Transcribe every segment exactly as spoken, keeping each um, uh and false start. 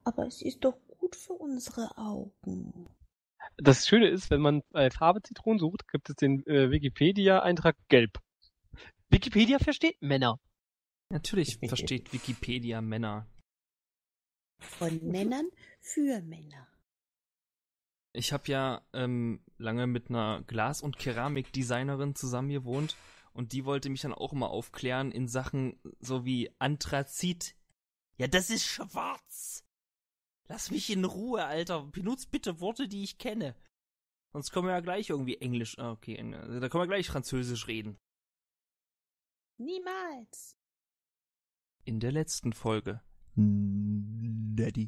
Aber es ist doch gut für unsere Augen. Das Schöne ist, wenn man bei Farbe Zitronen sucht, gibt es den äh, Wikipedia-Eintrag gelb. Wikipedia versteht Männer. Natürlich versteht Wikipedia Männer. Von Männern für Männer. Ich habe ja ähm, lange mit einer Glas- und Keramikdesignerin zusammen gewohnt und die wollte mich dann auch immer aufklären in Sachen so wie Anthrazit. Ja, das ist schwarz. Lass mich in Ruhe, Alter. Benutzt bitte Worte, die ich kenne. Sonst können wir ja gleich irgendwie Englisch, ah, okay, da können wir gleich Französisch reden. Niemals. In der letzten Folge. Daddy.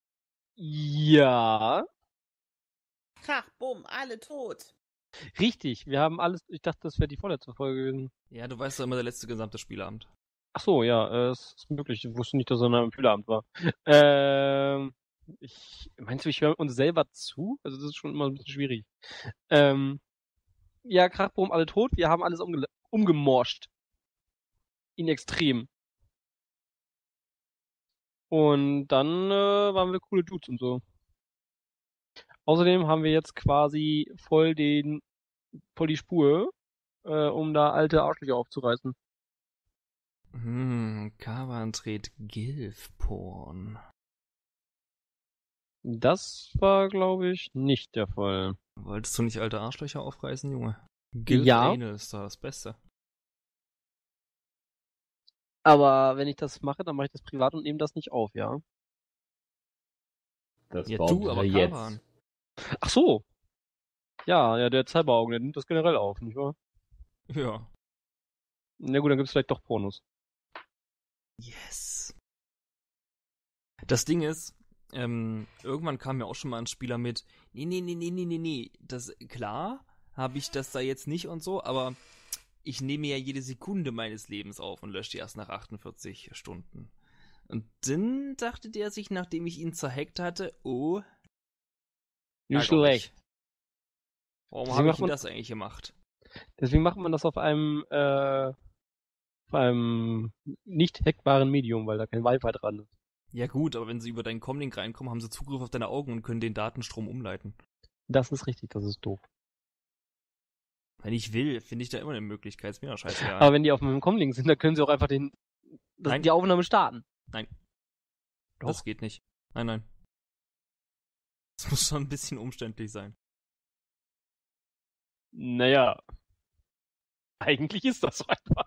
Ja, Krach, bumm, alle tot. richtig. Wir haben alles, ich dachte, das wäre die vorletzte Folge gewesen. Ja, du weißt doch immer der letzte gesamte Spieleabend. Ach so, ja, äh, es ist möglich. Ich wusste nicht, dass er am Spieleabend war. Ähm, ich, meinst du, ich höre uns selber zu? Also das ist schon immer ein bisschen schwierig. Ähm, ja, Krachbrumm, alle tot. Wir haben alles umge umgemorscht. In extrem. Und dann äh, waren wir coole Dudes und so. Außerdem haben wir jetzt quasi voll den, voll die Spur, äh, um da alte Arschlöcher aufzureißen. Hm, Kavan dreht Gilf-Porn. Das war, glaube ich, nicht der Fall. Wolltest du nicht alte Arschlöcher aufreißen, Junge? Gilf Ja. Anal ist doch das Beste. Aber wenn ich das mache, dann mache ich das privat und nehme das nicht auf, ja? Das Ja, behauptet du, aber er jetzt. Kavan. Ach so. Ja, ja, der Cyberaugen, der nimmt das generell auf, nicht wahr? Ja. Na gut, dann gibt's vielleicht doch Pornos. Yes. Das Ding ist, ähm, irgendwann kam ja auch schon mal ein Spieler mit, nee, nee, nee, nee, nee, nee, nee, das, klar, habe ich das da jetzt nicht und so, aber ich nehme ja jede Sekunde meines Lebens auf und lösche die erst nach achtundvierzig Stunden. Und dann dachte der sich, nachdem ich ihn zerhackt hatte, oh, Nicht ärgerlich. schlecht. Warum Deswegen habe ich macht denn man- das eigentlich gemacht? Deswegen macht man das auf einem, äh, auf einem nicht hackbaren Medium, weil da kein Wi-Fi dran ist. Ja gut, aber wenn sie über deinen Comlink reinkommen, haben sie Zugriff auf deine Augen und können den Datenstrom umleiten. Das ist richtig, das ist doof. Wenn ich will, finde ich da immer eine Möglichkeit, ist mir doch scheißegal. Aber wenn die auf meinem Comlink sind, dann können sie auch einfach den, das, Nein. die Aufnahme starten. Nein. Doch. Das geht nicht. Nein, nein. Das muss schon ein bisschen umständlich sein. Naja. Eigentlich ist das so einfach.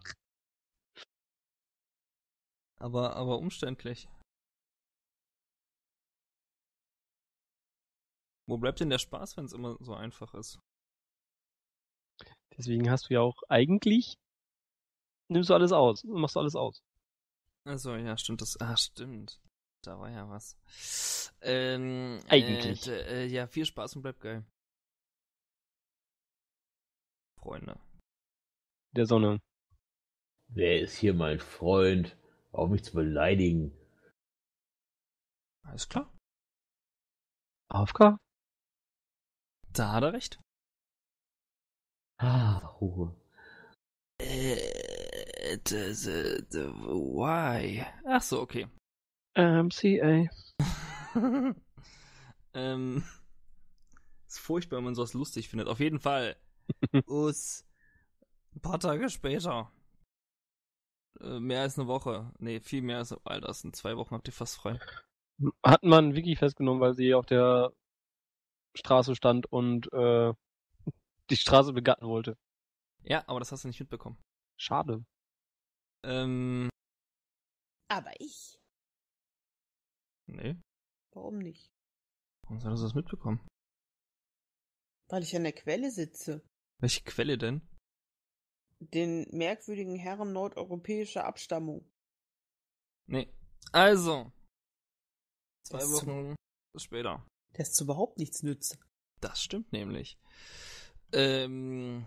Aber, aber umständlich. Wo bleibt denn der Spaß, wenn es immer so einfach ist? Deswegen hast du ja auch eigentlich, nimmst du alles aus, machst du alles aus. Also ja, stimmt das. Ah, stimmt. Da war ja was. Ähm, Eigentlich. Äh, d- äh, ja, viel Spaß und bleibt geil. Freunde. Der Sonne. Wer ist hier mein Freund? Auf mich zu beleidigen. Alles klar. A F K? Da hat er recht. Ah, Ruhe. Äh, d- d- d- why? Ach so, okay. M C A. ähm, ist furchtbar, wenn man sowas lustig findet. Auf jeden Fall. Us. Ein paar Tage später. Äh, mehr als eine Woche. Nee, viel mehr als, Alter, das sind zwei Wochen, habt ihr fast frei. Hat man Vicky festgenommen, weil sie auf der Straße stand und äh, die Straße begatten wollte. Ja, aber das hast du nicht mitbekommen. Schade. Ähm, Aber ich. nee. Warum nicht? Warum soll das das mitbekommen? Weil ich an der Quelle sitze. Welche Quelle denn? Den merkwürdigen Herren nordeuropäischer Abstammung. Nee. Also. Zwei Das ist Wochen später. Das ist überhaupt nichts nützt. Das stimmt nämlich. Ähm.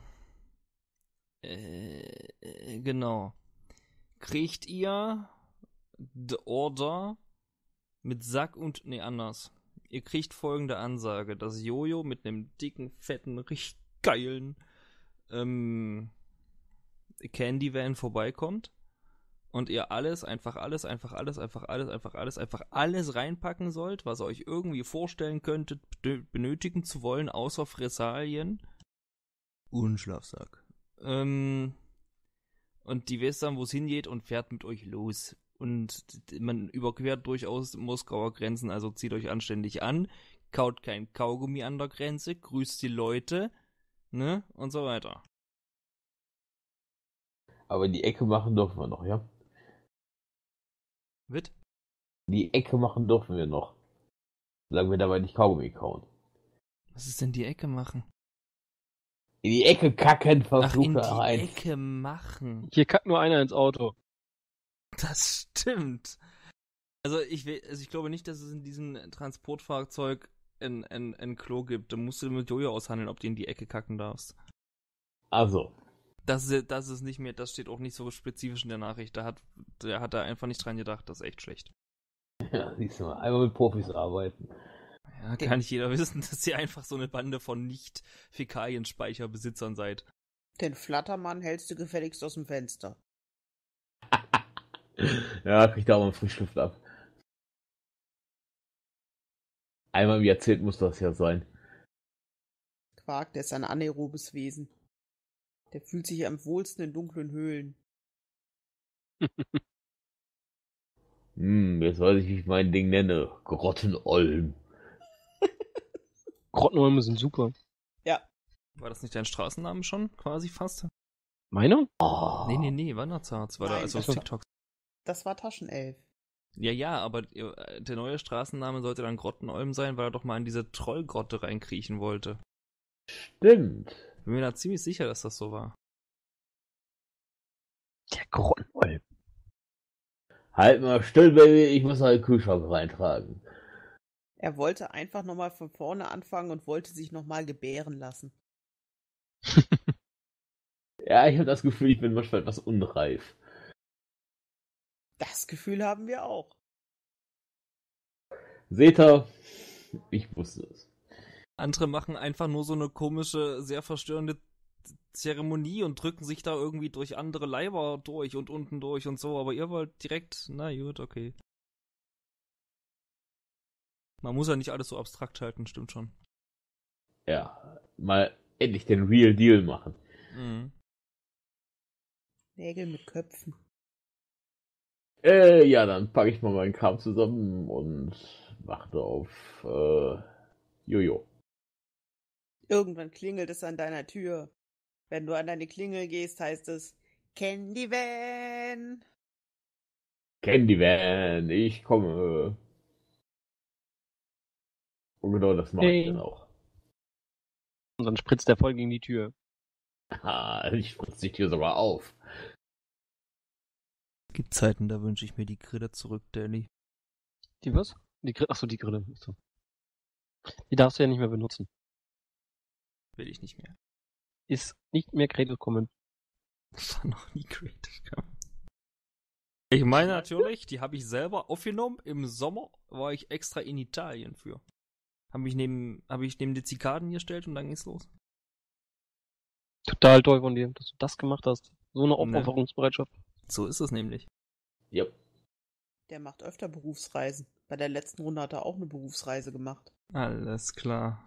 Äh, äh, genau. Kriegt ihr the Order mit Sack und, nee, anders. Ihr kriegt folgende Ansage, dass Jojo mit einem dicken, fetten, richtig geilen ähm, Candy Van vorbeikommt und ihr alles, einfach alles, einfach alles, einfach alles, einfach alles, einfach alles reinpacken sollt, was ihr euch irgendwie vorstellen könntet, benötigen zu wollen, außer Fressalien und Schlafsack. Ähm, und die wisst dann, wo es hingeht und fährt mit euch los. Und man überquert durchaus Moskauer Grenzen, also zieht euch anständig an, kaut kein Kaugummi an der Grenze, grüßt die Leute, ne, und so weiter. Aber die Ecke machen dürfen wir noch, ja? Wird? Die Ecke machen dürfen wir noch. Solange wir dabei nicht Kaugummi kauen. Was ist denn die Ecke machen? In die Ecke kacken, Ach, in verfluchte die ein. Ecke machen. Hier kackt nur einer ins Auto. Das stimmt. Also ich, we- also ich glaube nicht, dass es in diesem Transportfahrzeug ein, ein, ein Klo gibt. Da musst du mit Jojo aushandeln, ob du in die Ecke kacken darfst. Also. Das ist, das ist nicht mehr, das steht auch nicht so spezifisch in der Nachricht. Da hat, der hat da einfach nicht dran gedacht. Das ist echt schlecht. Ja, siehst du mal, einmal mit Profis arbeiten. Ja, kann nicht jeder wissen, dass ihr einfach so eine Bande von Nicht-Fäkalienspeicherbesitzern seid. Den Flattermann hältst du gefälligst aus dem Fenster. Ja, kriegt da auch mal einen Frischluft ab. Einmal im Jahrzehnt muss das ja sein. Quark, der ist ein anaerobes Wesen. Der fühlt sich am wohlsten in dunklen Höhlen. Hm, jetzt weiß ich, wie ich mein Ding nenne. Grottenolm. Grottenolme sind super. Ja, War das nicht dein Straßennamen schon, quasi fast? Meiner? Oh. Nee, nee, nee, Wanderzarz war da, Nein, also auf das- TikTok. das war Taschenelf. Ja, ja, aber äh, der neue Straßenname sollte dann Grottenolm sein, weil er doch mal in diese Trollgrotte reinkriechen wollte. Stimmt. Bin mir da ziemlich sicher, dass das so war. Der Grottenolm. Halt mal still, Baby, ich muss noch den Kühlschrank reintragen. Er wollte einfach nochmal von vorne anfangen und wollte sich nochmal gebären lassen. Ja, ich habe das Gefühl, ich bin manchmal etwas unreif. Das Gefühl haben wir auch. Seht ihr? Ich wusste es. Andere machen einfach nur so eine komische, sehr verstörende Zeremonie und drücken sich da irgendwie durch andere Leiber durch und unten durch und so, aber ihr wollt direkt, na gut, okay. Man muss ja nicht alles so abstrakt halten, stimmt schon. Ja, mal endlich den Real Deal machen. Mhm. Nägel mit Köpfen. Äh, ja, dann packe ich mal meinen Kram zusammen und warte auf äh, Jojo. Irgendwann klingelt es an deiner Tür. Wenn du an deine Klingel gehst, heißt es Candy Van. Candy Van, ich komme. Und genau das mache ich Hey. dann auch. Und dann spritzt der voll gegen die Tür. Ah, ich spritze die Tür sogar auf. Gibt Zeiten, da wünsche ich mir die Grille zurück, Danny. Die was? Die Grille. Achso, die Grille. Achso. Die darfst du ja nicht mehr benutzen. Will ich nicht mehr. Ist nicht mehr Creative Commons. Das war noch nie Creative Commons. Ich meine natürlich, die habe ich selber aufgenommen. Im Sommer war ich extra in Italien für. Habe ich neben, habe ich neben die Zikaden gestellt und dann ging's los. Total toll von dir, dass du das gemacht hast. So eine Ne. Aufopferungsbereitschaft. So ist es nämlich. Yep. Der macht öfter Berufsreisen. Bei der letzten Runde hat er auch eine Berufsreise gemacht. Alles klar.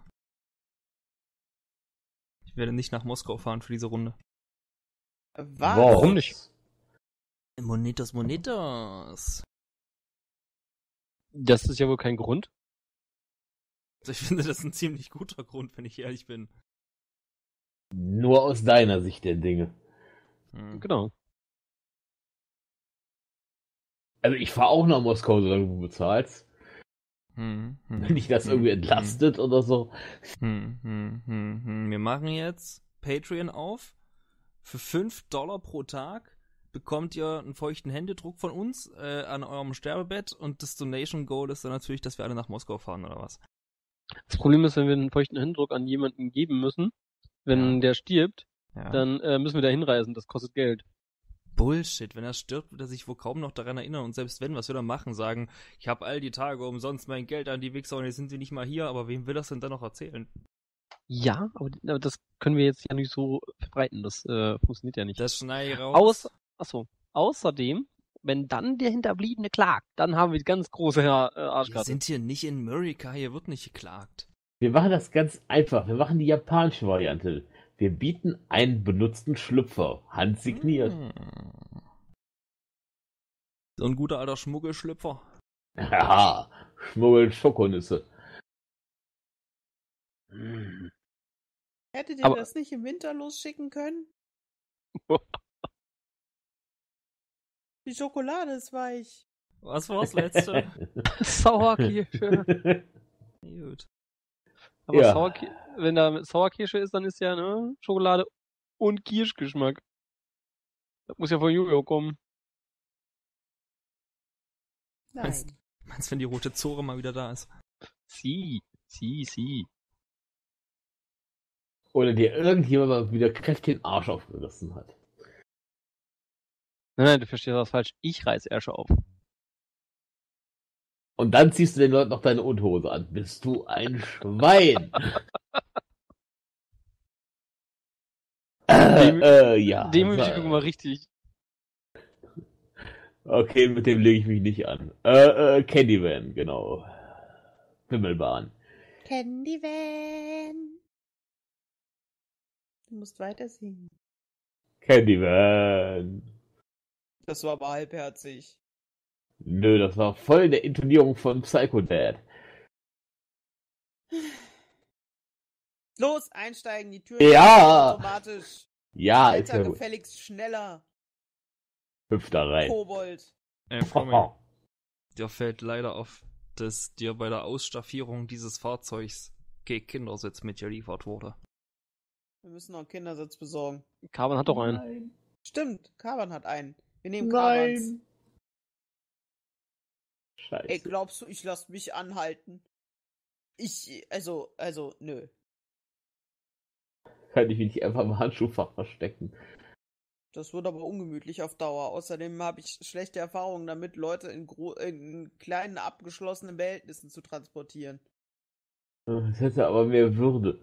Ich werde nicht nach Moskau fahren für diese Runde. Was? Warum nicht? Monetos, Monetos. Das ist ja wohl kein Grund. Also ich finde, das ist ein ziemlich guter Grund, wenn ich ehrlich bin. Nur aus deiner Sicht der Dinge. Hm. Genau. Also ich fahre auch nach Moskau, solange du bezahlst. Hm, hm, Wenn dich das hm, irgendwie entlastet oder so. Hm, hm, hm, hm. Wir machen jetzt Patreon auf. Für fünf Dollar pro Tag bekommt ihr einen feuchten Händedruck von uns äh, an eurem Sterbebett und das Donation Goal ist dann natürlich, dass wir alle nach Moskau fahren oder was. Das Problem ist, wenn wir einen feuchten Händedruck an jemanden geben müssen, wenn Ja. der stirbt, Ja. dann äh, müssen wir da hinreisen. Das kostet Geld. Bullshit, wenn er stirbt, wird er sich wohl kaum noch daran erinnern und selbst wenn, was wir dann machen, sagen, ich habe all die Tage umsonst mein Geld an die Wichser und jetzt sind sie nicht mal hier, aber wem will das denn dann noch erzählen? Ja, aber, aber das können wir jetzt ja nicht so verbreiten. Das äh, funktioniert ja nicht. Das schneide ich raus. Aus, achso, außerdem wenn dann der Hinterbliebene klagt, dann haben wir die ganz große äh, Wir Arschkarte. sind hier nicht in Murica, hier wird nicht geklagt. Wir machen das ganz einfach. Wir machen die japanische Variante. Wir bieten einen benutzten Schlüpfer, handsigniert. Hm. So ein guter alter Schmuggelschlüpfer. Haha, schmuggeln Schokonüsse. Mm. Hättet ihr Aber- das nicht im Winter losschicken können? Die Schokolade ist weich. Was war's letzte? Sauerkirsche. Gut. Aber Ja. Sauerki wenn da Sauerkirsche ist, dann ist ja ne, Schokolade und Kirschgeschmack. Das muss ja von Jojo kommen. Nein. Meinst- Meinst du, wenn die rote Zore mal wieder da ist? Sie, sie, sie. Oder dir irgendjemand mal wieder kräftig den Arsch aufgerissen hat. Nein, nein, du verstehst das falsch. Ich reiß Ärsche auf. Und dann ziehst du den Leuten noch deine Unterhose an. Bist du ein Schwein? Dem- äh, äh, ja. Demütigung mal richtig. Okay, mit dem lege ich mich nicht an. Äh, äh, Candyman, genau. Wimmelbahn. Candy Van. Du musst weiter singen. Candyman. Das war aber halbherzig. Nö, das war voll in der Intonierung von Psycho Dad. Los, einsteigen, die Tür Ja. automatisch. Ja, ist Alter, ja gut. gefälligst schneller. Hüpf da rein. Kobold. Äh, Frommi, dir fällt leider auf, dass dir bei der Ausstaffierung dieses Fahrzeugs kein Kindersitz mitgeliefert wurde. Wir müssen noch einen Kindersitz besorgen. Carbon hat doch einen. Nein. Stimmt, Kaban hat einen. Wir nehmen Kabans. Nein. Scheiße. Ey, glaubst du, ich lass mich anhalten? Ich, also, also, nö. Kann ich mich nicht einfach im Handschuhfach verstecken? Das wird aber ungemütlich auf Dauer. Außerdem habe ich schlechte Erfahrungen damit, Leute in, gro in kleinen, abgeschlossenen Behältnissen zu transportieren. Das hätte aber mehr Würde.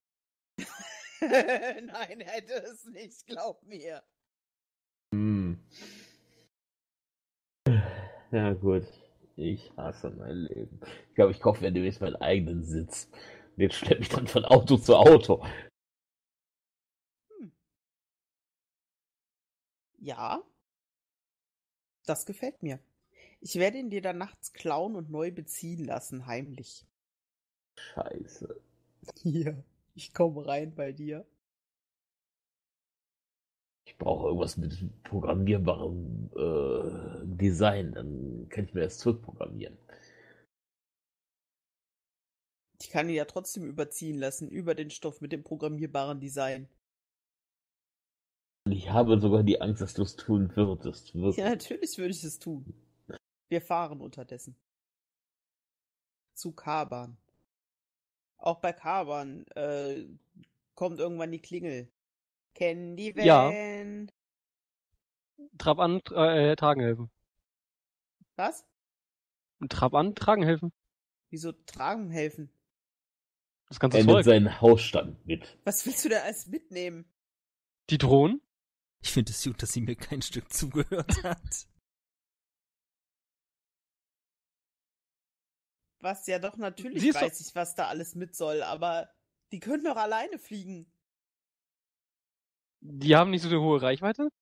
Nein, hätte es nicht, glaub mir. Hm. Ja gut. Ich hasse mein Leben. Ich glaube, ich kaufe mir demnächst meinen eigenen Sitz. Und jetzt schleppe ich dann von Auto zu Auto. Ja, das gefällt mir. Ich werde ihn dir dann nachts klauen und neu beziehen lassen, heimlich. Scheiße. Hier, ich komme rein bei dir. Ich brauche irgendwas mit programmierbarem äh, Design. Dann kann ich mir das zurückprogrammieren. Ich kann ihn ja trotzdem überziehen lassen, über den Stoff mit dem programmierbaren Design. Und ich habe sogar die Angst, dass du es tun würdest. Wirklich. Ja, natürlich würde ich es tun. Wir fahren unterdessen. Zu Kaban. Auch bei Kaban äh, kommt irgendwann die Klingel. Candy Van. Ja. Trab an, tra äh, tragen helfen. Was? Trab an, tragen helfen. Wieso tragen helfen? Das ganze Er nimmt Zeug. seinen Hausstand mit. Was willst du denn alles mitnehmen? Die Drohnen. Ich finde es gut, dass sie mir kein Stück zugehört hat. Was ja doch natürlich Siehst du- weiß ich, was da alles mit soll, aber die können doch alleine fliegen. Die haben nicht so eine hohe Reichweite.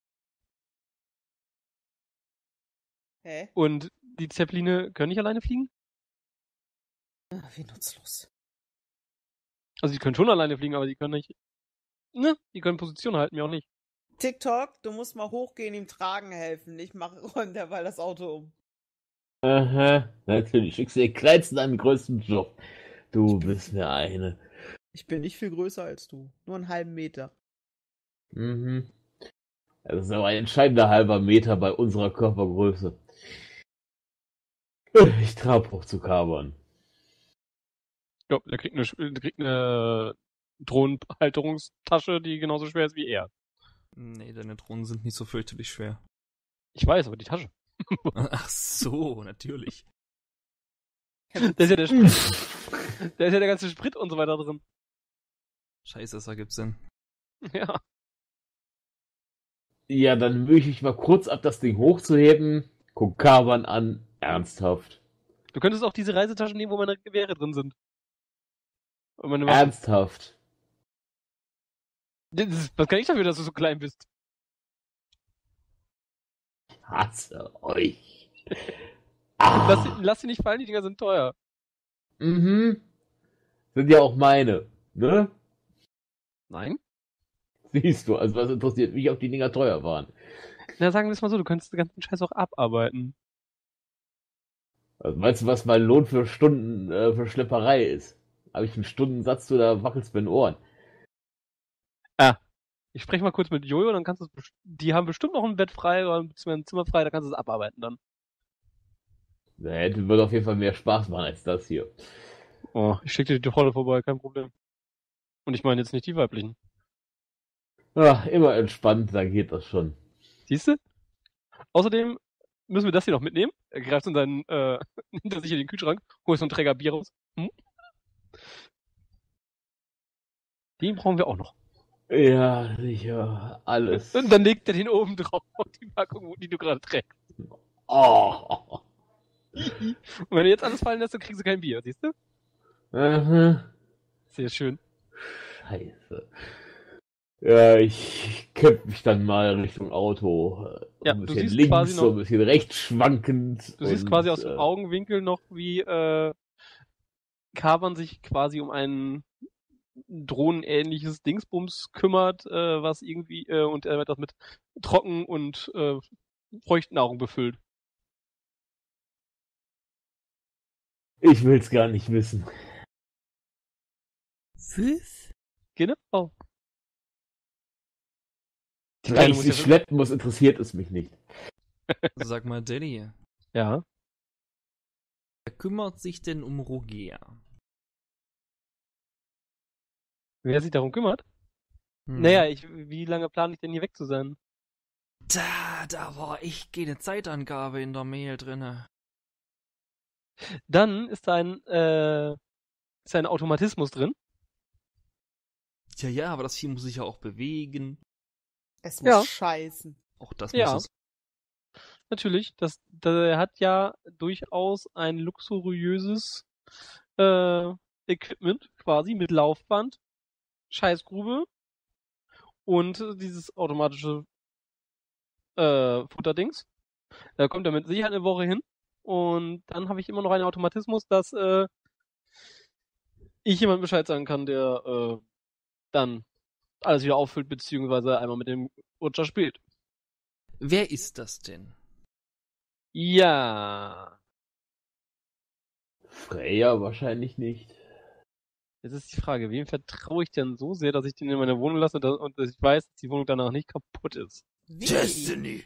Hä? Und die Zeppeline können nicht alleine fliegen. Ach, wie nutzlos. Also die können schon alleine fliegen, aber die können nicht. Ne? Die können Position halten, mir auch nicht. TikTok, du musst mal hochgehen, ihm tragen helfen. Ich mache räum derweil das Auto um. Aha, natürlich. Schickst du den kleinsten an den größten Job. Du bist mir eine. Ich bin nicht viel größer als du. Nur einen halben Meter. Mhm. Das ist aber ein entscheidender halber Meter bei unserer Körpergröße. Ich trab hoch zu Carbon. Ja, der kriegt eine, Sch- der kriegt eine Drohnenhalterungstasche, die genauso schwer ist wie er. Nee, deine Drohnen sind nicht so fürchterlich schwer. Ich weiß, aber die Tasche. Ach so, natürlich. Da ist ja der Sprit. Da ist ja der ganze Sprit und so weiter drin. Scheiße, das ergibt Sinn. Ja. Ja, dann mühe ich mich mal kurz ab, das Ding hochzuheben. Guck Kaban an. Ernsthaft. Du könntest auch diese Reisetasche nehmen, wo meine Gewehre drin sind. Und meine Waffen. Ernsthaft. Das ist- Was kann ich dafür, dass du so klein bist? Ich hasse euch. Lass, sie- Ah. lass sie nicht fallen, die Dinger sind teuer. Mhm. Sind ja auch meine. Ne? Nein? Siehst du, also was interessiert mich, ob die Dinger teuer waren. Na, sagen wir es mal so, du könntest den ganzen Scheiß auch abarbeiten. Also meinst du, was mein Lohn für Stunden, äh, für Schlepperei ist? Habe ich einen Stundensatz oder wackelst mir in den Ohren? Ah, ich spreche mal kurz mit Jojo, dann kannst du es, best- die haben bestimmt noch ein Bett frei oder ein Zimmer frei, da kannst du es abarbeiten dann. Da hätte, würde auf jeden Fall mehr Spaß machen als das hier. Oh, ich schicke dir die Trolle vorbei, kein Problem. Und ich meine jetzt nicht die weiblichen. Ach, immer entspannt, dann geht das schon. Siehst du? Außerdem müssen wir das hier noch mitnehmen. Er greift in seinen, äh, hinter sich in den Kühlschrank, holt so einen Träger Bier raus. Hm? Den brauchen wir auch noch. Ja, sicher, alles. Und dann legt er den oben drauf auf die Packung, die du gerade trägst. Oh. Und wenn du jetzt alles fallen lässt, dann kriegst du kein Bier, siehst du? Aha. Sehr schön. Scheiße. Ja, ich kämpfe mich dann mal Richtung Auto. äh, Ja, ein du bisschen siehst links, quasi noch- so ein bisschen rechts schwankend. Du siehst und, quasi aus dem äh, Augenwinkel noch, wie äh, Kaban sich quasi um ein drohnenähnliches Dingsbums kümmert, äh, was irgendwie, äh, und er wird das mit Trocken- und äh, Feuchtnahrung befüllt. Ich will's gar nicht wissen. Fünf? Genau. Die Wenn Kleine ich muss sie ja- schleppen muss, interessiert es mich nicht. Sag mal, Daddy, Ja. wer kümmert sich denn um Roger? Wer sich darum kümmert? Hm. Naja, ich, wie lange plane ich denn hier weg zu sein? Da, da war echt keine Zeitangabe in der Mail drinne. Dann ist da ein, äh, ist ein Automatismus drin. Ja, ja, aber das Vieh muss sich ja auch bewegen. Es muss Ja. scheißen. Auch das Ja. muss es. Natürlich, das, der hat ja durchaus ein luxuriöses äh, Equipment quasi mit Laufband, Scheißgrube und äh, dieses automatische äh, Futterdings. Da kommt er mit Sicherheit eine Woche hin und dann habe ich immer noch einen Automatismus, dass äh, ich jemandem Bescheid sagen kann, der äh, dann alles wieder auffüllt, beziehungsweise einmal mit dem Rutscher spielt. Wer ist das denn? Ja, Freya wahrscheinlich nicht. jetzt ist die Frage, wem vertraue ich denn so sehr, dass ich den in meine Wohnung lasse und, dass- und dass ich weiß, dass die Wohnung danach nicht kaputt ist? Vicky.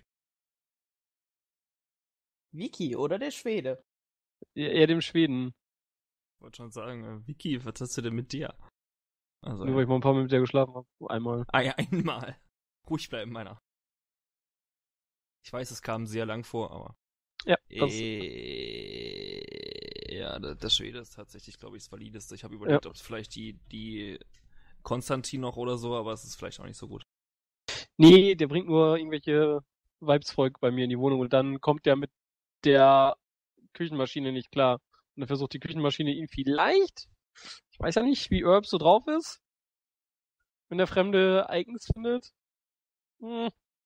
Vicky oder der Schwede? Eher eher dem Schweden. Ich wollte schon sagen, äh, Vicky, was hast du denn mit dir? Also, Nur weil ich mal ein paar Mal mit der geschlafen habe. Einmal. ah, ja, einmal. Ruhig bleiben, meiner. Ich weiß, es kam sehr lang vor, aber. Ja, das, Äh, ja, der, der Schwede ist tatsächlich, glaube ich, das Valideste. Ich habe überlegt, ob es vielleicht die, die Konstantin noch oder so, aber es ist vielleicht auch nicht so gut. nee, der bringt nur irgendwelche Vibesvolk bei mir in die Wohnung und dann kommt der mit der Küchenmaschine nicht klar. Und dann versucht die Küchenmaschine ihn vielleicht, ich weiß ja nicht, wie Herbs so drauf ist, wenn der Fremde eigens findet. Hm,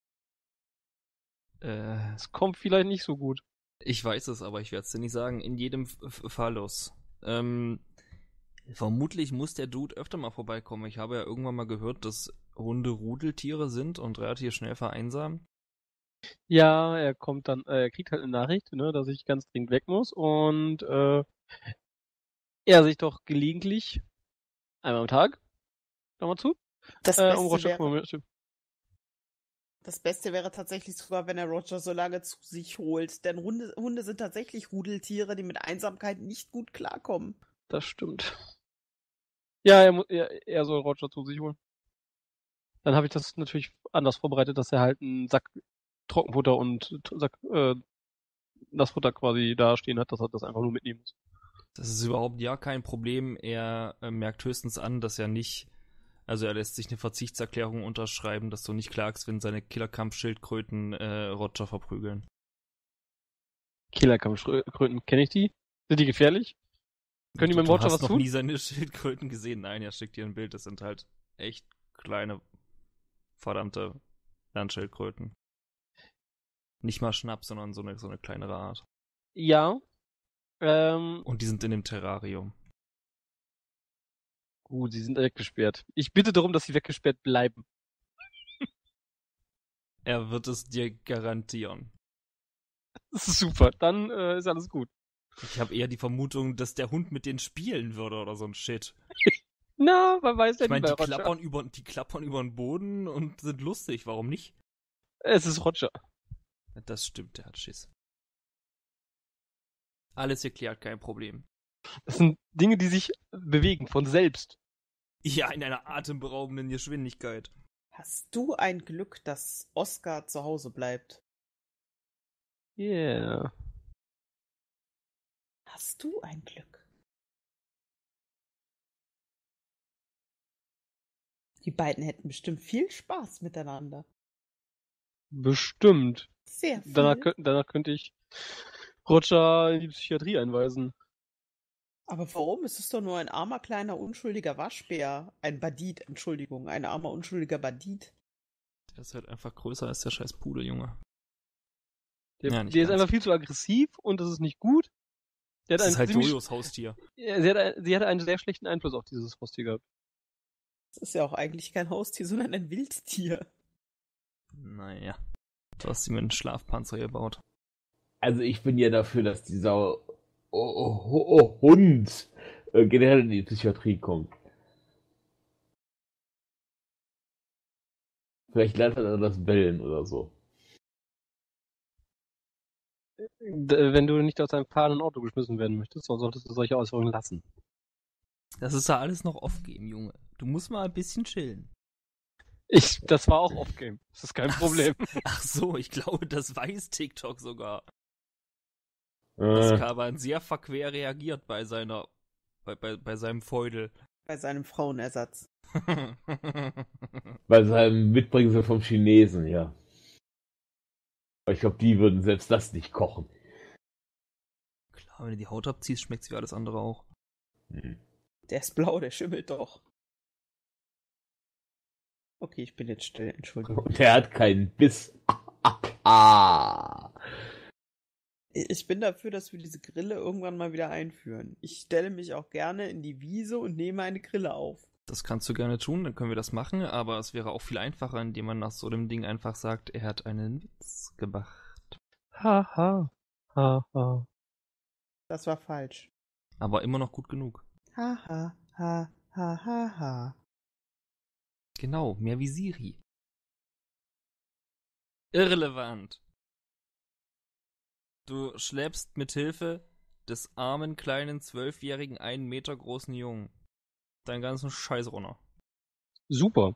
Äh, es kommt vielleicht nicht so gut. ich weiß es, aber ich werde es dir nicht sagen. In jedem F F Fall los. Ähm, vermutlich muss der Dude öfter mal vorbeikommen. Ich habe ja irgendwann mal gehört, dass Hunde Rudeltiere sind und relativ schnell vereinsamen. Ja, er kommt dann, äh, er kriegt halt eine Nachricht, ne, dass ich ganz dringend weg muss und äh, er sich doch gelegentlich einmal am Tag, noch mal zu, Das, äh, Beste um Roger wäre, kümmern möchte. das Beste wäre tatsächlich sogar, wenn er Roger so lange zu sich holt. Denn Hunde, Hunde sind tatsächlich Rudeltiere, die mit Einsamkeit nicht gut klarkommen. Das stimmt. Ja, er, mu- er, er soll Roger zu sich holen. Dann habe ich das natürlich anders vorbereitet, dass er halt einen Sack Trockenfutter und T- Sack äh, das Futter quasi da stehen hat, dass er das einfach nur mitnehmen muss. Das ist überhaupt ja kein Problem. Er äh, merkt höchstens an, dass er nicht Also er lässt sich eine Verzichtserklärung unterschreiben, dass du nicht klagst, wenn seine Killerkampfschildkröten äh, Roger verprügeln. Killerkampfkröten, kenne ich die? Sind die gefährlich? Können die mit dem Roger was was noch tun? nie seine Schildkröten gesehen? Nein, er schickt dir ein Bild. Das sind halt echt kleine, verdammte Landschildkröten. Nicht mal Schnaps, sondern so eine, so eine kleinere Art. Ja. Ähm, Und die sind in dem Terrarium. gut, sie sind weggesperrt. Ich bitte darum, dass sie weggesperrt bleiben. Er wird es dir garantieren. Das ist super. Dann äh, ist alles gut. Ich habe eher die Vermutung, dass der Hund mit denen spielen würde oder so ein Shit. Na, man weiß ja Ich nicht meine, bei die Roger. klappern über, die klappern über den Boden und sind lustig. Warum nicht? Es ist Roger. Das stimmt, der hat Schiss. Alles erklärt, kein Problem. Das sind Dinge, die sich bewegen von selbst. Ja, in einer atemberaubenden Geschwindigkeit. Hast du ein Glück, dass Oscar zu Hause bleibt? Yeah. Hast du ein Glück? Die beiden hätten bestimmt viel Spaß miteinander. Bestimmt. Sehr viel. Danach, könnt- danach könnte ich Roger in die Psychiatrie einweisen. Aber warum? Es ist doch nur ein armer, kleiner, unschuldiger Waschbär. Ein Bandit, Entschuldigung. Ein armer, unschuldiger Bandit. Der ist halt einfach größer als der scheiß Pudel, Junge. Der, Ja, nicht der ist ganz. einfach viel zu aggressiv und das ist nicht gut. Der hat Das ist einen halt ziemlich- Jojos Haustier. Ja, sie, hat, ein- sie hatte einen sehr schlechten Einfluss auf dieses Haustier gehabt. Das ist ja auch eigentlich kein Haustier, sondern ein Wildtier. Naja. Du hast ihm einen Schlafpanzer gebaut. Also ich bin ja dafür, dass dieser oh, oh, oh, Hund äh, generell in die Psychiatrie kommt. Vielleicht lernt er dann das Bellen oder so. D- Wenn du nicht aus deinem fahrenden Auto geschmissen werden möchtest, dann solltest du solche Äußerungen lassen. Das ist ja alles noch off-game, Junge. Du musst mal ein bisschen chillen. Ich, das war auch off-game. Das ist kein Problem. Ach so, ich glaube, das weiß TikTok sogar. Äh, Dass Kaban sehr verquer reagiert bei seiner, bei, bei, bei seinem Feudel. Bei seinem Frauenersatz. bei seinem Mitbringsel vom Chinesen, ja. Aber ich glaube, die würden selbst das nicht kochen. Klar, wenn du die Haut abziehst, schmeckt's wie alles andere auch. Hm. Der ist blau, der schimmelt doch. Okay, ich bin jetzt still, Entschuldigung. Und der hat keinen Biss. Ah. Ich bin dafür, dass wir diese Grille irgendwann mal wieder einführen. Ich stelle mich auch gerne in die Wiese und nehme eine Grille auf. Das kannst du gerne tun, dann können wir das machen, aber es wäre auch viel einfacher, indem man nach so einem Ding einfach sagt, er hat einen Witz gemacht. Haha. Haha. Das war falsch. Aber immer noch gut genug. Ha, ha, ha, ha, ha, ha. Genau, mehr wie Siri. Irrelevant. Du schleppst mit Hilfe des armen, kleinen, zwölfjährigen, einen Meter großen Jungen deinen ganzen Scheiß runter. Super.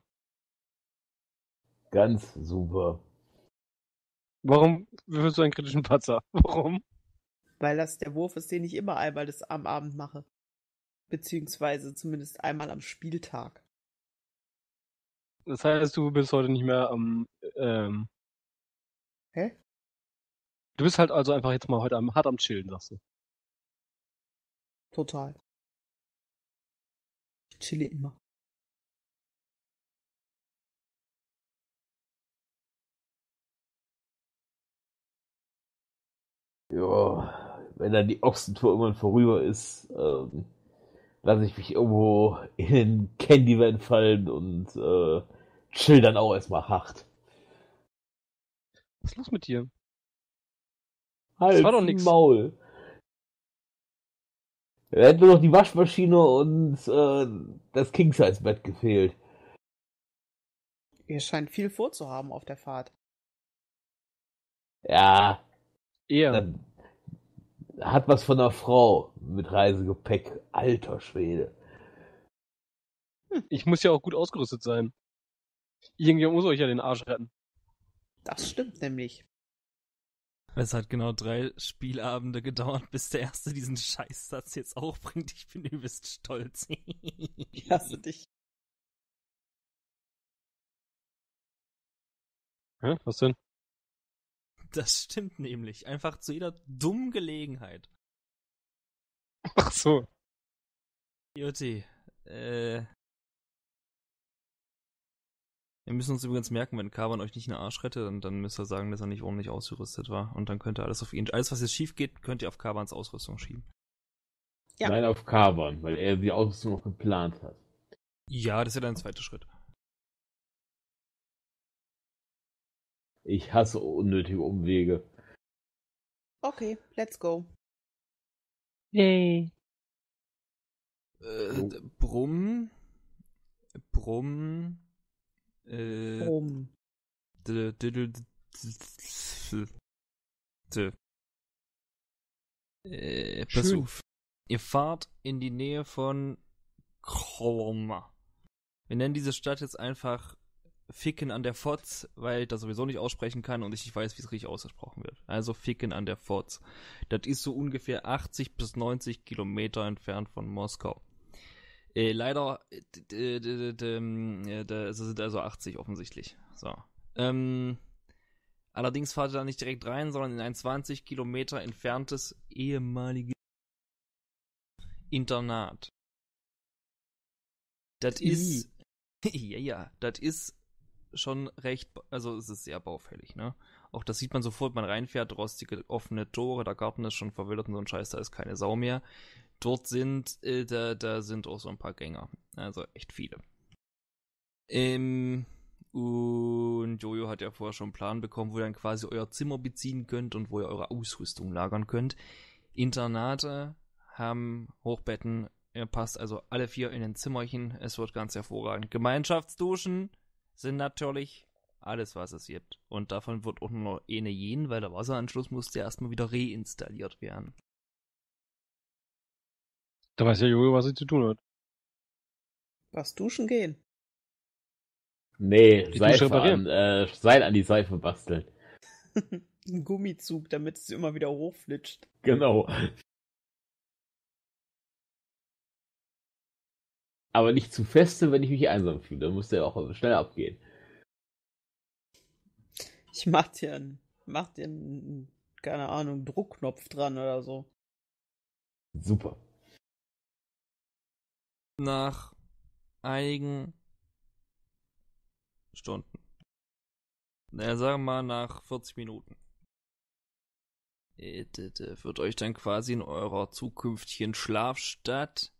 Ganz super. Warum würfelst du einen kritischen Patzer? Warum? Weil das der Wurf ist, den ich immer einmal das am Abend mache. Beziehungsweise zumindest einmal am Spieltag. Das heißt, du bist heute nicht mehr am, ähm, Hä? du bist halt also einfach jetzt mal heute am, hart am Chillen, sagst du. Total. Ich chille immer. Ja, wenn dann die Ochsentour irgendwann vorüber ist, ähm, lasse ich mich irgendwo in den Candyman fallen und äh, chill dann auch erstmal hart. Was ist los mit dir? Halt war doch nix. Maul. Da hätte nur noch die Waschmaschine und äh, das King-Size-Bett gefehlt. Ihr scheint viel vorzuhaben auf der Fahrt. Ja, Eher. dann hat was von einer Frau mit Reisegepäck. Alter Schwede. Ich muss ja auch gut ausgerüstet sein. Irgendjemand muss euch ja den Arsch retten. Das stimmt nämlich. Es hat genau drei Spielabende gedauert, bis der Erste diesen Scheißsatz jetzt auch bringt. Ich bin übelst stolz. Ich hasse dich. Hä? Was denn? Das stimmt nämlich. Einfach zu jeder dummen Gelegenheit. Ach so. Jutti, äh. Wir müssen uns übrigens merken, wenn Kaban euch nicht in den Arsch rettet, dann, dann müsst ihr sagen, dass er nicht ordentlich ausgerüstet war. Und dann könnt ihr alles auf ihn. Alles, was jetzt schief geht, könnt ihr auf Kabans Ausrüstung schieben. Ja. Nein, auf Carbon, weil er die Ausrüstung noch geplant hat. Ja, das ist ja dann der zweite Schritt. Ich hasse unnötige Umwege. Okay, let's go. Yay. Äh, Jo. d- Brumm. Brumm. Äh. Rum. d- d- d- d- d- Äh, pass Schön. auf. Ihr fahrt in die Nähe von Kroma. Wir nennen diese Stadt jetzt einfach Ficken an der Fotz, weil ich das sowieso nicht aussprechen kann und ich nicht weiß, wie es richtig ausgesprochen wird. Also Ficken an der Fotz. Das ist so ungefähr achtzig bis neunzig Kilometer entfernt von Moskau. Äh, leider, äh, d- d- d- ähm, äh, das sind also achtzig offensichtlich. So. Ähm, allerdings fahrt ihr da nicht direkt rein, sondern in ein zwanzig Kilometer entferntes ehemaliges Internat. Das ist, ja, ja, das ist schon recht, also es ist sehr baufällig, ne? Auch das sieht man sofort, man reinfährt, rostige, offene Tore, der Garten ist schon verwildert und so ein Scheiß, da ist keine Sau mehr. Dort sind, äh, da, da sind auch so ein paar Gänger, also echt viele. Ähm, und Jojo hat ja vorher schon einen Plan bekommen, wo ihr dann quasi euer Zimmer beziehen könnt und wo ihr eure Ausrüstung lagern könnt. Internate haben Hochbetten, ihr passt also alle vier in ein Zimmerchen, es wird ganz hervorragend. Gemeinschaftsduschen sind natürlich alles, was es gibt. Und davon wird auch nur noch eine jeden, weil der Wasseranschluss musste erstmal wieder reinstalliert werden. Da weiß ja Jojo, was sie zu tun hat. Was duschen gehen? Nee, Die Dusche Seife reparieren. an, äh, Seil an die Seife basteln. Ein Gummizug, damit es immer wieder hochflitscht. Genau. Aber nicht zu feste, wenn ich mich einsam fühle. Dann muss der auch schnell abgehen. Ich mach dir einen, mach dir einen, keine Ahnung, Druckknopf dran oder so. Super. Nach einigen Stunden. Naja, sagen wir mal nach vierzig Minuten. Äh, d- d- Wird euch dann quasi in eurer zukünftigen Schlafstadt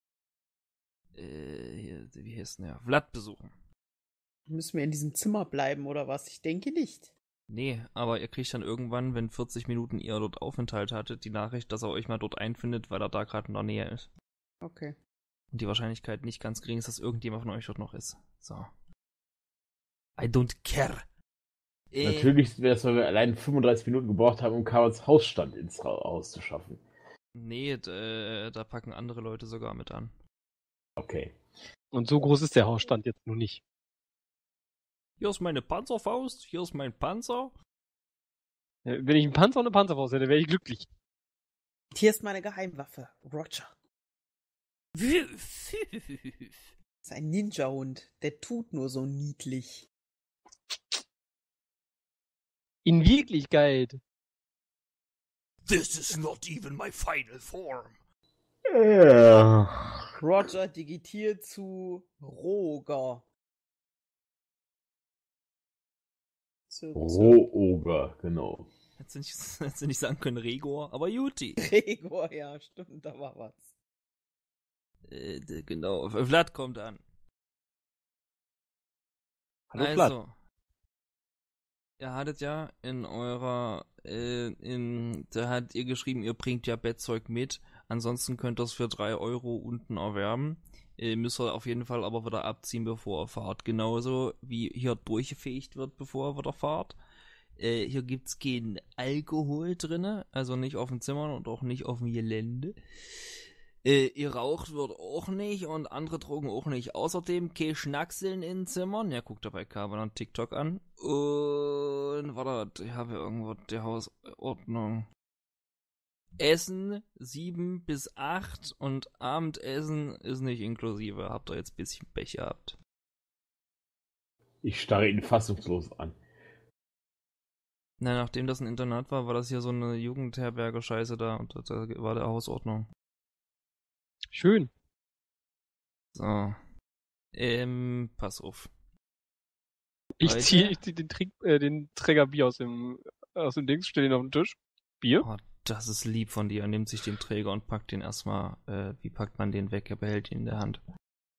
äh, hier, wie heißt denn der? Vlad besuchen. Müssen wir in diesem Zimmer bleiben oder was? Ich denke nicht. Nee, aber ihr kriegt dann irgendwann, wenn vierzig Minuten ihr dort Aufenthalt hattet, die Nachricht, dass er euch mal dort einfindet, weil er da gerade in der Nähe ist. Okay. Und die Wahrscheinlichkeit nicht ganz gering ist, dass irgendjemand von euch dort noch ist. So. I don't care. Äh, Natürlich wäre es, weil wir allein fünfunddreißig Minuten gebraucht haben, um Karls Hausstand ins Ra- Haus zu schaffen. Nee, d- äh, da packen andere Leute sogar mit an. Okay. Und so groß ist der Hausstand jetzt nur nicht. Hier ist meine Panzerfaust, hier ist mein Panzer. Äh, Wenn ich einen Panzer und eine Panzerfaust hätte, wäre ich glücklich. Hier ist meine Geheimwaffe. Roger. This Das ist ein Ninja-Hund. Der tut nur so niedlich. In Wirklichkeit. is not even my final form. Ja. Roger digitiert zu Roger. Zu, zu Rohoger, genau. Hättest du nicht, hättest du nicht sagen können Regor, aber Juti. Gregor, ja, stimmt, da war was. Äh, d- genau, Vlad kommt an. Hallo also, Vlad. ihr hattet ja in eurer, äh, in, da hat ihr geschrieben, ihr bringt ja Bettzeug mit. Ansonsten könnt ihr es für drei Euro unten erwerben. Äh, müsst ihr auf jeden Fall aber wieder abziehen, bevor ihr fahrt. Genauso wie hier durchgefegt wird, bevor ihr wieder fahrt. Äh, hier gibt's keinen Alkohol drinne, also nicht auf dem Zimmer und auch nicht auf dem Gelände. Äh, ihr raucht wird auch nicht und andere Drogen auch nicht. Außerdem kein Schnackseln in Zimmern. Ja, guckt dabei Carmen und TikTok an. Und warte, ich habe irgendwo die Hausordnung. Essen sieben bis acht und Abendessen ist nicht inklusive. Habt ihr jetzt ein bisschen Pech gehabt. Ich starre ihn fassungslos an. Na, nachdem das ein Internat war, war das hier so eine Jugendherberge-Scheiße da und da war der Hausordnung. Schön. So. Ähm, pass auf. Ich Heute- ziehe ich zieh den, Trink, äh, den Träger Bier aus dem, aus dem Dings, stell den auf den Tisch. Bier? Oh, das ist lieb von dir. Er nimmt sich den Träger und packt den erstmal, äh, wie packt man den weg? Er behält ihn in der Hand.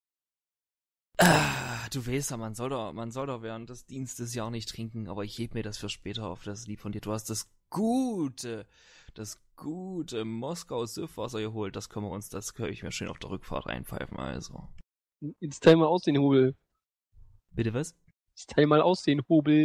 Ah, du weißt ja, man soll doch, man soll doch während des Dienstes ja auch nicht trinken, aber ich heb mir das für später auf, das ist lieb von dir. Du hast das gute, das gute Moskau Süffwasser geholt, das können wir uns, das höre ich mir schön auf der Rückfahrt reinpfeifen, also. Jetzt teil mal aus den Hobel. Bitte was? Jetzt teil mal aus den Hobel.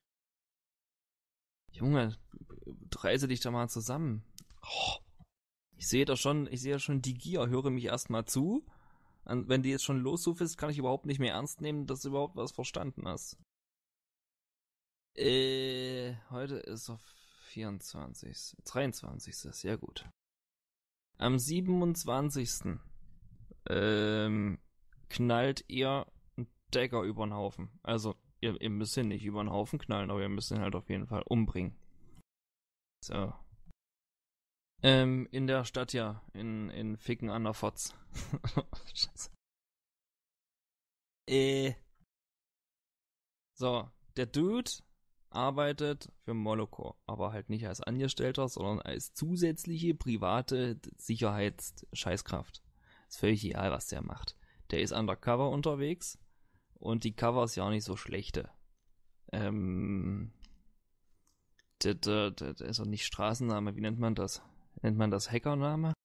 Junge, reiße dich doch mal zusammen. Oh, ich sehe doch schon, ich sehe ja schon die Gier, höre mich erstmal zu. Und wenn die jetzt schon lossufst, kann ich überhaupt nicht mehr ernst nehmen, dass du überhaupt was verstanden hast. Äh, heute ist auf vierundzwanzigsten dreiundzwanzigsten Sehr gut. Am siebenundzwanzigsten Ähm, knallt ihr einen Decker über den Haufen. Also, ihr, ihr müsst ihn nicht über den Haufen knallen, aber ihr müsst ihn halt auf jeden Fall umbringen. So. Ähm, in der Stadt ja, in, in Ficken an der Fotz. Scheiße. Äh. So, der Dude arbeitet für Moloko, aber halt nicht als Angestellter, sondern als zusätzliche private Sicherheitsscheißkraft. Ist völlig egal, was der macht. Der ist undercover unterwegs und die Cover ist ja auch nicht so schlechte. Ähm. Der, der, der, der ist auch nicht Straßenname, wie nennt man das? Nennt man das Hackername?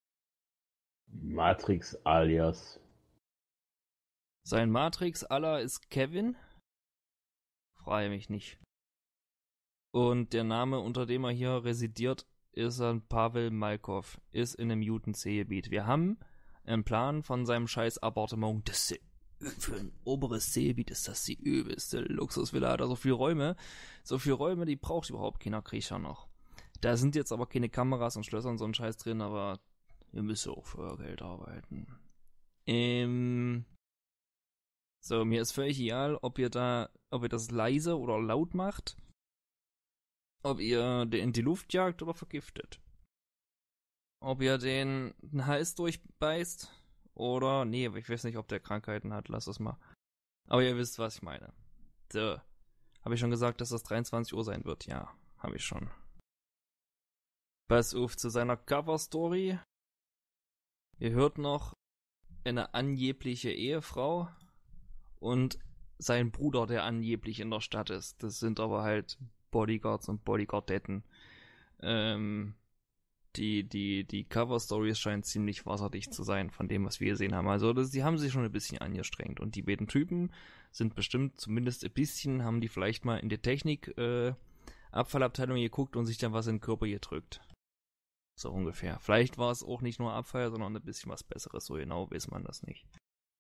Matrix alias. Sein Matrix-Aller ist Kevin? Freue mich nicht. Und der Name, unter dem er hier residiert, ist ein Pavel Malkov. Ist in einem Mutant-C-Gebiet. Wir haben einen Plan von seinem scheiß Appartement. Das ist für ein oberes C-Gebiet ist das die übelste Luxusvilla. Hat er so viele Räume. So viele Räume, die braucht überhaupt keiner Kriecher noch. Da sind jetzt aber keine Kameras und Schlösser und so ein Scheiß drin, aber ihr müsst ja auch für euer Geld arbeiten. Ähm. So, mir ist völlig egal, ob ihr da, ob ihr das leise oder laut macht. Ob ihr den in die Luft jagt oder vergiftet. Ob ihr den, den Hals durchbeißt oder, nee, ich weiß nicht, ob der Krankheiten hat, lass es mal. Aber ihr wisst, was ich meine. So. Habe ich schon gesagt, dass das dreiundzwanzig Uhr sein wird? Ja, habe ich schon. Pass auf zu seiner Cover-Story. Ihr hört noch eine angebliche Ehefrau und sein Bruder, der angeblich in der Stadt ist. Das sind aber halt Bodyguards und Bodyguardetten. Ähm, die, die, die Cover-Story scheint ziemlich wasserdicht zu sein, von dem, was wir gesehen haben. Also, das, die haben sich schon ein bisschen angestrengt. Und die beiden Typen sind bestimmt zumindest ein bisschen, haben die vielleicht mal in der Technik, äh, Abfallabteilung geguckt und sich dann was in den Körper gedrückt. So ungefähr. Vielleicht war es auch nicht nur Abfall, sondern ein bisschen was Besseres. So genau weiß man das nicht.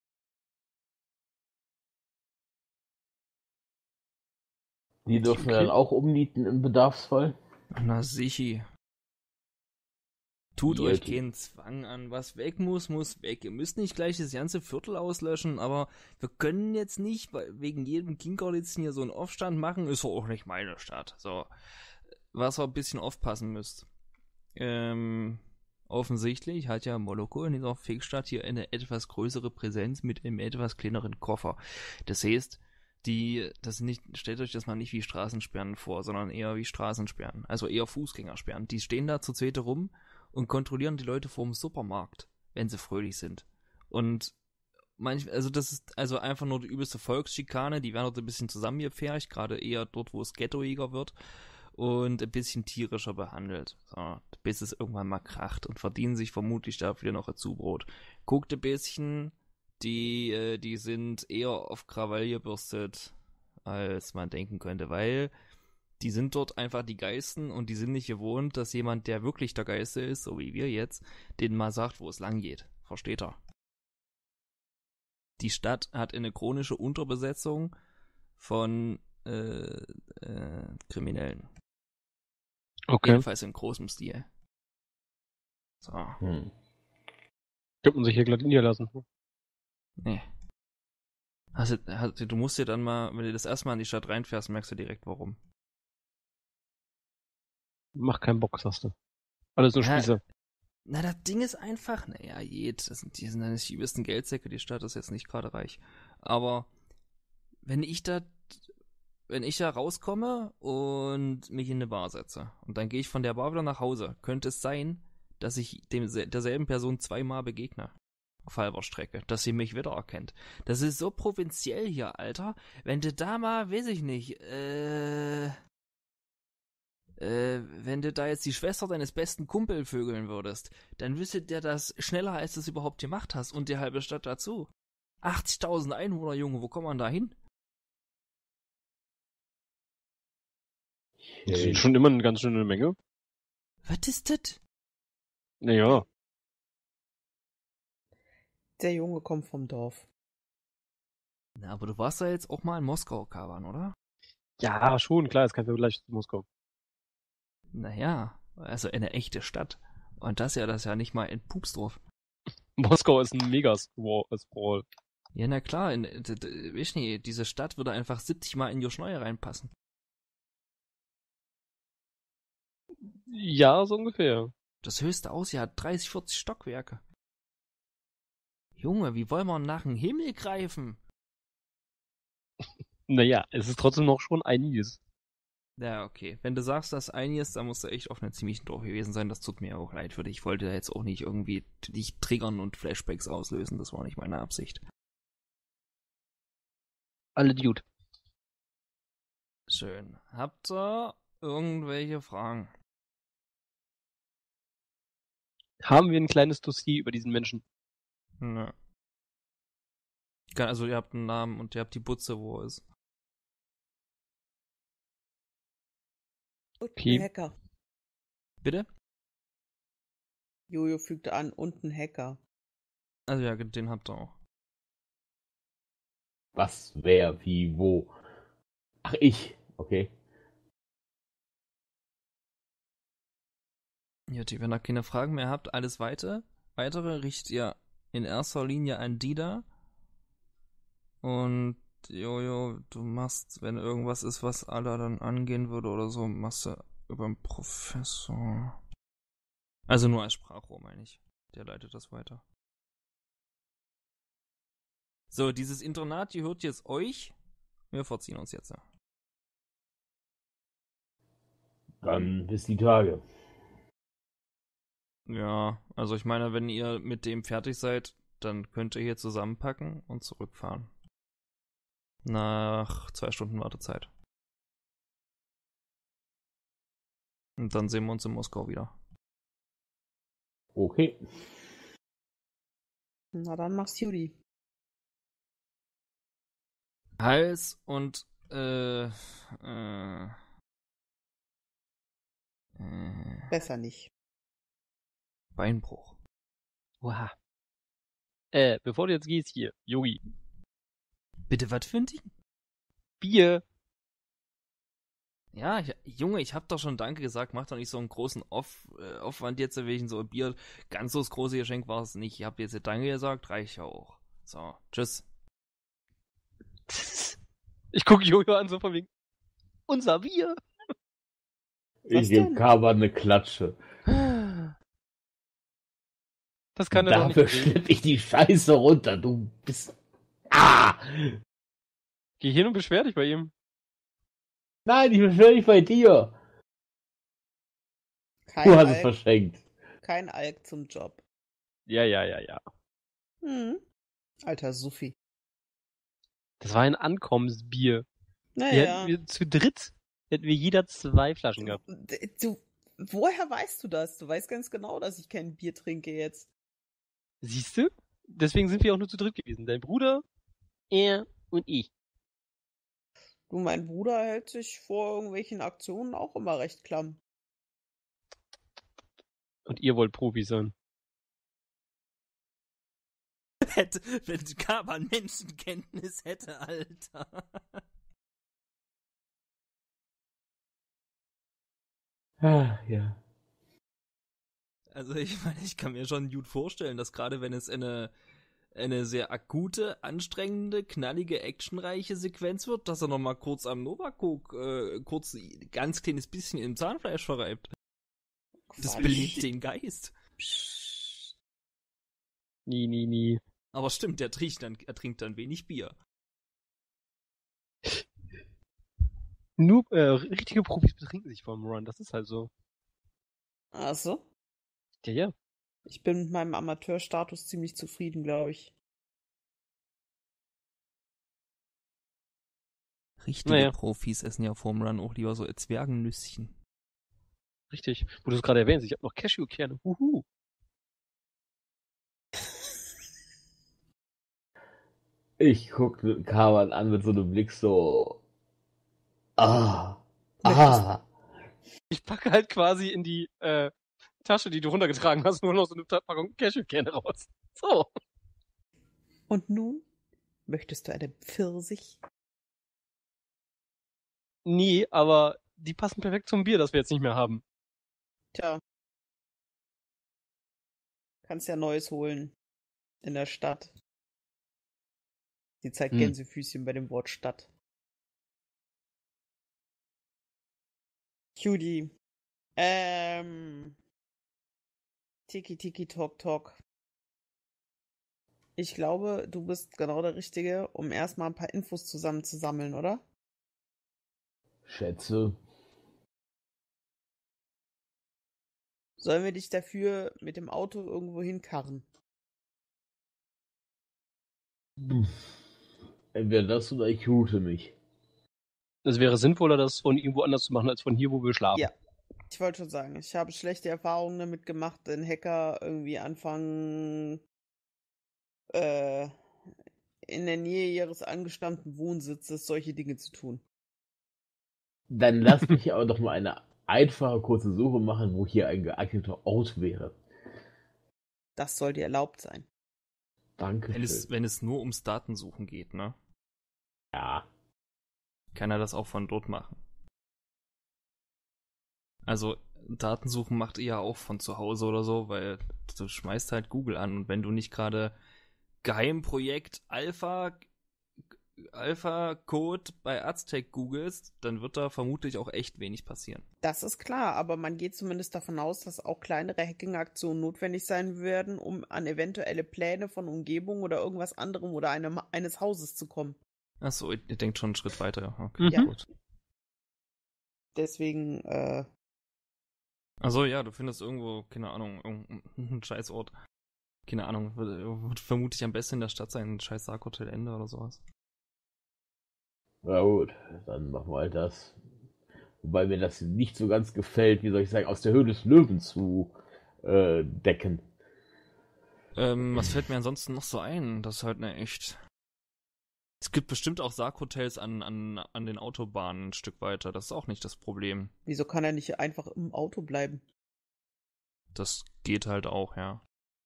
Die dürfen wir dann auch umnieten im Bedarfsfall. Na sichi. Tut Ja, euch die- keinen Zwang an. Was weg muss, muss weg. Ihr müsst nicht gleich das ganze Viertel auslöschen, aber wir können jetzt nicht weil wegen jedem Kinkerlitzen hier so einen Aufstand machen. Ist doch auch nicht meine Stadt. So. Was ihr ein bisschen aufpassen müsst. Ähm, offensichtlich hat ja Moloko in dieser Fake-Stadt hier eine etwas größere Präsenz mit einem etwas kleineren Koffer. Das heißt, die, das sind nicht, stellt euch das mal nicht wie Straßensperren vor, sondern eher wie Straßensperren. Also eher Fußgängersperren. Die stehen da zu zweit rum und kontrollieren die Leute vor dem Supermarkt, wenn sie fröhlich sind. Und manchmal, also das ist also einfach nur die übelste Volksschikane, die werden dort ein bisschen zusammengepfercht, gerade eher dort, wo es ghettoiger wird und ein bisschen tierischer behandelt. So, bis es irgendwann mal kracht und verdienen sich vermutlich dafür noch ein Zubrot. Guckt ein bisschen, die, äh, die sind eher auf Krawall gebürstet, als man denken könnte, weil die sind dort einfach die Geisten und die sind nicht gewohnt, dass jemand, der wirklich der Geiste ist, so wie wir jetzt, denen mal sagt, wo es lang geht. Versteht er? Die Stadt hat eine chronische Unterbesetzung von äh, äh, Kriminellen. Okay. Jedenfalls in großem Stil. So. Hm. Könnte man sich hier glatt niederlassen. Nee. Hast du, hast, du musst dir dann mal, wenn du das erste Mal in die Stadt reinfährst, merkst du direkt warum. Mach keinen Bock, sagst du. Alles nur Ja. Spieße. Na, das Ding ist einfach, naja, jed, das sind, die sind nicht die übelsten Geldsäcke, die Stadt ist jetzt nicht gerade reich. Aber wenn ich da, wenn ich da rauskomme und mich in eine Bar setze und dann gehe ich von der Bar wieder nach Hause, könnte es sein, dass ich dem, derselben Person zweimal begegne. Auf halber Strecke, dass sie mich wiedererkennt. Das ist so provinziell hier, Alter. Wenn du da mal, weiß ich nicht, äh, Äh, wenn du da jetzt die Schwester deines besten Kumpel vögeln würdest, dann wüsste der das schneller, als du es überhaupt gemacht hast und die halbe Stadt dazu. achtzigtausend Einwohner, Junge, wo kommt man da hin? Das ist schon immer eine ganz schöne Menge. Was ist das? Naja. Der Junge kommt vom Dorf. Na, aber du warst ja jetzt auch mal in Moskau, Kaban, oder? Ja, schon, klar, ist kein Vergleich zu Moskau. Naja, also eine echte Stadt. Und das ja, das ist ja nicht mal in Pupsdorf. Moskau ist ein Mega-Sprawl. Ja, na klar, in, d, d, weiß nicht, diese Stadt würde einfach siebzig Mal in Joschneue reinpassen. Ja, so ungefähr. Das höchste Haus hier hat dreißig, vierzig Stockwerke. Junge, wie wollen wir nach dem Himmel greifen? Naja, es ist trotzdem noch schon einiges. Ja, okay. Wenn du sagst, dass einiges, dann musst du echt auf einem ziemlichen Dorf gewesen sein. Das tut mir auch leid für dich. Ich wollte da jetzt auch nicht irgendwie dich triggern und Flashbacks auslösen. Das war nicht meine Absicht. Alle gut. Schön. Habt ihr irgendwelche Fragen? Haben wir ein kleines Dossier über diesen Menschen? Nö. Also ihr habt einen Namen und ihr habt die Butze, wo er ist. Und Okay. ein Hacker. Bitte? Jojo fügte an, und ein Hacker. Also ja, den habt ihr auch. Was, wer, wie, wo? Ach, ich. Okay. Jutti, wenn ihr keine Fragen mehr habt, alles weiter. Weitere richtet ihr in erster Linie an Dida. Und Jojo, du machst, wenn irgendwas ist, was alle dann angehen würde oder so, machst du über den Professor. Also nur als Sprachrohr, meine ich. Der leitet das weiter. So, dieses Internat gehört jetzt euch. Wir verziehen uns jetzt. Dann bis die Tage. Ja, also ich meine, wenn ihr mit dem fertig seid, dann könnt ihr hier zusammenpacken und zurückfahren. Nach zwei Stunden Wartezeit. Und dann sehen wir uns in Moskau wieder. Okay. Na dann mach's Judy. Hals und äh, äh, äh, Besser nicht. Beinbruch. Oha. Äh, bevor du jetzt gehst hier, Yogi. Bitte, was für ein Ding? Bier. Ja, ich, Junge, ich hab doch schon Danke gesagt, mach doch nicht so einen großen Auf, äh, Aufwand jetzt wegen so ein Bier. Ganz so das große Geschenk war es nicht. Ich hab jetzt Danke gesagt, reicht ja auch. So, tschüss. Ich gucke Jojo an, so von wegen. Unser Bier. Was Ich gebe denn? Kaba eine Klatsche. Das kann er doch Dafür nicht. schlepp ich die Scheiße runter. Du bist. Ah! Geh hin und beschwer dich bei ihm. Nein, ich beschwöre mich bei dir. Kein Du hast es Alk, verschenkt. kein Alk zum Job. Ja, ja, ja, ja. Hm. Alter Suffi. Das war ein Ankommensbier. Wir Naja. hätten wir zu dritt hätten wir jeder zwei Flaschen gehabt. D- Du, woher weißt du das? Du weißt ganz genau, dass ich kein Bier trinke jetzt. Siehst du? Deswegen sind wir auch nur zu dritt gewesen. Dein Bruder, er und ich. Du, mein Bruder hält sich vor irgendwelchen Aktionen auch immer recht klamm. Und ihr wollt Profis sein. Hätte, wenn Kaban Menschenkenntnis hätte, Alter. Ah, ja. Also ich meine, ich kann mir schon gut vorstellen, dass gerade wenn es eine, eine sehr akute, anstrengende, knallige, actionreiche Sequenz wird, dass er nochmal kurz am Novakok äh, kurz ganz kleines bisschen im Zahnfleisch verreibt. Das Quatsch. belebt den Geist. Psst. Nie, nie, nie. Aber stimmt, der trinkt dann, er trinkt dann wenig Bier. Nur äh, richtige Profis betrinken sich vom Run, das ist halt so. Ach so. Ja, ja. Ich bin mit meinem Amateurstatus ziemlich zufrieden, glaube ich. Richtige Naja. Profis essen ja vorm Run auch lieber so Zwergennüsschen. Richtig. Wo du es gerade erwähnst, ich habe noch Cashewkerne. Huhu. Ich guck Kaban an mit so einem Blick so. Ah. Ah. Ich packe halt quasi in die äh, Tasche, die du runtergetragen hast, nur noch so eine Packung Cashewkerne raus. So. Und nun? Möchtest du eine Pfirsich? Nie, aber die passen perfekt zum Bier, das wir jetzt nicht mehr haben. Tja. Kannst ja Neues holen. In der Stadt. Sie zeigt Hm. Gänsefüßchen bei dem Wort Stadt. Cutie. Ähm. Tiki Tiki Talk Talk. Ich glaube, du bist genau der Richtige, um erstmal ein paar Infos zusammenzusammeln, oder? Schätze. Sollen wir dich dafür mit dem Auto irgendwo hinkarren? Entweder das oder ich route mich. Es wäre sinnvoller, das von irgendwo anders zu machen, als von hier, wo wir schlafen. Ja. Ich wollte schon sagen, ich habe schlechte Erfahrungen damit gemacht, wenn Hacker irgendwie anfangen, äh, in der Nähe ihres angestammten Wohnsitzes solche Dinge zu tun. Dann lass mich aber doch mal eine einfache, kurze Suche machen, wo hier ein geeigneter Ort wäre. Das soll dir erlaubt sein. Danke. Wenn es, wenn es nur ums Datensuchen geht, ne? Ja. Kann er das auch von dort machen. Also, Datensuchen macht ihr ja auch von zu Hause oder so, weil du schmeißt halt Google an und wenn du nicht gerade Geheimprojekt Alpha Alpha-Code bei Aztec googelst, dann wird da vermutlich auch echt wenig passieren. Das ist klar, aber man geht zumindest davon aus, dass auch kleinere Hacking-Aktionen notwendig sein werden, um an eventuelle Pläne von Umgebung oder irgendwas anderem oder einem, eines Hauses zu kommen. Achso, ihr, ihr denkt schon einen Schritt weiter. Okay, Ja. gut. Deswegen, äh, Also ja, du findest irgendwo, keine Ahnung, irgendeinen Scheißort. Keine Ahnung, wird, wird vermutlich am besten in der Stadt sein, ein scheiß Sarghotel Ende oder sowas. Na gut, dann machen wir halt das. Wobei mir das nicht so ganz gefällt, wie soll ich sagen, aus der Höhle des Löwen zu äh, decken. Ähm, was fällt mir ansonsten noch so ein? Das ist halt eine echt... Es gibt bestimmt auch Sarghotels an, an, an den Autobahnen ein Stück weiter. Das ist auch nicht das Problem. wieso kann er nicht einfach im Auto bleiben? Das geht halt auch, ja.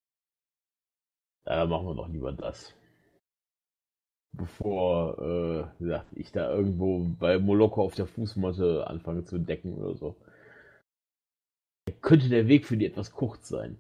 Da machen wir doch lieber das. Bevor, äh, wie gesagt, ich da irgendwo bei Moloko auf der Fußmatte anfange zu decken oder so. Könnte der Weg für die etwas kurz sein.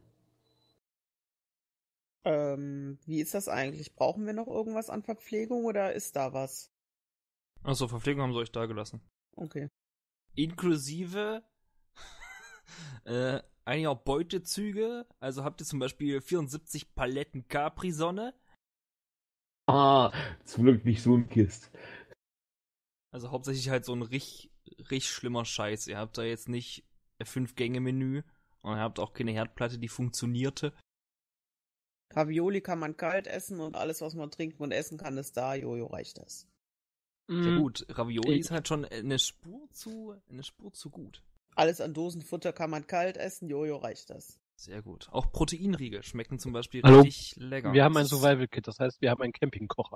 Ähm, wie ist das eigentlich? Brauchen wir noch irgendwas an Verpflegung oder ist da was? Achso, Verpflegung haben sie euch da gelassen. Okay. Inklusive äh, einiger Beutezüge. Also habt ihr zum Beispiel vierundsiebzig Paletten Capri-Sonne. Ah, zum Glück nicht so ein Kist. Also hauptsächlich halt so ein richtig, richtig schlimmer Scheiß. Ihr habt da jetzt nicht ein Fünf-Gänge-Menü und ihr habt auch keine Herdplatte, die funktionierte. Ravioli kann man kalt essen und alles, was man trinken und essen kann, ist da. Jojo, reicht das. Ja gut, Ravioli Ich- ist halt schon eine Spur zu, eine Spur zu gut. Alles an Dosenfutter kann man kalt essen. Jojo, reicht das. Sehr gut. Auch Proteinriegel schmecken zum Beispiel Hallo? richtig lecker. Wir haben ein Das ist- Survival-Kit, das heißt, wir haben einen Campingkocher.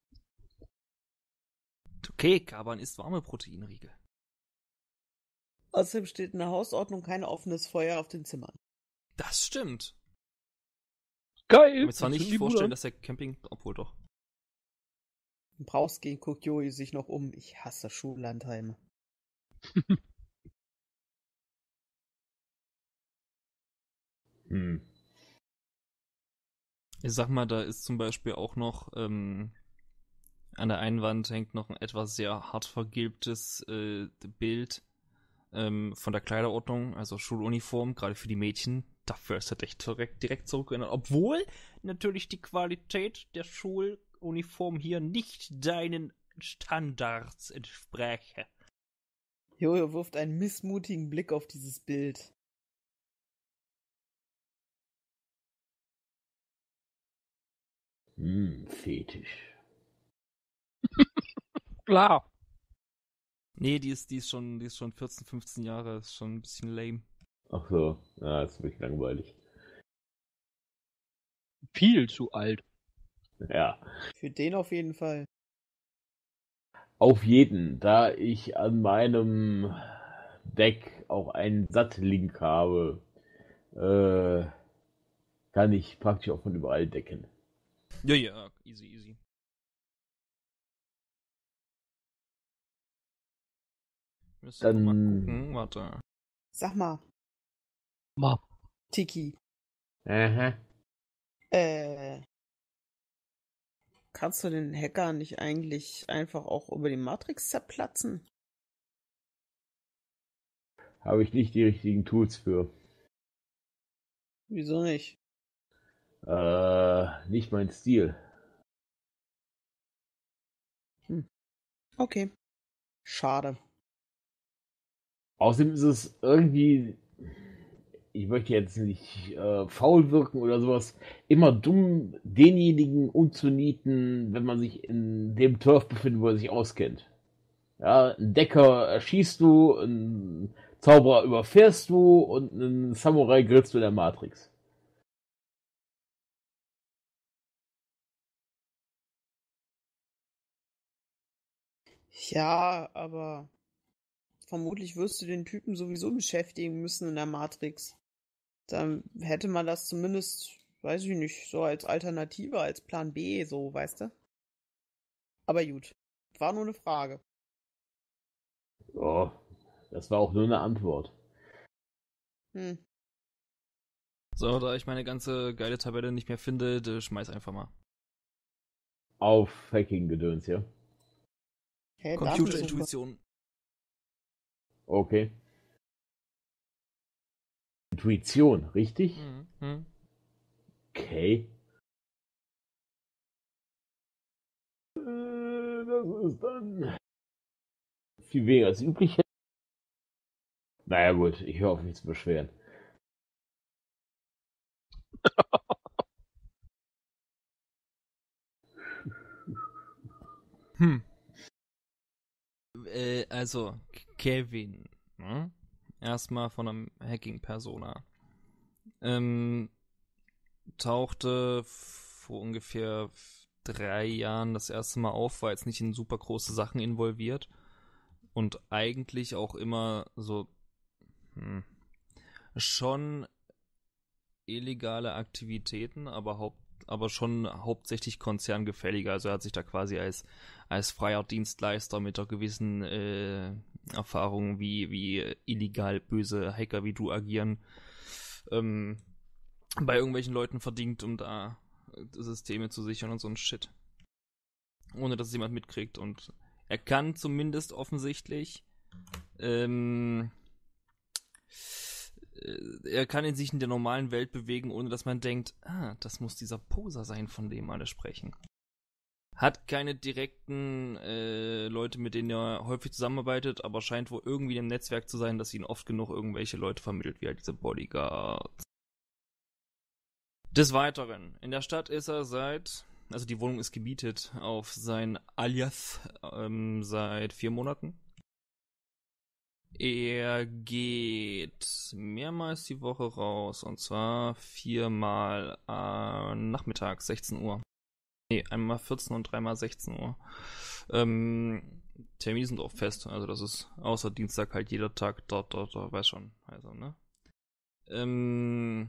Okay, Kaban isst warme Proteinriegel. Außerdem steht in der Hausordnung kein offenes Feuer auf den Zimmern. Das stimmt. Geil! Ich kann mir zwar Das nicht sind die vorstellen, Brüder. dass der Camping... Obwohl doch. Im Rausgehen guckt Jojo sich noch um. Ich hasse Schullandheime. Hm. Ich sag mal, da ist zum Beispiel auch noch ähm, an der einen Wand hängt noch ein etwas sehr hart vergilbtes äh, Bild ähm, von der Kleiderordnung, also Schuluniform, gerade für die Mädchen, dafür ist er echt direkt, direkt zurückgeändert. Obwohl natürlich die Qualität der Schuluniform hier nicht deinen Standards entspräche. Jojo wirft einen missmutigen Blick auf dieses Bild. Hm, Fetisch. Klar. Nee, die ist, die ist schon, die ist schon vierzehn, fünfzehn Jahre, ist schon ein bisschen lame. Ach so, ja, ist wirklich langweilig. Viel zu alt. Ja, Für den auf jeden Fall. auf jeden, da ich an meinem Deck auch einen Satellink habe, äh, kann ich praktisch auch von überall decken. Ja, ja, easy, easy. Müssen wir Dann- mal gucken, warte. Sag mal, Ma. Tiki, Aha. äh, kannst du den Hacker nicht eigentlich einfach auch über die Matrix zerplatzen? Habe ich nicht die richtigen Tools für. Wieso nicht? Äh, nicht mein Stil. Okay. Schade. Außerdem ist es irgendwie, ich möchte jetzt nicht äh, faul wirken oder sowas, immer dumm, denjenigen umzunieten, wenn man sich in dem Turf befindet, wo er sich auskennt. Ja, einen Decker erschießt du, einen Zauberer überfährst du und einen Samurai grillst du in der Matrix. Ja, aber vermutlich wirst du den Typen sowieso beschäftigen müssen in der Matrix. Dann hätte man das zumindest, weiß ich nicht, so als Alternative, als Plan B, so, weißt du? Aber gut. War nur eine Frage. Ja, das war auch nur eine Antwort. Hm. So, da ich meine ganze geile Tabelle nicht mehr finde, äh, schmeiß einfach mal. Auf Hacking-Gedöns, ja? Hey, Computerintuition. Okay. Intuition, richtig? Mhm. Mhm. Okay. Äh, das ist dann viel weniger als üblich. Naja gut, ich höre auf mich zu beschweren. Hm. Äh, also, Kevin, ne? Erstmal von einem Hacking-Persona. Ähm, tauchte vor ungefähr drei Jahren das erste Mal auf, war jetzt nicht in super große Sachen involviert und eigentlich auch immer so hm, schon illegale Aktivitäten, aber haupt aber schon hauptsächlich konzerngefälliger. Also er hat sich da quasi als, als freier Dienstleister mit einer gewissen äh, Erfahrung, wie, wie illegal böse Hacker wie du agieren, ähm, bei irgendwelchen Leuten verdient, um da Systeme zu sichern und so ein Shit. Ohne dass es jemand mitkriegt. Und er kann zumindest offensichtlich ähm, er kann in sich in der normalen Welt bewegen, ohne dass man denkt, ah, das muss dieser Poser sein, von dem alle sprechen. Hat keine direkten äh, Leute, mit denen er häufig zusammenarbeitet, aber scheint wohl irgendwie im Netzwerk zu sein, dass ihn oft genug irgendwelche Leute vermittelt, wie halt diese Bodyguards. Des Weiteren, in der Stadt ist er seit, also die Wohnung ist gebietet auf sein Alias ähm, seit vier Monaten. Er geht mehrmals die Woche raus, und zwar viermal äh, nachmittags, sechzehn Uhr. Nee, einmal vierzehn und dreimal sechzehn Uhr. Ähm, Termine sind auch fest, also das ist außer Dienstag halt jeder Tag dort, dort, dort, weiß schon, also, ne? Ähm,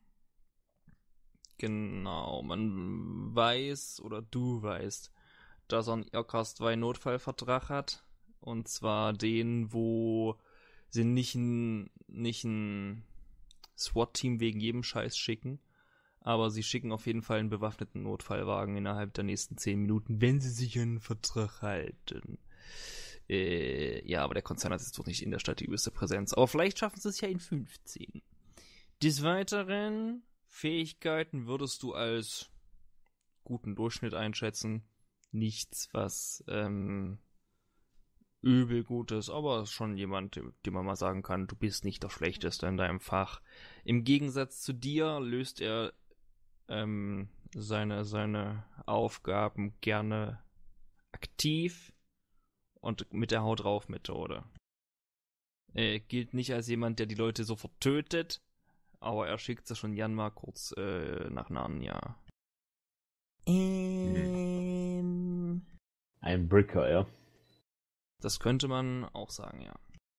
genau, man weiß, oder du weißt, dass er einen I R C A S zwei Notfallvertrag hat. Und zwar den, wo sie nicht ein, nicht ein SWAT-Team wegen jedem Scheiß schicken, aber sie schicken auf jeden Fall einen bewaffneten Notfallwagen innerhalb der nächsten zehn Minuten, wenn sie sich an den Vertrag halten. Äh, ja, aber der Konzern hat jetzt doch nicht in der Stadt die übelste Präsenz. Aber vielleicht schaffen sie es ja in fünfzehn. Des Weiteren, Fähigkeiten würdest du als guten Durchschnitt einschätzen. Nichts, was ähm, übel gut ist, aber schon jemand, dem man mal sagen kann, du bist nicht der Schlechteste in deinem Fach. Im Gegensatz zu dir löst er ähm, seine, seine Aufgaben gerne aktiv und mit der Haut drauf Methode. Er gilt nicht als jemand, der die Leute sofort tötet, aber er schickt sie schon Jan mal kurz äh, nach Narnia. Ähm. Ein Bricker, ja. Das könnte man auch sagen, ja.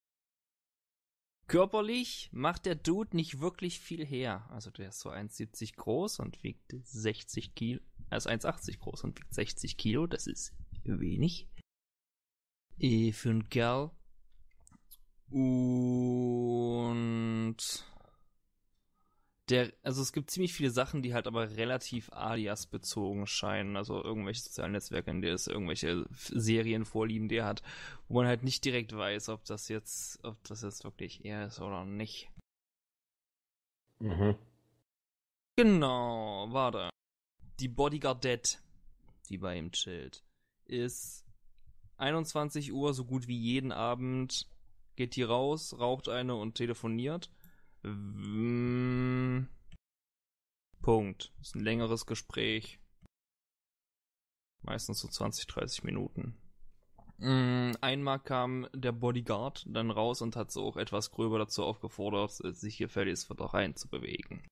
Körperlich macht der Dude nicht wirklich viel her. Also der ist so eins Komma siebzig groß und wiegt sechzig Kilo. Er ist eins Komma achtzig groß und wiegt sechzig Kilo. Das ist wenig. Äh, für einen Kerl. Und der, also es gibt ziemlich viele Sachen, die halt aber relativ alias bezogen scheinen, also irgendwelche sozialen Netzwerke, in der es irgendwelche Serienvorlieben, die er hat, wo man halt nicht direkt weiß, ob das jetzt, ob das jetzt wirklich er ist oder nicht. Mhm. Genau, warte. Die Bodyguardette, die bei ihm chillt, ist einundzwanzig Uhr so gut wie jeden Abend, geht die raus, raucht eine und telefoniert. Mm, Punkt. Ist ein längeres Gespräch. Meistens so zwanzig, dreißig Minuten. Mm, einmal kam der Bodyguard dann raus und hat so auch etwas gröber dazu aufgefordert, sich hier gefälligst wieder rein zu bewegen.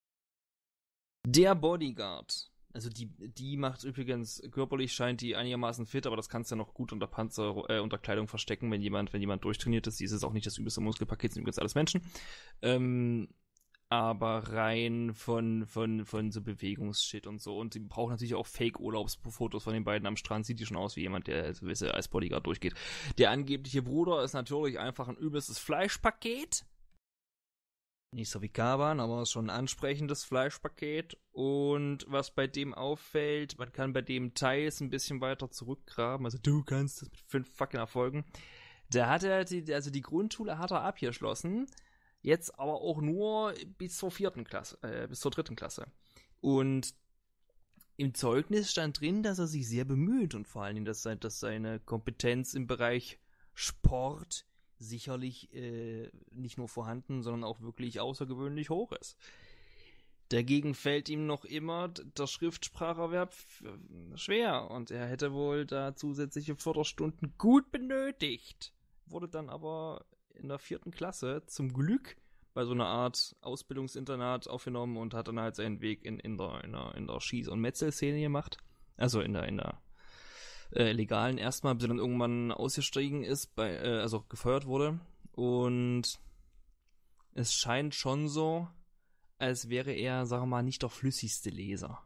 Der Bodyguard, also die, die macht übrigens, körperlich scheint die einigermaßen fit, aber das kannst du ja noch gut unter Panzer, äh, unter Kleidung verstecken, wenn jemand, wenn jemand durchtrainiert ist. Die ist es auch nicht das übelste Muskelpaket, sind übrigens alles Menschen. Ähm, aber rein von, von, von so Bewegungsshit und so. Und die braucht natürlich auch Fake-Urlaubsfotos von den beiden am Strand. Sieht die schon aus wie jemand, der so als Bodyguard durchgeht. Der angebliche Bruder ist natürlich einfach ein übelstes Fleischpaket. Nicht so wie Kaban, aber schon ein ansprechendes Fleischpaket. Und was bei dem auffällt, man kann bei dem teils ein bisschen weiter zurückgraben. Also du kannst das mit fünf fucking Erfolgen. Da hat er, die, also die Grundschule hat er abgeschlossen. Jetzt aber auch nur bis zur vierten Klasse, äh, bis zur dritten Klasse. Und im Zeugnis stand drin, dass er sich sehr bemüht und vor allen Dingen, dass, dass seine Kompetenz im Bereich Sport sicherlich äh, nicht nur vorhanden, sondern auch wirklich außergewöhnlich hoch ist. Dagegen fällt ihm noch immer der Schriftspracherwerb schwer und er hätte wohl da zusätzliche Förderstunden gut benötigt. Wurde dann aber in der vierten Klasse zum Glück bei so einer Art Ausbildungsinternat aufgenommen und hat dann halt seinen Weg in, in der, in der, in der Schieß- und Metzelszene gemacht. Also in der, in der Äh, legalen erstmal, bis er dann irgendwann ausgestiegen ist, bei, äh, also gefeuert wurde. Und es scheint schon so, als wäre er, sagen wir mal, nicht der flüssigste Leser.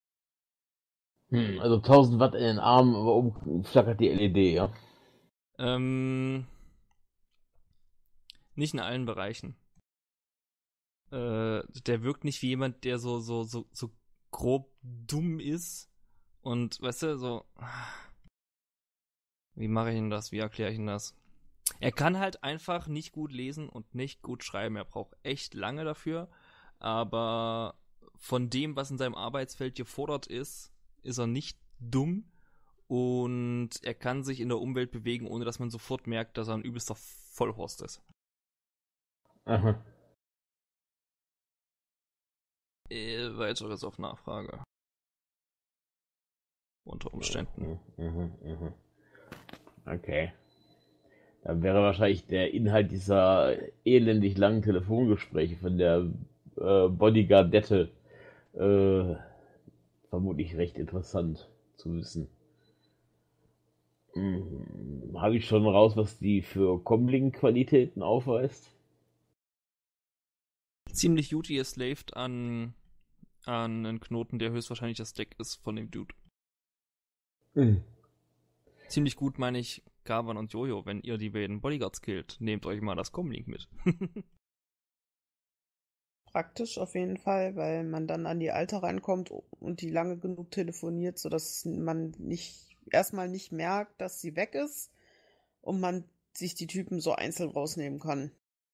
Hm, also tausend Watt in den Armen, aber oben flackert die L E D, ja. Ähm, nicht in allen Bereichen. Äh, der wirkt nicht wie jemand, der so, so, so, so grob dumm ist. Und, weißt du, so... Wie mache ich denn das? Wie erkläre ich denn das? Er kann halt einfach nicht gut lesen und nicht gut schreiben. Er braucht echt lange dafür. Aber von dem, was in seinem Arbeitsfeld gefordert ist, ist er nicht dumm. Und er kann sich in der Umwelt bewegen, ohne dass man sofort merkt, dass er ein übelster Vollhorst ist. Aha. Äh, weiteres auf Nachfrage. Unter Umständen. Mhm, mhm, mhm. Okay. Dann wäre wahrscheinlich der Inhalt dieser elendig langen Telefongespräche von der äh, Bodyguardette äh, vermutlich recht interessant zu wissen. Hm, habe ich schon raus, was die für Comlink-Qualitäten aufweist? Ziemlich gut geslaved an, an einen Knoten, der höchstwahrscheinlich das Deck ist von dem Dude. Mhm. Ziemlich gut meine ich Kaban und Jojo, wenn ihr die beiden Bodyguards killt, nehmt euch mal das Comlink mit. Praktisch auf jeden Fall, weil man dann an die Alte rankommt und die lange genug telefoniert, sodass man nicht erstmal nicht merkt, dass sie weg ist und man sich die Typen so einzeln rausnehmen kann.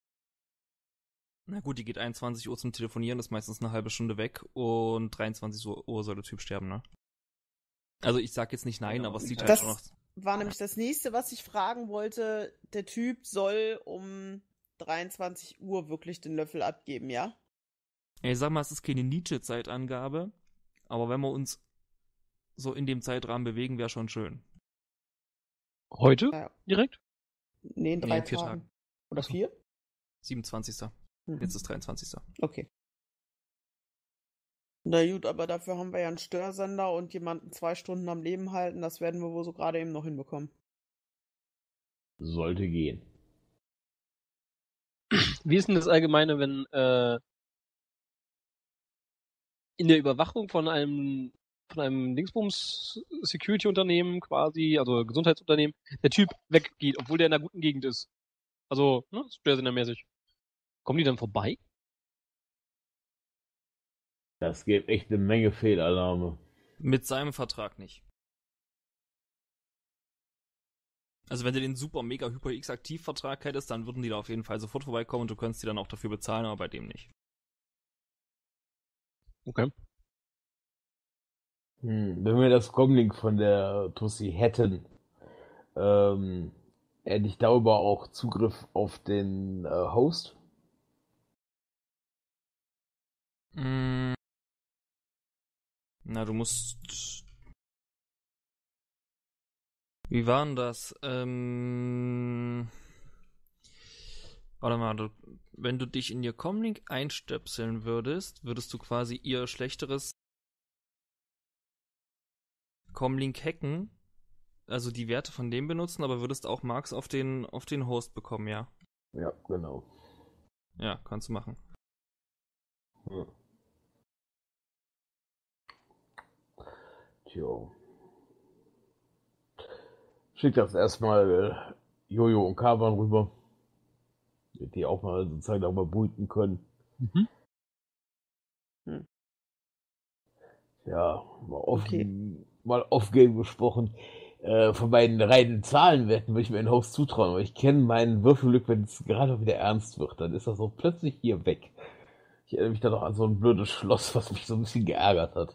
Na gut, die geht einundzwanzig Uhr zum Telefonieren, das ist meistens eine halbe Stunde weg und dreiundzwanzig Uhr soll der Typ sterben, ne? Also ich sag jetzt nicht nein, Genau. aber es sieht Das halt schon noch... war nämlich das nächste, was ich fragen wollte. Der Typ soll um dreiundzwanzig Uhr wirklich den Löffel abgeben, ja? Ich sag mal, es ist keine Nietzsche-Zeitangabe, aber wenn wir uns so in dem Zeitrahmen bewegen, wäre schon schön. Heute? Ja. Direkt? Nee, in drei Nee, vier Tagen. Tagen. Oder Ach so. vier? siebenundzwanzigster Mhm. Jetzt ist dreiundzwanzigster Okay. Na gut, aber dafür haben wir ja einen Störsender und jemanden zwei Stunden am Leben halten. Das werden wir wohl so gerade eben noch hinbekommen. Sollte gehen. Wie ist denn das Allgemeine, wenn äh, in der Überwachung von einem von einem Dingsbums-Security-Unternehmen quasi, also Gesundheitsunternehmen, der Typ weggeht, obwohl der in einer guten Gegend ist? Also, ne, Störsendermäßig. Kommen die dann vorbei? Das gibt echt eine Menge Fehlalarme. Mit seinem Vertrag nicht. Also wenn du den super mega hyper X Aktivvertrag hättest, dann würden die da auf jeden Fall sofort vorbeikommen und du könntest die dann auch dafür bezahlen, aber bei dem nicht. Okay. Hm, wenn wir das Comlink von der Tussi hätten, ähm, hätte ich darüber auch Zugriff auf den äh, Host? Mm. Na, du musst... Wie war denn das? Ähm... Warte mal, du, wenn du dich in ihr Comlink einstöpseln würdest, würdest du quasi ihr schlechteres Comlink hacken, also die Werte von dem benutzen, aber würdest auch Marks auf den, auf den Host bekommen, ja. Ja, genau. Ja, kannst du machen. Ja. Tja. Schick das erstmal äh, Jojo und Kaban rüber. Die auch mal sozusagen darüber brüten können. Mhm. Hm. Ja, mal off, Okay. mal off-game gesprochen. Äh, von meinen reinen Zahlenwerten würde ich mir einen Host zutrauen, aber ich kenne meinen Würfelglück, wenn es gerade wieder ernst wird, dann ist das so plötzlich hier weg. Ich erinnere mich da noch an so ein blödes Schloss, was mich so ein bisschen geärgert hat.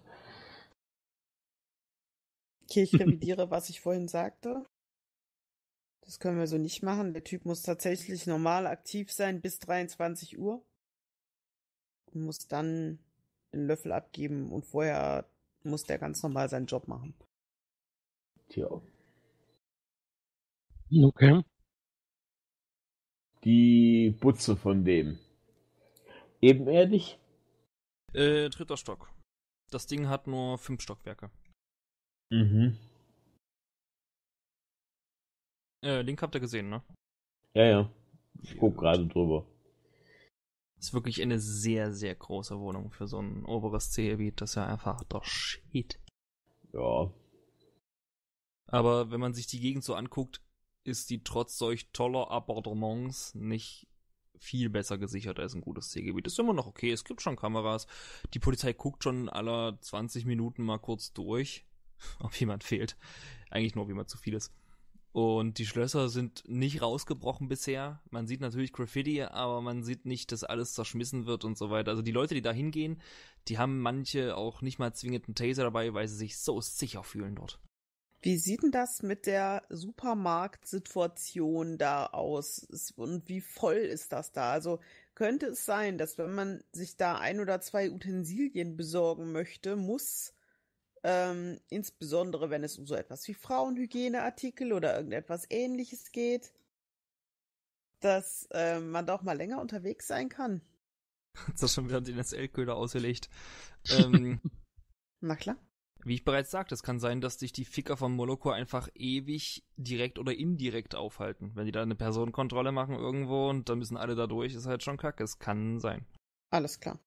Okay, ich revidiere, was ich vorhin sagte. Das können wir so nicht machen. Der Typ muss tatsächlich normal aktiv sein bis dreiundzwanzig Uhr. Und muss dann den Löffel abgeben und vorher muss der ganz normal seinen Job machen. Tja. Okay. Die Butze von dem. Ebenerdig? Äh, dritter Stock. Das Ding hat nur fünf Stockwerke. Mhm. Äh, Link habt ihr gesehen, ne? Ja, ja. Ich guck gerade drüber. Ist wirklich eine sehr, sehr große Wohnung für so ein oberes C-Gebiet. Das ist ja einfach der Shit. Ja. Aber wenn man sich die Gegend so anguckt, ist die trotz solch toller Appartements nicht viel besser gesichert als ein gutes C-Gebiet. Ist immer noch okay, es gibt schon Kameras. Die Polizei guckt schon alle zwanzig Minuten mal kurz durch, ob jemand fehlt. Eigentlich nur, ob jemand zu viel ist. Und die Schlösser sind nicht rausgebrochen bisher. Man sieht natürlich Graffiti, aber man sieht nicht, dass alles zerschmissen wird und so weiter. Also die Leute, die da hingehen, die haben manche auch nicht mal zwingend einen Taser dabei, weil sie sich so sicher fühlen dort. Wie sieht denn das mit der Supermarktsituation da aus? Und wie voll ist das da? Also könnte es sein, dass wenn man sich da ein oder zwei Utensilien besorgen möchte, muss, ähm, insbesondere wenn es um so etwas wie Frauenhygieneartikel oder irgendetwas Ähnliches geht, dass äh, man da auch mal länger unterwegs sein kann? Hat's da schon wieder den S L-Köder ausgelegt. ähm, Na klar. Wie ich bereits sagte, es kann sein, dass dich die Ficker von Moloko einfach ewig direkt oder indirekt aufhalten. Wenn die da eine Personenkontrolle machen irgendwo und dann müssen alle da durch, ist halt schon kacke. Es kann sein. Alles klar.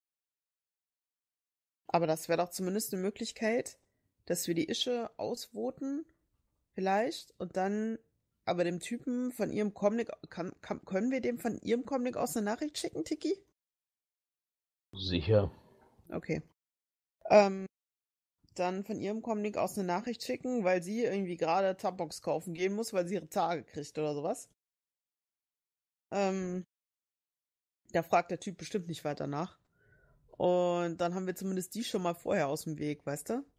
Aber das wäre doch zumindest eine Möglichkeit, dass wir die Ische ausvoten, vielleicht, und dann aber dem Typen von ihrem Comlink, kann, kann, können wir dem von ihrem Comlink aus eine Nachricht schicken, Tiki? Sicher. Okay. Ähm, dann von ihrem Comlink aus eine Nachricht schicken, weil sie irgendwie gerade Tampons kaufen gehen muss, weil sie ihre Tage kriegt oder sowas. Ähm, da fragt der Typ bestimmt nicht weiter nach. Und dann haben wir zumindest die schon mal vorher aus dem Weg, weißt du?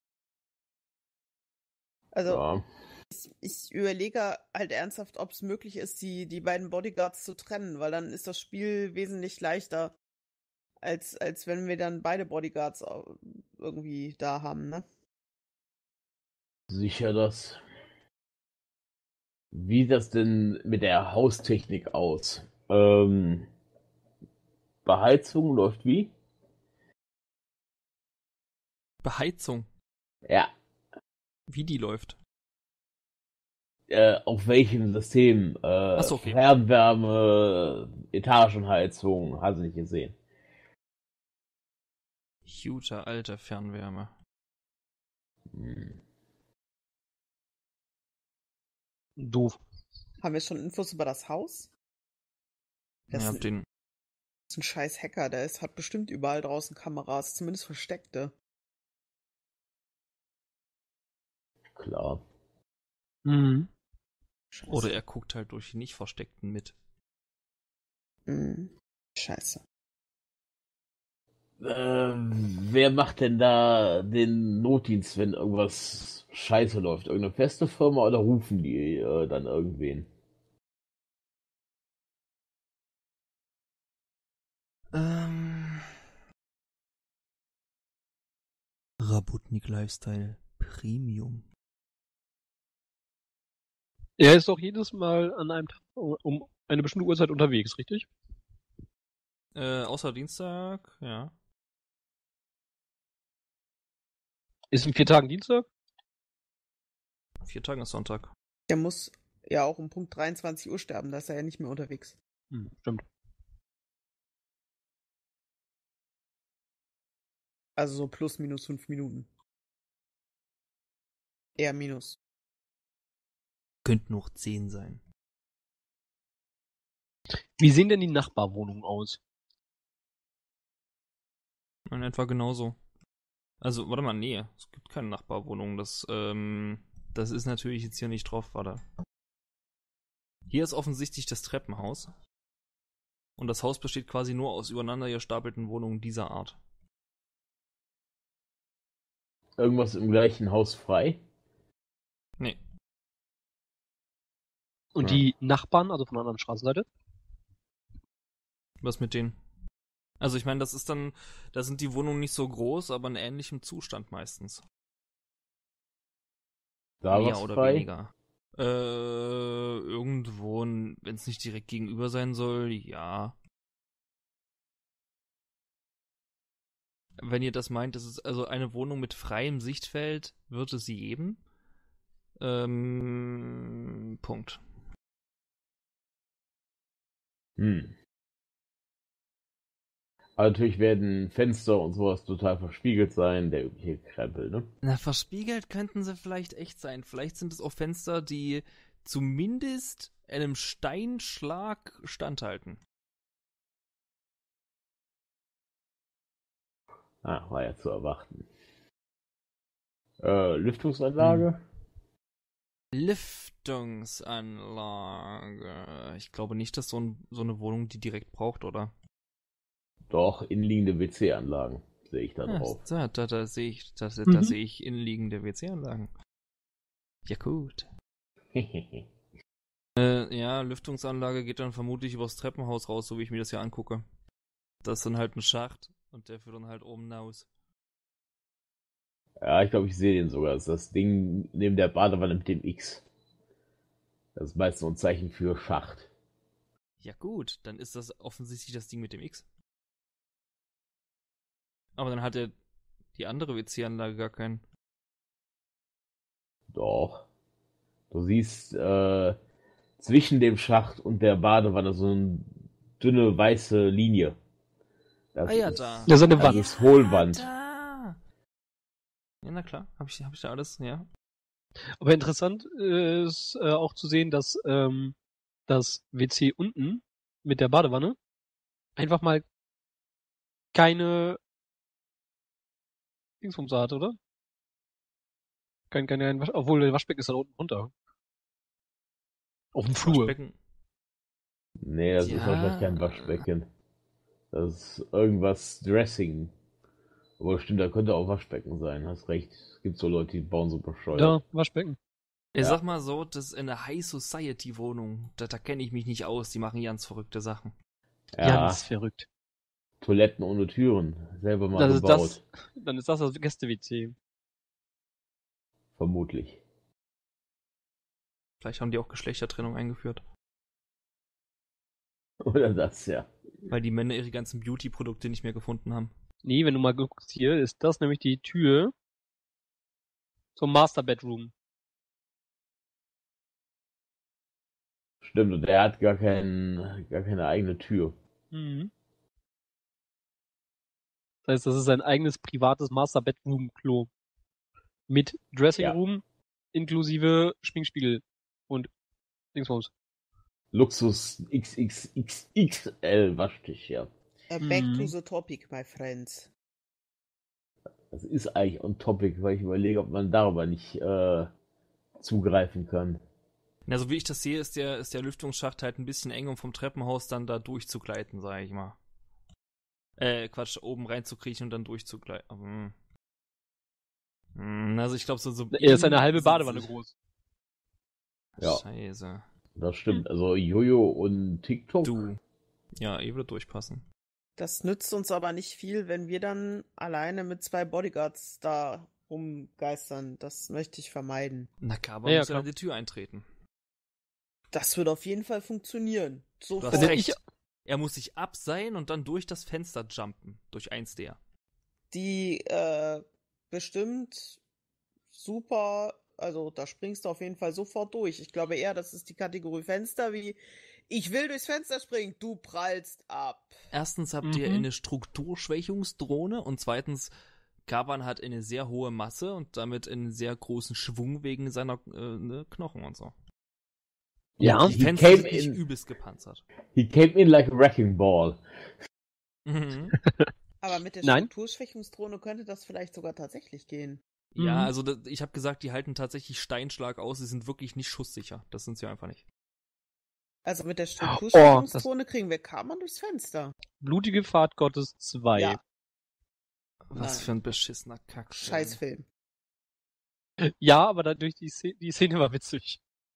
Also, Ja. ich, ich überlege halt ernsthaft, ob es möglich ist, die, die beiden Bodyguards zu trennen, weil dann ist das Spiel wesentlich leichter, als, als wenn wir dann beide Bodyguards au- irgendwie da haben, ne? Sicher das. Wie sieht das denn mit der Haustechnik aus? Ähm, Beheizung läuft wie? Beheizung, Ja. wie die läuft. Äh, auf welchem System? Äh, Ach so, okay. Fernwärme, Etagenheizung, hast du nicht gesehen. Huge alter Fernwärme. Hm. Doof. Haben wir schon Infos über das Haus? Das Ja, ist hab ein, den, ist ein scheiß Hacker, der ist, hat bestimmt überall draußen Kameras, zumindest versteckte. Klar. Mhm. Scheiße. oder er guckt halt durch die nicht versteckten mit. Mhm. Scheiße. Ähm, wer macht denn da den Notdienst, wenn irgendwas scheiße läuft? Irgendeine feste Firma oder rufen die äh, dann irgendwen? Ähm. Rabotnik Lifestyle Premium. Er ist doch jedes Mal an einem Tag um eine bestimmte Uhrzeit unterwegs, richtig? Äh, außer Dienstag, ja. Ist in vier Tagen Dienstag? Vier Tagen ist Sonntag. Der muss ja auch um Punkt dreiundzwanzig Uhr sterben, da ist er ja nicht mehr unterwegs. Hm, stimmt. Also so plus minus fünf Minuten. Eher minus. Könnten noch zehn sein. Wie sehen denn die Nachbarwohnungen aus? In etwa genauso. Also, warte mal, nee, es gibt keine Nachbarwohnung. Das, ähm, das ist natürlich jetzt hier nicht drauf, warte. Hier ist offensichtlich das Treppenhaus. Und das Haus besteht quasi nur aus übereinander gestapelten Wohnungen dieser Art. Irgendwas im gleichen Haus frei? Nee. Und Ja. die Nachbarn, also von der anderen Straßenseite? Was mit denen? Also ich meine, das ist dann, da sind die Wohnungen nicht so groß, aber in ähnlichem Zustand meistens. Da Mehr was oder frei? weniger. Äh, irgendwo, wenn es nicht direkt gegenüber sein soll, ja. Wenn ihr das meint, das ist also eine Wohnung mit freiem Sichtfeld, wird es sie geben. Ähm, Punkt. Hm. Aber natürlich werden Fenster und sowas total verspiegelt sein, der übliche Krempel, ne? Na, verspiegelt könnten sie vielleicht echt sein. Vielleicht sind es auch Fenster, die zumindest einem Steinschlag standhalten. Ah, war ja zu erwarten. Äh, Lüftungsanlage? Lüftungsanlage. Ich glaube nicht, dass so, ein, so eine Wohnung die direkt braucht, oder? Doch, innenliegende W C-Anlagen sehe ich da Ja, drauf. da, da, da sehe ich, da, da Mhm. sehe ich innenliegende W C-Anlagen. Ja, gut. Äh, ja, Lüftungsanlage geht dann vermutlich übers Treppenhaus raus, so wie ich mir das hier angucke. Das ist dann halt ein Schacht und der führt dann halt oben hinaus. Ja, ich glaube, ich sehe den sogar. Das ist das Ding neben der Badewanne mit dem X. Das ist meist so ein Zeichen für Schacht. Ja gut, dann ist das offensichtlich das Ding mit dem X. Aber dann hat er die andere W C-Anlage gar keinen. Doch. Du siehst äh, zwischen dem Schacht und der Badewanne so eine dünne weiße Linie. Das Ah ja, ist, da. Ja, so eine das Wand. ist Hohlwand. Da. Ja, na klar. Hab ich, hab ich da alles, ja. Aber interessant ist äh, auch zu sehen, dass ähm, das W C unten mit der Badewanne einfach mal keine Dingsbums hat, oder? Kein, kein, kein Wasch, obwohl der Waschbecken ist dann unten runter. Auf dem Flur. Waschbecken. Nee, das ist Ja. wahrscheinlich kein Waschbecken. Das ist irgendwas Dressing. Aber stimmt, da könnte auch Waschbecken sein. Hast recht. Es gibt so Leute, die bauen so bescheuert. Ja, Waschbecken. Ich Ja. sag mal so, das ist eine High Society Wohnung. Da, da kenne ich mich nicht aus. Die machen ganz verrückte Sachen. Ja, Ganz verrückt. Toiletten ohne Türen. Selber mal Das ist gebaut. das, dann ist das das Gäste-W C. Vermutlich. Vielleicht haben die auch Geschlechtertrennung eingeführt. Oder das, ja. Weil die Männer ihre ganzen Beauty-Produkte nicht mehr gefunden haben. Nee, wenn du mal guckst hier, ist das nämlich die Tür zum Master Bedroom. Stimmt, und der hat gar, kein, gar keine eigene Tür. Mhm. Das heißt, das ist sein eigenes privates Master Bedroom Klo. Mit Dressing Ja. Room inklusive Schminkspiegel und Dingsbums. Luxus X X X X L Waschtisch, ja. Uh, back Mhm. to the topic, my friends. Das ist eigentlich on topic, weil ich überlege, ob man darüber nicht äh, zugreifen kann. Na, so wie ich das sehe, ist der, ist der Lüftungsschacht halt ein bisschen eng, um vom Treppenhaus dann da durchzugleiten, sag ich mal. Äh, Quatsch, oben reinzukriechen und dann durchzugleiten. Hm. Hm, Also ich glaube so, so. Er ist eine halbe Badewanne groß. Ja. Scheiße. Das stimmt. Also Jojo und TikTok. Du. Ja, eh würde durchpassen. Das nützt uns aber nicht viel, wenn wir dann alleine mit zwei Bodyguards da rumgeistern. Das möchte ich vermeiden. Na, Kaba Ja, ja, muss ja klar. an die Tür eintreten. Das wird auf jeden Fall funktionieren. Du hast Sofort. Also recht. ich- Er muss sich abseilen und dann durch das Fenster jumpen. Durch eins der. Die äh, bestimmt super, also da springst du auf jeden Fall sofort durch. Ich glaube eher, das ist die Kategorie Fenster wie ich will durchs Fenster springen, du prallst ab. Erstens habt Mhm. ihr eine Strukturschwächungsdrohne und zweitens, Kaban hat eine sehr hohe Masse und damit einen sehr großen Schwung wegen seiner äh, ne, Knochen und so. Ja, Die he Fenster came sind nicht in, übelst gepanzert. he came in like a wrecking ball. Mhm. Aber mit der Nein. Strukturschwächungsdrohne könnte das vielleicht sogar tatsächlich gehen. Ja, Mhm. also das, ich habe gesagt, die halten tatsächlich Steinschlag aus, sie sind wirklich nicht schusssicher. Das sind sie einfach nicht. Also mit der Oh, Strukturschwächungsdrohne kriegen wir Kammern durchs Fenster. Blutige Fahrt Gottes zwei. Ja. Was Nein. für ein beschissener Kack. Scheißfilm. Ja, aber dadurch die Szene, die Szene war witzig.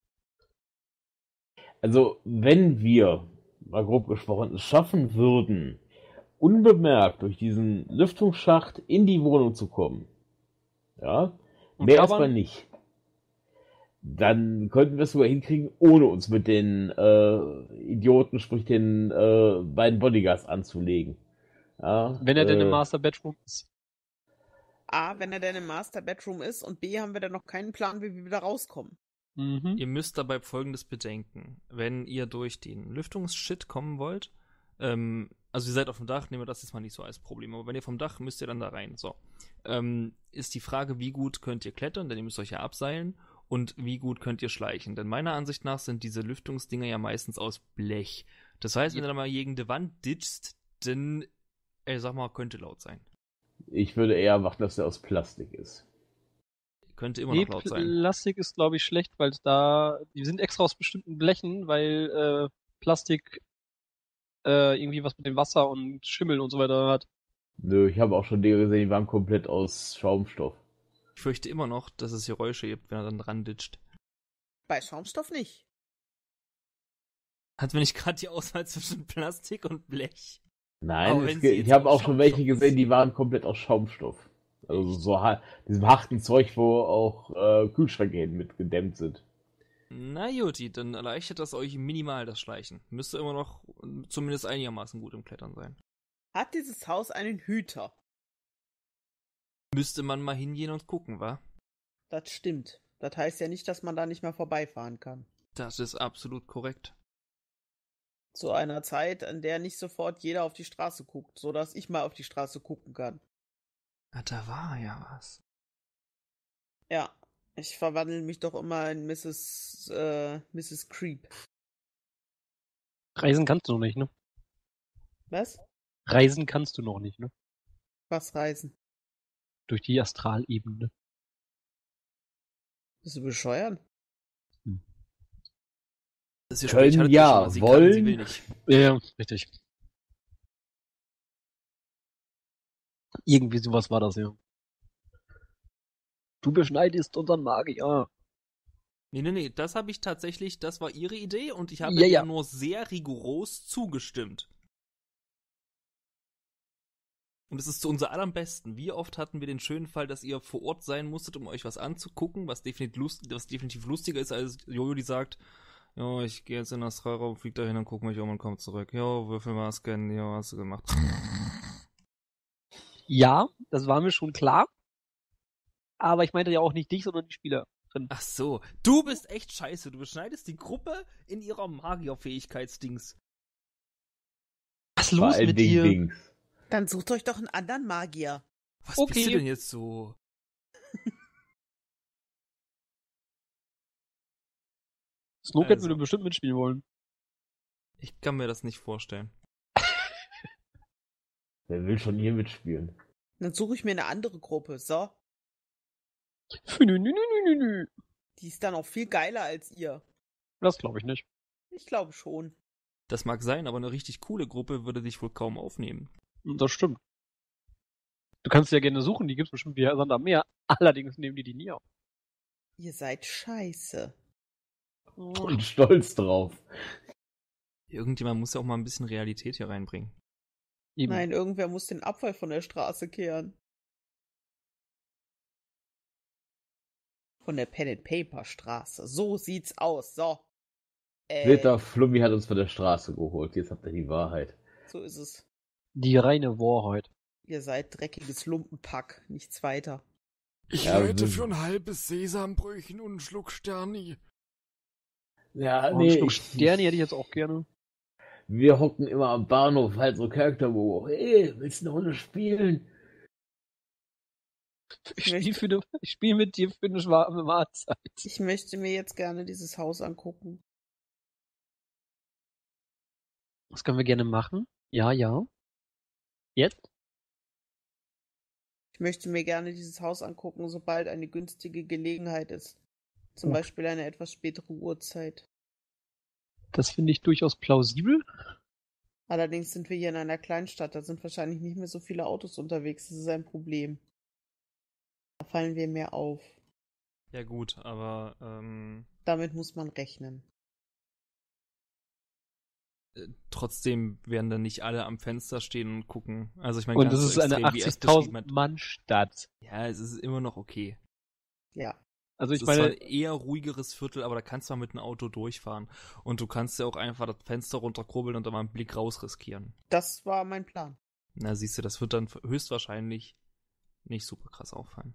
Also, wenn wir, mal grob gesprochen, es schaffen würden, unbemerkt durch diesen Lüftungsschacht in die Wohnung zu kommen, ja, Und mehr Kaban? erstmal nicht, dann könnten wir es sogar hinkriegen, ohne uns mit den äh, Idioten, sprich den äh, beiden Bodyguards anzulegen. Ja, Wenn er denn im äh, Master Bedroom ist. A, wenn er denn im Master Bedroom ist und B, haben wir dann noch keinen Plan, wie wir wieder rauskommen. Mhm. Ihr müsst dabei Folgendes bedenken. Wenn ihr durch den Lüftungsshit kommen wollt, ähm, also ihr seid auf dem Dach, nehmen wir das jetzt mal nicht so als Problem, aber wenn ihr vom Dach, müsst ihr dann da rein. So. Ähm, ist die Frage, wie gut könnt ihr klettern, denn ihr müsst euch ja abseilen, und wie gut könnt ihr schleichen. Denn meiner Ansicht nach sind diese Lüftungsdinger ja meistens aus Blech. Das heißt, wenn Ja. du da mal gegen die Wand ditchst, dann, ey, sag mal, könnte laut sein. ich würde eher machen, dass der aus Plastik ist. Könnte immer Nee, noch laut sein. Plastik ist, glaube ich, schlecht, weil es da, die sind extra aus bestimmten Blechen, weil äh, Plastik äh, irgendwie was mit dem Wasser und Schimmel und so weiter hat. Nö, ich habe auch schon Dinge gesehen, die waren komplett aus Schaumstoff. Ich fürchte immer noch, dass es Geräusche gibt, wenn er dann dran ditcht. Bei Schaumstoff nicht. Hatten wir nicht gerade die Auswahl zwischen Plastik und Blech? Nein, Aber es wenn ge- sie ich jetzt habe aus auch schon welche Schaumstoff gesehen, ist. die waren komplett aus Schaumstoff. Also so ha diesem harten Zeug, wo auch äh, Kühlschränke mit gedämmt sind. Na Juti, dann erleichtert das euch minimal das Schleichen. Müsste immer noch äh, zumindest einigermaßen gut im Klettern sein. Hat dieses Haus einen Hüter? Müsste man mal hingehen und gucken, wa? Das stimmt. Das heißt ja nicht, dass man da nicht mehr vorbeifahren kann. Das ist absolut korrekt. Zu einer Zeit, an der nicht sofort jeder auf die Straße guckt, sodass ich mal auf die Straße gucken kann. Ah, da war ja was. Ja, ich verwandle mich doch immer in Misses Äh, Misses Creep. Reisen kannst du noch nicht, ne? Was? Reisen kannst du noch nicht, ne? Was reisen? Durch die Astralebene. Bist du bescheuert? Das ist Können ich hatte ja, schon mal, sie wollen- kann, sie will nicht. Ja, richtig. Irgendwie sowas war das, ja. Du beschneidest unseren Magier. Nee, nee, nee, das habe ich tatsächlich, das war ihre Idee und ich habe Ja, ja, ja. nur sehr rigoros zugestimmt. Und es ist zu unser allerbesten. Wie oft hatten wir den schönen Fall, dass ihr vor Ort sein musstet, um euch was anzugucken, was definitiv, lust, was definitiv lustiger ist, als Jojo, die sagt, ja, ich gehe jetzt in den Astralraum, flieg dahin und guck mich um und komm zurück. Ja, Würfel mal scannen, ja, hast du gemacht. Ja, das war mir schon klar. Aber ich meinte ja auch nicht dich, sondern die Spieler. Ach so, du bist echt scheiße. Du beschneidest die Gruppe in ihrer Magierfähigkeitsdings. Was Vor los allen mit Dingen dir? Dings. Dann sucht euch doch einen anderen Magier. Was Okay. bist du denn jetzt so? Snoke Also. würde bestimmt mitspielen wollen. Ich kann mir das nicht vorstellen. Wer will schon hier mitspielen? Dann suche ich mir eine andere Gruppe. So. Nü, nü, nü, nü, nü, nü. Die ist dann auch viel geiler als ihr. Das glaube ich nicht. Ich glaube schon. Das mag sein, aber eine richtig coole Gruppe würde dich wohl kaum aufnehmen. Das stimmt. Du kannst ja gerne suchen, die gibt's bestimmt wie Sand am Meer. Allerdings nehmen die die nie auf. Ihr seid scheiße. Und stolz drauf. Irgendjemand muss ja auch mal ein bisschen Realität hier reinbringen. Eben. Nein, irgendwer muss den Abfall von der Straße kehren. Von der Pen and Paper Straße. So sieht's aus. So. Äh, Splitter Flummi hat uns von der Straße geholt. Jetzt habt ihr die Wahrheit. so ist es. Die reine Wahrheit. Ihr seid dreckiges Lumpenpack. Nichts weiter. Ich Ja, hätte wir- für ein halbes Sesambrötchen und einen Schluck Sterni. Ja, Oh, nee. ein Schluck ich- Sterne hätte ich jetzt auch gerne. Wir hocken immer am Bahnhof, halt so Charakter, wo, hey, willst du eine Runde spielen? Ich spiele für eine, ich spiel mit dir für eine warme Mahlzeit. Ich möchte mir jetzt gerne dieses Haus angucken. Das können wir gerne machen. Ja, ja. Jetzt? Ich möchte mir gerne dieses Haus angucken, sobald eine günstige Gelegenheit ist. Zum Gut. Beispiel eine etwas spätere Uhrzeit. Das finde ich durchaus plausibel. Allerdings sind wir hier in einer Kleinstadt, da sind wahrscheinlich nicht mehr so viele Autos unterwegs. Das ist ein Problem. Da fallen wir mehr auf. Ja gut, aber ähm, Damit muss man rechnen. äh, trotzdem werden dann nicht alle am Fenster stehen und gucken. Also ich meine, Und ganz das so ist eine extrem, wie er es beschrieben hat. achtzigtausend Mann Stadt. Ja, es ist immer noch okay. Ja. Also Es ich ist zwar meine, ein eher ruhigeres Viertel, aber da kannst du mal mit einem Auto durchfahren. Und du kannst ja auch einfach das Fenster runterkurbeln und da mal einen Blick raus riskieren. Das war mein Plan. Na, siehst du, das wird dann höchstwahrscheinlich nicht super krass auffallen.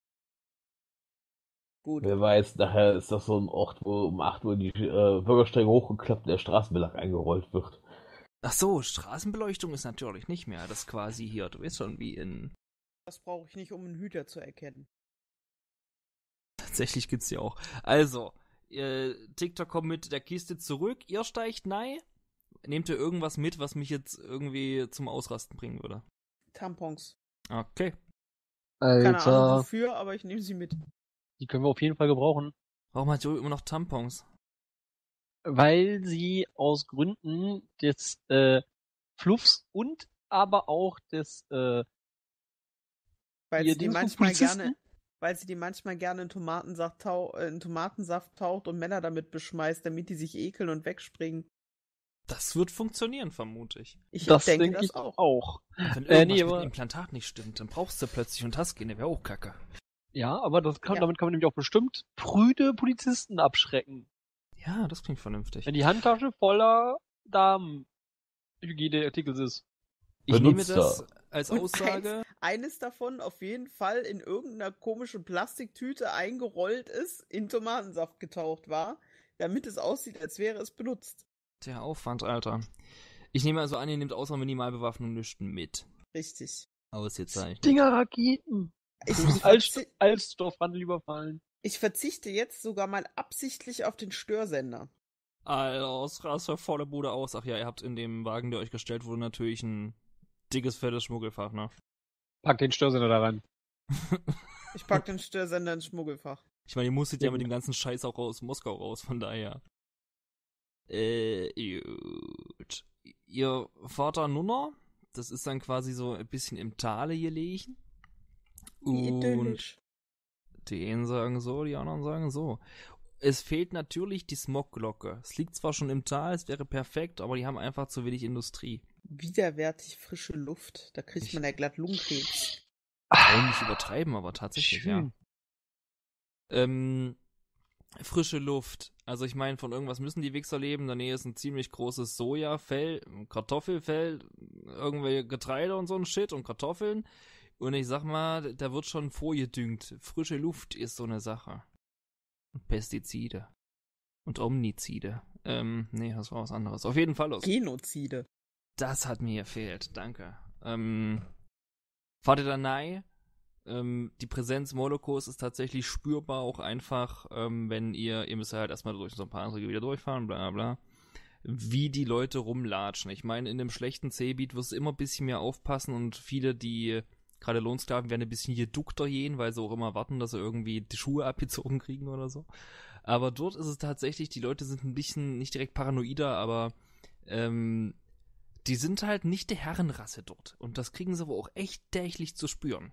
Gut. Wer weiß, nachher ist das so ein Ort, wo um acht Uhr die äh, Bürgersteige hochgeklappt und der Straßenbelag eingerollt wird. Ach so, Straßenbeleuchtung ist natürlich nicht mehr. Das ist quasi hier, du weißt schon, wie in... Das brauche ich nicht, um einen Hüter zu erkennen. Tatsächlich gibt's die auch. Also, äh, TikTok kommt mit der Kiste zurück, ihr steigt nein. Nehmt ihr irgendwas mit, was mich jetzt irgendwie zum Ausrasten bringen würde? Tampons. Okay. Keine Ahnung Alter, wofür, aber ich nehme sie mit. die können wir auf jeden Fall gebrauchen. Warum hat Joey immer noch Tampons? Weil sie aus Gründen des äh, Fluffs und aber auch des äh, Weil Ihr sie die Dings von manchmal Polizisten? gerne, weil sie die manchmal gerne in Tomatensaft, tau äh, in Tomatensaft taucht und Männer damit beschmeißt, damit die sich ekeln und wegspringen. Das wird funktionieren, vermute ich. Ich das denke denke das ich auch. auch. Wenn Äh, irgendwas nee, mit aber- dem Implantat nicht stimmt, dann brauchst du plötzlich und hast gehen, der wäre auch kacke. Ja, aber das kann, Ja. damit kann man nämlich auch bestimmt prüde Polizisten abschrecken. Ja, das klingt vernünftig. Wenn die Handtasche voller Damenhygieneartikel ist. Ich nehme Benutzt das er. als Und Aussage. Eines davon auf jeden Fall in irgendeiner komischen Plastiktüte eingerollt ist, in Tomatensaft getaucht war, damit es aussieht, als wäre es benutzt. Der Aufwand, Alter. Ich nehme also an, ihr nehmt außer Minimalbewaffnung nichts mit. Richtig. Ausgezeichnet. Dinger Raketen. Ich, Als, verzi Altstoffhandel überfallen. ich verzichte jetzt sogar mal absichtlich auf den Störsender. Alter, das rast ja volle Bude aus. Ach ja, ihr habt in dem Wagen, der euch gestellt wurde, natürlich ein dickes, fettes Schmuggelfach, ne? Pack den Störsender da rein. Ich pack den Störsender ins Schmuggelfach. Ich meine, ihr musstet ja Eben. mit dem ganzen Scheiß auch aus Moskau raus, von daher. Äh, gut. Ihr Vater Nunner, das ist dann quasi so ein bisschen im Tale gelegen. Wie Und idyllisch. die einen sagen so, die anderen sagen so. Es fehlt natürlich die Smogglocke. Es liegt zwar schon im Tal, es wäre perfekt, aber die haben einfach zu wenig Industrie. Widerwärtig frische Luft. Da kriegt Ich- man ja glatt Lungenkrebs. Wollen nicht übertreiben, aber tatsächlich, Schön. ja. Ähm, frische Luft. Also ich meine, von irgendwas müssen die Wichser leben. In der Nähe ist ein ziemlich großes Sojafeld, Kartoffelfeld, irgendwelche Getreide und so ein Shit und Kartoffeln. Und ich sag mal, da wird schon vorgedüngt. Frische Luft ist so eine Sache. Und Pestizide. Und Omnizide. Ähm, nee, das war was anderes. Auf jeden Fall los. Genozide. Das hat mir gefehlt, danke. Ähm, Fahrt ihr da nahe? Ähm, die Präsenz Molokos ist tatsächlich spürbar, auch einfach, ähm, wenn ihr, ihr müsst halt erstmal durch so ein paar andere wieder durchfahren, bla bla, wie die Leute rumlatschen. Ich meine, in einem schlechten C-Beat wirst du immer ein bisschen mehr aufpassen und viele, die gerade Lohnsklaven, werden ein bisschen geduckter gehen, weil sie auch immer warten, dass sie irgendwie die Schuhe abgezogen kriegen oder so. Aber dort ist es tatsächlich, die Leute sind ein bisschen, nicht direkt paranoider, aber ähm, die sind halt nicht die Herrenrasse dort. Und das kriegen sie aber auch echt täglich zu spüren.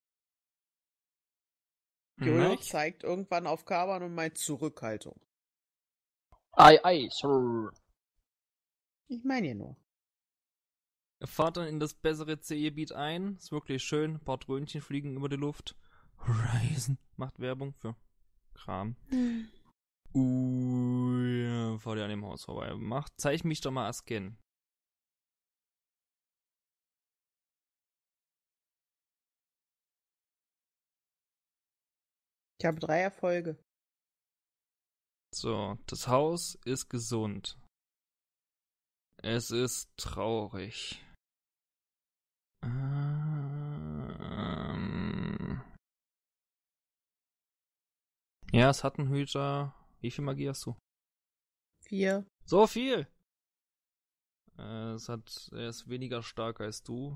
Jojo Nicht? zeigt irgendwann auf Kaban und meint Zurückhaltung. Ei, ei, Sir. Ich meine ja nur. Ihr fahrt dann in das bessere C-Gebiet ein. Ist wirklich schön. Ein paar Dröhnchen fliegen über die Luft. Horizon macht Werbung für Kram. Uh, ja, fahrt ihr an dem Haus vorbei. Macht, zeig mich doch mal als Scan. Ich habe drei Erfolge. So, das Haus ist gesund. Es ist traurig. Ähm. Ja, es hat einen Hüter. Wie viel Magie hast du? Vier. So viel! Äh, es hat, er ist weniger stark als du.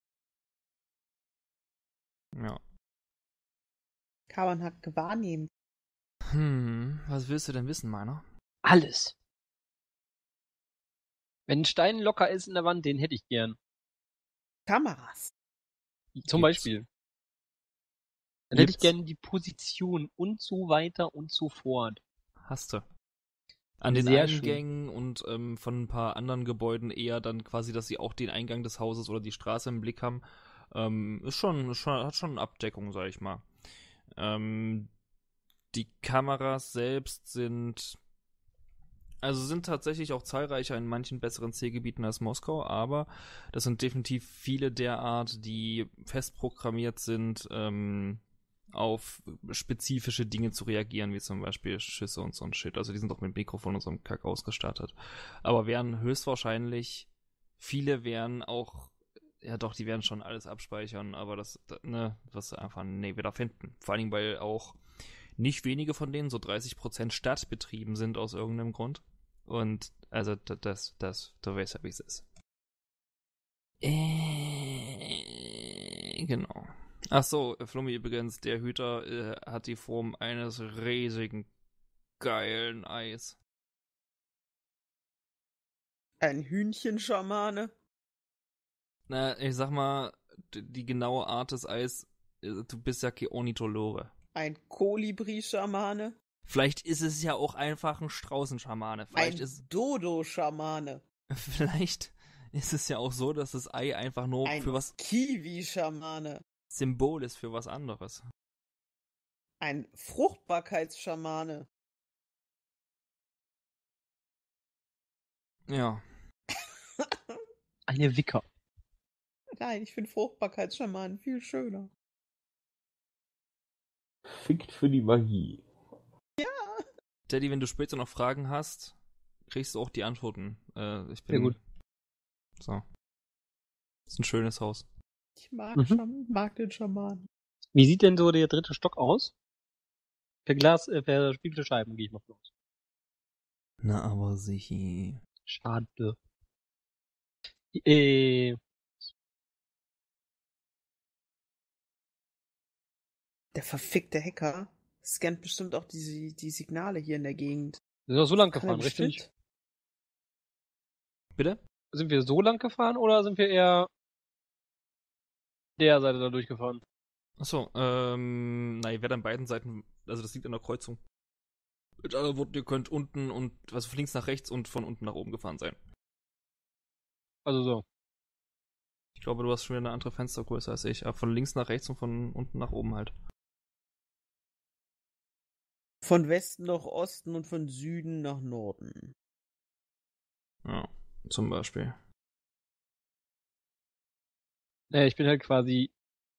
Ja. Kaban hat gewahrnehmt. Hm, was willst du denn wissen, meiner? Alles. Wenn ein Stein locker ist in der Wand, den hätte ich gern. Kameras. Zum Gibt's. Beispiel. Dann hätte ich Gibt's. gern die Position und so weiter und so fort. Hast du. An den Sehr schön. Eingängen und ähm, von ein paar anderen Gebäuden eher dann quasi, dass sie auch den Eingang des Hauses oder die Straße im Blick haben. Ähm, ist schon, ist schon, hat schon Abdeckung, sag ich mal. Ähm, die Kameras selbst sind, also sind tatsächlich auch zahlreicher in manchen besseren C-Gebieten als Moskau, aber das sind definitiv viele derart, die fest programmiert sind, ähm, auf spezifische Dinge zu reagieren, wie zum Beispiel Schüsse und so ein Shit. Also die sind auch mit Mikrofon und so einem Kack ausgestattet. Aber werden höchstwahrscheinlich, viele werden auch, ja doch, die werden schon alles abspeichern, aber das, ne, was einfach, nee, wieder finden. Vor allen Dingen, weil auch nicht wenige von denen, so dreißig Prozent stadtbetrieben sind aus irgendeinem Grund. Und, also, das, das, du weißt ja, wie es ist. Äh, genau. Ach so, Flummi übrigens, der Hüter äh, hat die Form eines riesigen, geilen Eis. Ein Hühnchenschamane. Na, ich sag mal, d- die genaue Art des Eis, äh, du bist ja kein Ornithologe. Ein Kolibri-Schamane. Vielleicht ist es ja auch einfach ein Straußenschamane. Vielleicht Ein ist, Dodo-Schamane. vielleicht ist es ja auch so, dass das Ei einfach nur Ein für was Kiwi-Schamane. Symbol ist für was anderes. Ein Fruchtbarkeitsschamane. Ja. Eine Wicker. Nein, ich finde Fruchtbarkeitsschamanen viel schöner. Fickt für die Magie. Daddy, wenn du später noch Fragen hast, kriegst du auch die Antworten. Äh, ich bin. Sehr gut. So. Ist ein schönes Haus. Ich mag, Mhm. Scham mag den Schamanen. Wie sieht denn so der dritte Stock aus? Per Glas, äh, per Spiegelscheiben gehe ich mal los. Na, aber sicher. Schade. Äh, Der verfickte Hacker Scannt bestimmt auch die, die Signale hier in der Gegend. Wir sind doch so lang Kann er gefahren, richtig? bestimmt. Bitte? Sind wir so lang gefahren oder sind wir eher der Seite da durchgefahren? Achso, ähm, na, ihr werdet an beiden Seiten, also das liegt an der Kreuzung. Mit anderen Worten, ihr könnt unten und, also von links nach rechts und von unten nach oben gefahren sein. Also so. Ich glaube, du hast schon wieder eine andere Fenstergröße als ich, aber von links nach rechts und von unten nach oben halt. Von Westen nach Osten und von Süden nach Norden. Ja, zum Beispiel. Naja, ich bin halt quasi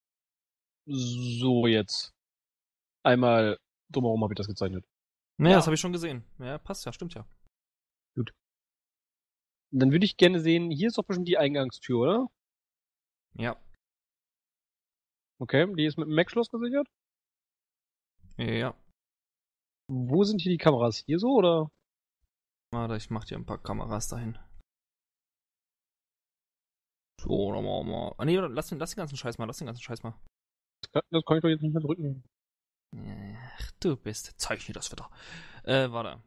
so jetzt. Einmal drumherum habe ich das gezeichnet. Naja, Ja. das habe ich schon gesehen. Ja, passt ja, stimmt ja. Und dann würde ich gerne sehen, hier ist doch bestimmt die Eingangstür, oder? Ja. Okay, die ist mit einem Mac-Schloss gesichert. Ja. Wo sind hier die Kameras? Hier so, oder? Warte, ich mach dir ein paar Kameras dahin. So, dann machen wir mal. Ah, nee, lass den, lass den ganzen Scheiß mal, lass den ganzen Scheiß mal. Das kann, das kann ich doch jetzt nicht mehr drücken. Ach, du bist. Zeichne das wieder. Äh, warte.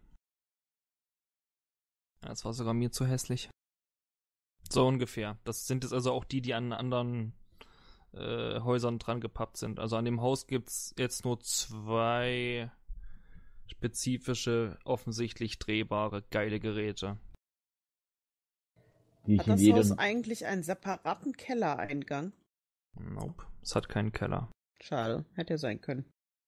Ja, das war sogar mir zu hässlich. So ungefähr. Das sind jetzt also auch die, die an anderen äh, Häusern dran gepappt sind. Also an dem Haus gibt's jetzt nur zwei spezifische, offensichtlich drehbare, geile Geräte. Die ich Hat in das jedem. Haus eigentlich einen separaten Kellereingang? Nope. Es hat keinen Keller. Schade, hätte ja sein können.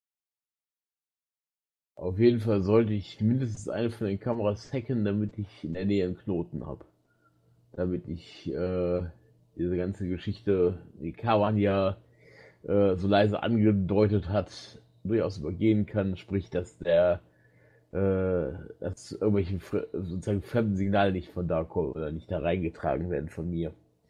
Auf jeden Fall sollte ich mindestens eine von den Kameras hacken, damit ich in der Nähe einen Knoten habe. Damit ich äh, diese ganze Geschichte, die Kawan ja äh, so leise angedeutet hat, durchaus übergehen kann. Sprich, dass der äh, dass irgendwelche fre- sozusagen fremden Signale nicht von da kommen oder nicht da reingetragen werden von mir.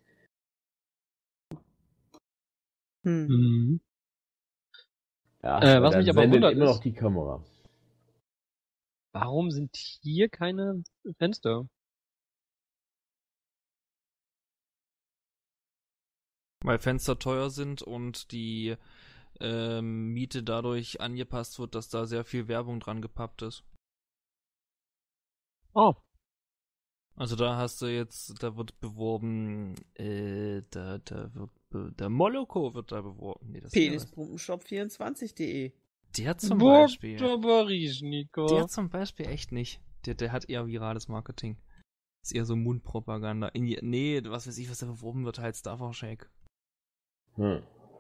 Hm. Mhm. Ja, Äh, weil was dann mich aber sendet wundert immer ist- noch die Kamera. Warum sind hier keine Fenster? Weil Fenster teuer sind und die ähm, Miete dadurch angepasst wird, dass da sehr viel Werbung dran gepappt ist. Oh, Also da hast du jetzt, da wird beworben, äh, da, da wird, be- der Moloko wird da beworben. Nee, das ist ja was. Penispumpenshop vierundzwanzig punkt de. Der zum Beispiel. Nico. Der zum Beispiel echt nicht. Der, der hat eher virales Marketing. Ist eher so Mundpropaganda. In, je- nee, was weiß ich, was da beworben wird, halt Starfall Shake. Hm.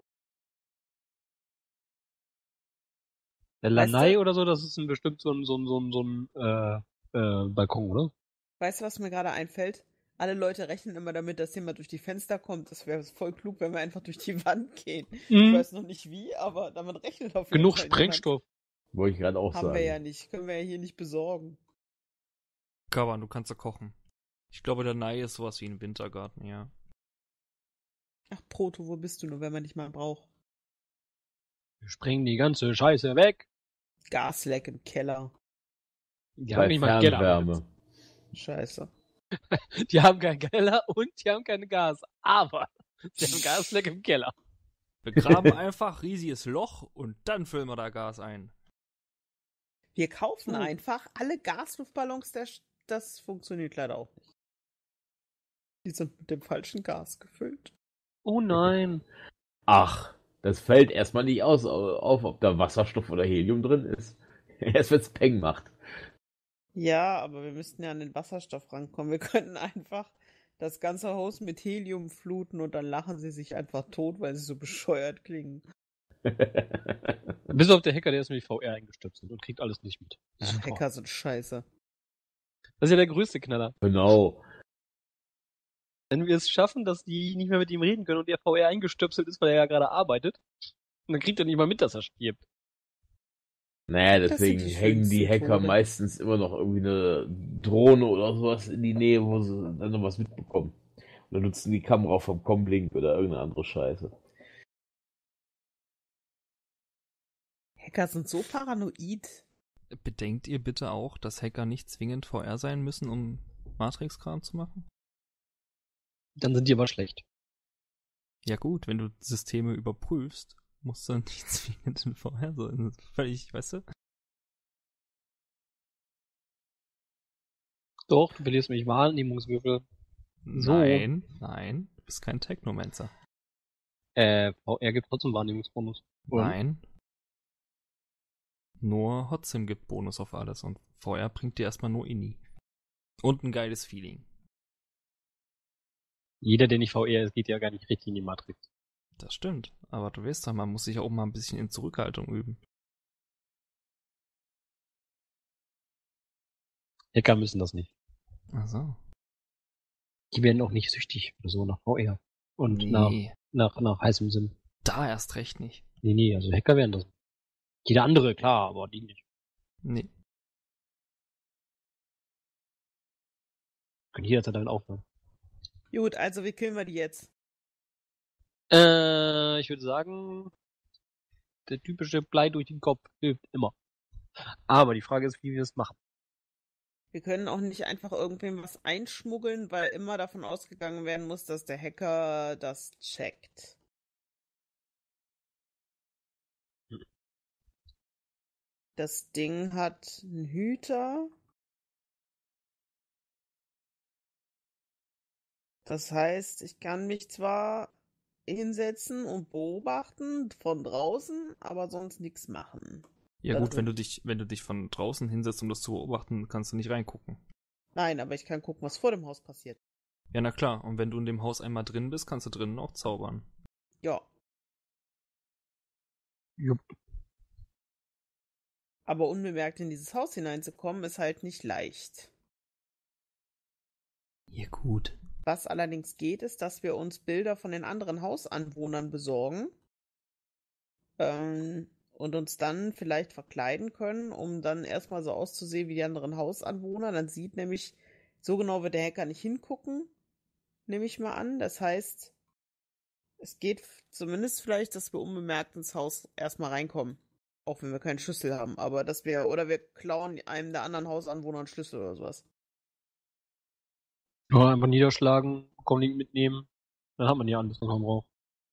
Der Weißt Lanai du- oder so, das ist ein, bestimmt so ein, so ein, so ein, so ein äh, äh, Balkon, oder? Weißt du, was mir gerade einfällt? Alle Leute rechnen immer damit, dass jemand durch die Fenster kommt. Das wäre voll klug, wenn wir einfach durch die Wand gehen. Ich Mhm. weiß noch nicht wie, aber damit rechnet auf jeden Genug Fall Sprengstoff. Wollte ich gerade auch niemand. Haben sagen. wir ja nicht. Können wir ja hier nicht besorgen. Kavan, du kannst ja kochen. Ich glaube, der Nei ist sowas wie ein Wintergarten, ja. Ach, Proto, wo bist du nur, wenn man dich mal braucht? Wir sprengen die ganze Scheiße weg. Gasleck im Keller. Die Bei haben nicht mal Keller. Fernwärme. Scheiße. Die haben keinen Keller und die haben kein Gas. Aber sie haben Gasleck im Keller. Wir graben einfach riesiges Loch und dann füllen wir da Gas ein. Wir kaufen Hm. einfach alle Gasluftballons, der Sch- das funktioniert leider auch nicht. Die sind mit dem falschen Gas gefüllt. Oh nein. Ach, das fällt erstmal nicht aus, auf, ob da Wasserstoff oder Helium drin ist. Erst wenn's Peng macht. Ja, aber wir müssten ja an den Wasserstoff rankommen. Wir könnten einfach das ganze Haus mit Helium fluten und dann lachen sie sich einfach tot, weil sie so bescheuert klingen. Bis auf der Hacker, der ist nämlich V R eingestöpselt und kriegt alles nicht mit. Ach, Super. Hacker sind scheiße. Das ist ja der größte Knaller. Genau. Wenn wir es schaffen, dass die nicht mehr mit ihm reden können und der V R eingestöpselt ist, weil er ja gerade arbeitet, und dann kriegt er nicht mal mit, dass er stirbt. Naja, Das deswegen sind die hängen die schönsten Hacker Tode. meistens immer noch irgendwie eine Drohne oder sowas in die Nähe, wo sie dann noch was mitbekommen. Oder nutzen die Kamera vom Comlink oder irgendeine andere Scheiße. Hacker sind so paranoid. Bedenkt ihr bitte auch, dass Hacker nicht zwingend V R sein müssen, um Matrix-Kram zu machen? Dann sind die aber schlecht. Ja gut, wenn du Systeme überprüfst, Musst du nicht zwingend in V R sein. Völlig, weißt du? Doch, du verlierst mich Wahrnehmungswürfel. So. Nein, nein, du bist kein Technomancer. Äh, V R gibt trotzdem Wahrnehmungsbonus. Und? Nein. Nur Hotsim gibt Bonus auf alles und V R bringt dir erstmal nur Inni. Und ein geiles Feeling. Jeder, der nicht V R ist, geht ja gar nicht richtig in die Matrix. Das stimmt, aber du weißt doch, man muss sich auch mal ein bisschen in Zurückhaltung üben. Hacker müssen das nicht. Ach so. Die werden auch nicht süchtig oder so nach V R. Und nach, Nee, nach, nach heißem Sinn. da erst recht nicht. Nee, nee, also Hacker werden das. Jeder andere, klar, aber die nicht. Nee. Können jederzeit damit aufhören. Gut, also wie killen wir die jetzt? Äh, ich würde sagen, der typische Blei durch den Kopf hilft immer. Aber die Frage ist, wie wir es machen. Wir können auch nicht einfach irgendwem was einschmuggeln, weil immer davon ausgegangen werden muss, dass der Hacker das checkt. Hm. Das Ding hat einen Hüter. Das heißt, ich kann mich zwar hinsetzen und beobachten von draußen, aber sonst nichts machen. Ja Da gut, drin. wenn du dich, wenn du dich von draußen hinsetzt, um das zu beobachten, kannst du nicht reingucken. Nein, aber ich kann gucken, was vor dem Haus passiert. Ja, na klar, und wenn du in dem Haus einmal drin bist, kannst du drinnen auch zaubern. Ja. Jupp. Aber unbemerkt in dieses Haus hineinzukommen, ist halt nicht leicht. Ja gut. Was allerdings geht, ist, dass wir uns Bilder von den anderen Hausanwohnern besorgen ähm, und uns dann vielleicht verkleiden können, um dann erstmal so auszusehen wie die anderen Hausanwohner. Dann sieht nämlich, so genau wird der Hacker nicht hingucken, nehme ich mal an. Das heißt, es geht f- zumindest vielleicht, dass wir unbemerkt ins Haus erstmal reinkommen. Auch wenn wir keinen Schlüssel haben, aber dass wir, oder wir klauen einem der anderen Hausanwohner einen Schlüssel oder sowas. Ja, einfach niederschlagen, Comlink mitnehmen. Dann hat man ja alles, was man braucht.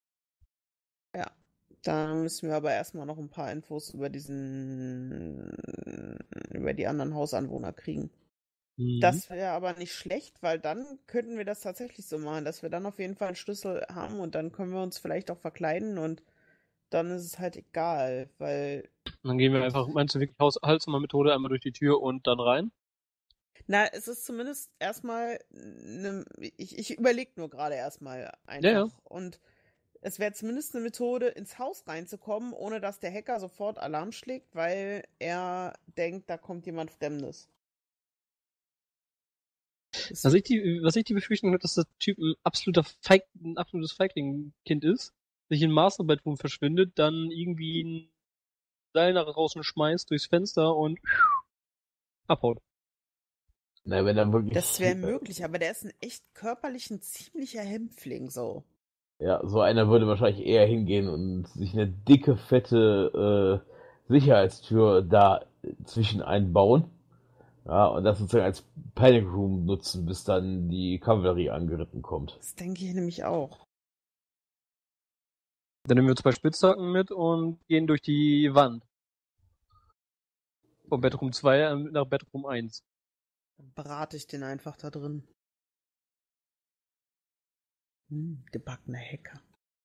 Da müssen wir aber erstmal noch ein paar Infos über diesen, über die anderen Hausanwohner kriegen. Mhm. Das wäre aber nicht schlecht, weil dann könnten wir das tatsächlich so machen, dass wir dann auf jeden Fall einen Schlüssel haben und dann können wir uns vielleicht auch verkleiden und dann ist es halt egal, weil, Dann gehen wir einfach, meinst du wirklich Haushaltsnummer-Methode, einmal durch die Tür und dann rein? na, es ist zumindest erstmal, ne, ich, ich überlege nur gerade erstmal einfach. Ja, ja. Und es wäre zumindest eine Methode, ins Haus reinzukommen, ohne dass der Hacker sofort Alarm schlägt, weil er denkt, da kommt jemand Fremdes. Das- Was ich die, was ich die Befürchtung habe, dass der Typ ein absoluter Feig, ein absolutes Feigling-Kind ist, sich in Masterbedroom verschwindet, dann irgendwie ein Seil nach draußen schmeißt durchs Fenster und abhaut. Na, wenn er wirklich. Das wäre möglich, aber der ist ein echt körperlich ein ziemlicher Hämpfling, so. Ja, so einer würde wahrscheinlich eher hingehen und sich eine dicke, fette äh, Sicherheitstür da zwischen einbauen. Ja, und das sozusagen als Panic Room nutzen, bis dann die Kavallerie angeritten kommt. Das denke ich nämlich auch. Dann nehmen wir zwei Spitzhacken mit und gehen durch die Wand. Von Bedroom zwei nach Bedroom eins. Dann berate ich den einfach da drin. Hm, gebackener Hacker.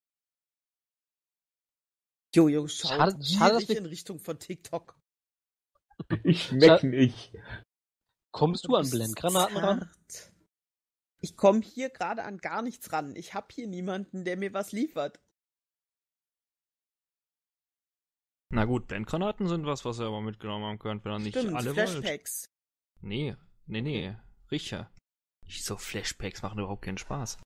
Jojo schaut Schade- schade, dass gierig wir- in Richtung von TikTok. Ich schmeck nicht. Kommst du an bist Blendgranaten ran? zart. Ich komme hier gerade an gar nichts ran. Ich habe hier niemanden, der mir was liefert. Na gut, Blendgranaten sind was, was ihr aber mitgenommen haben könnt, wenn ihr nicht Stimmt, alle wollt. Flashpacks. Nee, nee, nee. Richer. So Flashpacks machen überhaupt keinen Spaß.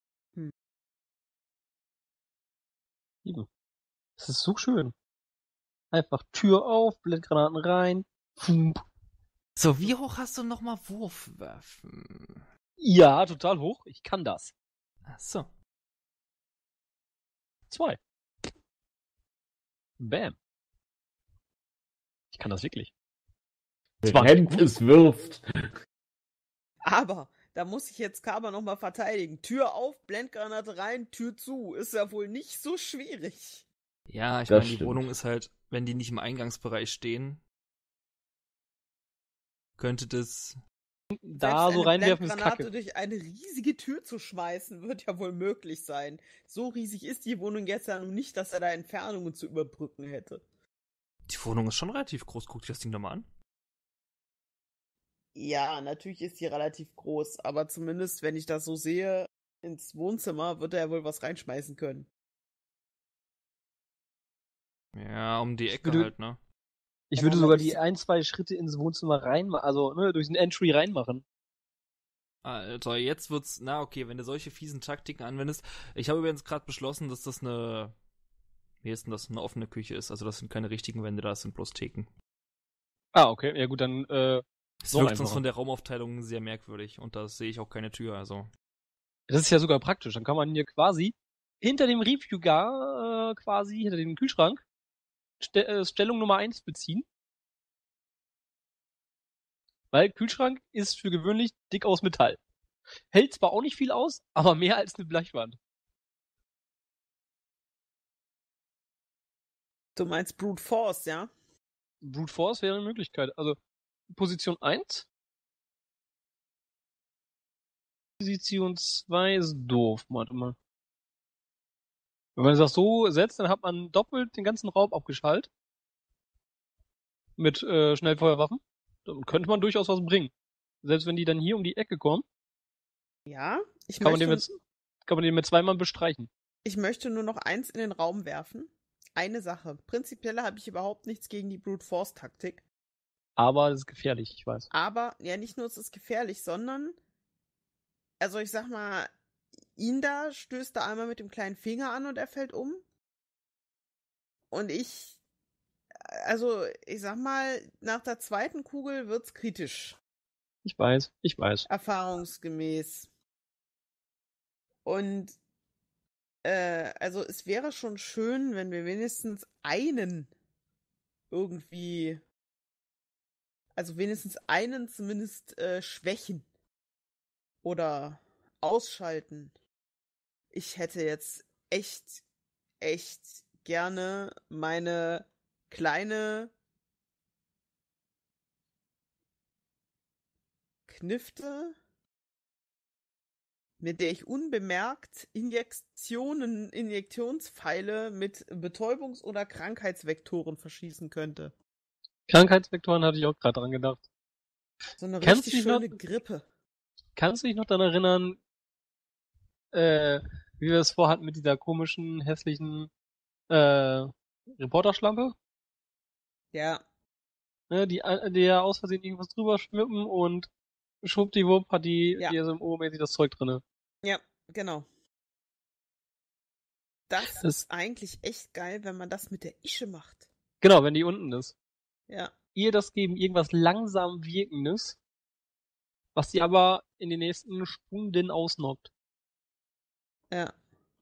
Eben. Das ist so schön. Einfach Tür auf, Blendgranaten rein. Fump. So, wie hoch hast du nochmal Wurfwaffen? Ja, total hoch. Ich kann das. Ach so. Zwei. Bam. Ich kann das wirklich. Rennt, es wirft. Aber da muss ich jetzt Kaba nochmal verteidigen. Tür auf, Blendgranate rein, Tür zu. Ist ja wohl nicht so schwierig. Ja, ich Das meine, die stimmt. Wohnung ist halt, wenn die nicht im Eingangsbereich stehen, könnte das. Da Selbst so eine reinwerfen ist Blendgranate kacke. durch eine riesige Tür zu schmeißen, wird ja wohl möglich sein. So riesig ist die Wohnung jetzt ja noch nicht, dass er da Entfernungen zu überbrücken hätte. Die Wohnung ist schon relativ groß. Guck dir das Ding doch mal an. Ja, natürlich ist die relativ groß, aber zumindest, wenn ich das so sehe, ins Wohnzimmer wird er ja wohl was reinschmeißen können. Ja, um die Ich Ecke würde- halt, ne? Ich Einfach würde mal sogar durch- die ein, zwei Schritte ins Wohnzimmer reinmachen, also ne, durch den Entry reinmachen. Alter, jetzt wird's. Na, okay, wenn du solche fiesen Taktiken anwendest. Ich habe übrigens gerade beschlossen, dass das eine. Wie ist denn das? Eine offene Küche ist. Also, das sind keine richtigen Wände, das sind bloß Theken. Ah, okay, ja gut, dann äh, Es noch wirkt sonst einfacher. von der Raumaufteilung sehr merkwürdig und da sehe ich auch keine Tür, also. Das ist ja sogar praktisch. Dann kann man hier quasi hinter dem Refugar, äh, quasi hinter dem Kühlschrank, Ste äh, Stellung Nummer eins beziehen. Weil Kühlschrank ist für gewöhnlich dick aus Metall. Hält zwar auch nicht viel aus, aber mehr als eine Blechwand. Du meinst Brute Force, ja? Brute Force wäre eine Möglichkeit. Also Position eins. Position zwei ist doof. Warte mal. Wenn man das so setzt, dann hat man doppelt den ganzen Raum abgeschaltet. Mit äh, Schnellfeuerwaffen. Dann könnte man durchaus was bringen. Selbst wenn die dann hier um die Ecke kommen, Ja, ich kann man, den möchte, mit, kann man den mit zwei Mann bestreichen. ich möchte nur noch eins in den Raum werfen. Eine Sache. Prinzipiell habe ich überhaupt nichts gegen die Brute Force Taktik. Aber das ist gefährlich, ich weiß. Aber, ja, nicht nur ist es gefährlich, sondern, also ich sag mal, ihn da stößt da einmal mit dem kleinen Finger an und er fällt um. Und ich, also ich sag mal, nach der zweiten Kugel wird's kritisch. Ich weiß, ich weiß. Erfahrungsgemäß. Und äh, also es wäre schon schön, wenn wir wenigstens einen irgendwie, also wenigstens einen zumindest äh, schwächen oder ausschalten. Ich hätte jetzt echt, echt gerne meine kleine Knifte, mit der ich unbemerkt Injektionen, Injektionspfeile mit Betäubungs- oder Krankheitsvektoren verschießen könnte. Krankheitsvektoren hatte ich auch gerade dran gedacht. So eine Kannst richtig du dich schöne noch- Grippe. Kannst du dich noch daran erinnern, äh, wie wir es vorhatten mit dieser komischen, hässlichen äh, Reporterschlampe? Ja, Ne, die, die ja aus Versehen irgendwas drüber schwippen und schwuppdiwupp hat die Ja. D S M O-mäßig das Zeug drinne. ja, genau. Das, Das- ist eigentlich echt geil, wenn man das mit der Ische macht. Genau, wenn die unten ist. Ja, Ihr das geben, irgendwas langsam Wirkendes, was sie aber in den nächsten Stunden ausnockt. ja.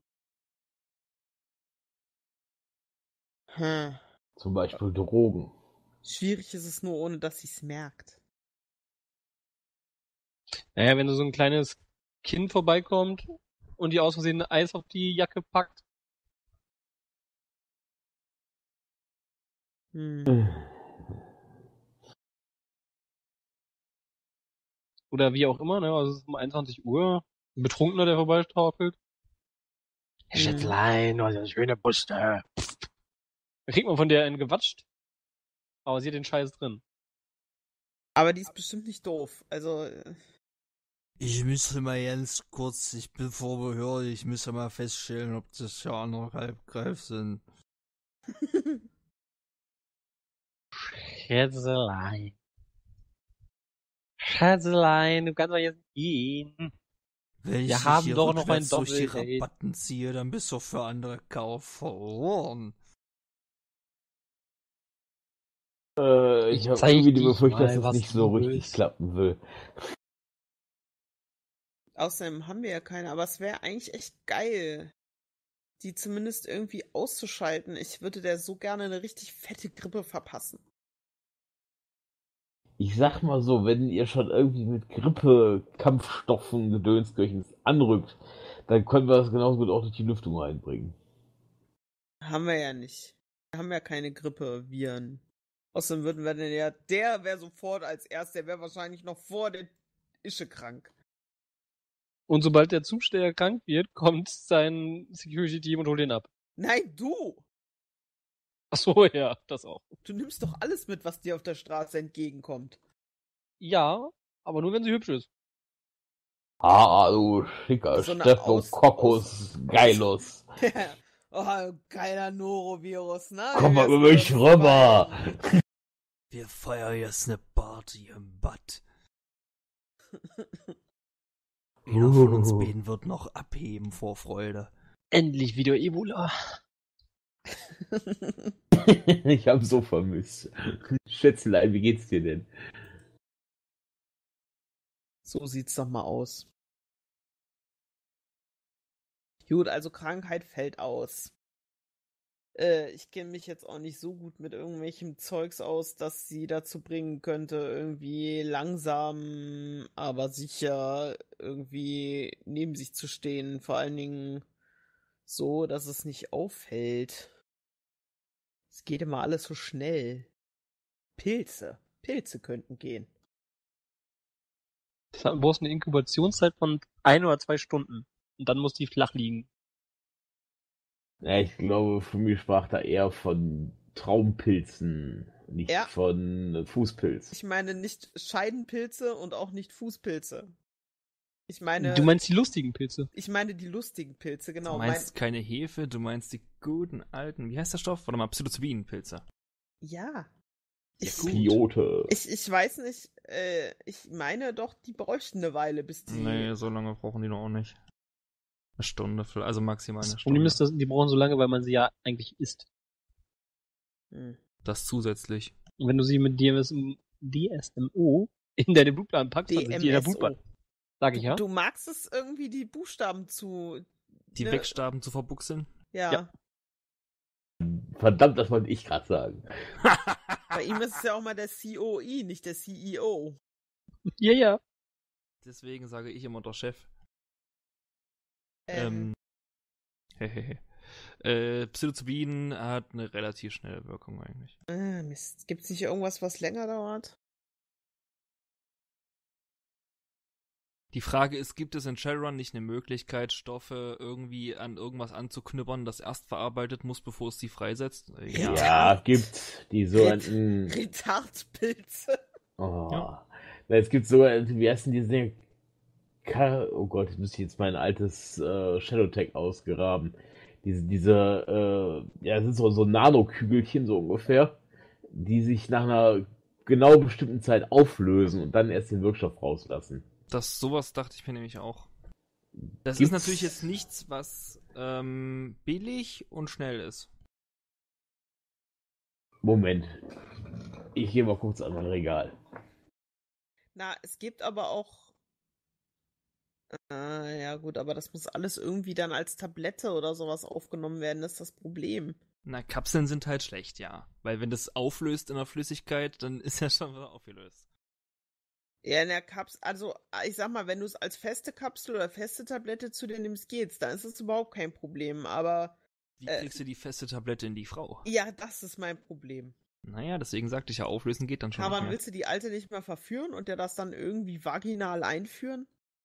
Hm. Zum Beispiel Drogen. Schwierig ist es nur, ohne dass sie es merkt. Naja, wenn da so ein kleines Kind vorbeikommt und die aus Versehen Eis auf die Jacke packt. Hm. Oder wie auch immer, ne? Also es ist um einundzwanzig Uhr. Ein Betrunkener, der vorbeistaufelt. Hm. Schätzlein, du hast eine schöne Brüste. Da kriegt man von der einen gewatscht. Aber sie hat den Scheiß drin. Aber die ist bestimmt nicht doof. Also, äh, Ich müsste mal ganz kurz, ich bin vorbehört, ich müsste mal feststellen, ob das ja anderthalb Greif sind. Schätzelein. Schätzelein, du kannst doch jetzt gehen. Wenn ich Wir dich haben hier doch noch ein rückwärts durch die Doppeldate. Rabatten ziehe, dann bist du für andere Kauf verloren. Äh, ich Ich habe zeig irgendwie die dich Befürchtung, dass mal, das was nicht so du richtig willst. klappen will. außerdem haben wir ja keine. Aber es wäre eigentlich echt geil, die zumindest irgendwie auszuschalten. Ich würde der so gerne eine richtig fette Grippe verpassen. Ich sag mal so, wenn ihr schon irgendwie mit Grippe, Kampfstoffen, Gedönskirchens anrückt, dann können wir das genauso gut auch durch die Lüftung reinbringen. Haben wir ja nicht. Wir haben ja keine Grippeviren. Außerdem würden wir denn ja, der wäre sofort als erster, der wäre wahrscheinlich noch vor der Ische krank. Und sobald der Zusteher krank wird, kommt sein Security-Team und holt ihn ab. Nein, du! Ach so, ja, das auch. Du nimmst doch alles mit, was dir auf der Straße entgegenkommt. Ja, aber nur wenn sie hübsch ist. Ah, du schicker So eine Staphylococcus geilus. Oh, geiler Norovirus, ne? Komm mal Der über wär's mich nur rüber. dabei. Wir feiern jetzt eine Party im Bad. Jeder von uns beiden wird noch abheben vor Freude. Endlich wieder Ebola. Ich hab so vermisst. Schätzelein, wie geht's dir denn? So sieht's doch mal aus. Gut, also Krankheit fällt aus. Äh, ich kenne mich jetzt auch nicht so gut mit irgendwelchem Zeugs aus, das sie dazu bringen könnte, irgendwie langsam, aber sicher irgendwie neben sich zu stehen. Vor allen Dingen so, dass es nicht auffällt. Es geht immer alles so schnell. Pilze. Pilze könnten gehen. Du brauchst eine Inkubationszeit von ein oder zwei Stunden. Und dann muss die flach liegen. Ja, ich glaube, für mich sprach da eher von Traumpilzen, nicht Ja. von Fußpilz. Ich meine nicht Scheidenpilze und auch nicht Fußpilze. Ich meine, Du meinst die lustigen Pilze? ich meine die lustigen Pilze, genau. Du meinst keine Hefe, du meinst die guten alten, wie heißt der Stoff? Warte mal, Psilocybin-Pilze. mein, ja. Ich, gut. Biote. ich, ich weiß nicht, äh, ich meine doch, die bräuchten eine Weile, bis die... Nee, so lange brauchen die noch auch nicht. Eine Stunde, vielleicht- also maximal eine Das Stunde. Problem ist, dass die brauchen so lange, weil man sie ja eigentlich isst. Hm. Das zusätzlich. Und wenn du sie mit D S M D S M O in deine Blutbahn packst, dann sind die in der D M S O. Blutbahn. Sag ich Du, ja? du magst es irgendwie, die Buchstaben zu... Die ne, Wegstaben zu verbuchseln? Ja. Ja. Verdammt, das wollte ich gerade sagen. Bei ihm ist es ja auch mal der C O I, nicht der C E O. Ja, ja. Deswegen sage ich immer der Chef. Ähm, Ähm. Hehehe. Äh, Psilocybin hat eine relativ schnelle Wirkung eigentlich. äh, Mist. Gibt's nicht irgendwas, was länger dauert? Die Frage ist, gibt es in Shadowrun nicht eine Möglichkeit, Stoffe irgendwie an irgendwas anzuknüppern, das erst verarbeitet muss, bevor es sie freisetzt? Äh, Ja. Ja, gibt die sogenannten. Retardpilze. Oh. Ja. Na, es gibt sogar, wie heißen diese Dinge? Ka- Oh Gott, jetzt müsste ich jetzt mein altes äh, Shadowtech ausgraben. Diese, diese, äh, ja, das sind so, so Nanokügelchen, so ungefähr, die sich nach einer genau bestimmten Zeit auflösen und dann erst den Wirkstoff rauslassen. Das, sowas dachte ich mir nämlich auch. Das Gibt's- ist natürlich jetzt nichts, was ähm, billig und schnell ist. Moment. Ich gehe mal kurz an mein Regal. Na, es gibt aber auch. Äh, ja, gut, aber das muss alles irgendwie dann als Tablette oder sowas aufgenommen werden, das ist das Problem. Na, Kapseln sind halt schlecht, ja. Weil wenn das auflöst in der Flüssigkeit, dann ist ja schon wieder aufgelöst. Ja, in der Kapsel, also ich sag mal, wenn du es als feste Kapsel oder feste Tablette zu dir nimmst, geht's, dann ist es überhaupt kein Problem, aber Wie Äh, kriegst du die feste Tablette in die Frau? ja, das ist mein Problem. Naja, deswegen sagte ich ja, auflösen geht dann schon Aber nicht mehr. willst du die Alte nicht mehr verführen und der das dann irgendwie vaginal einführen?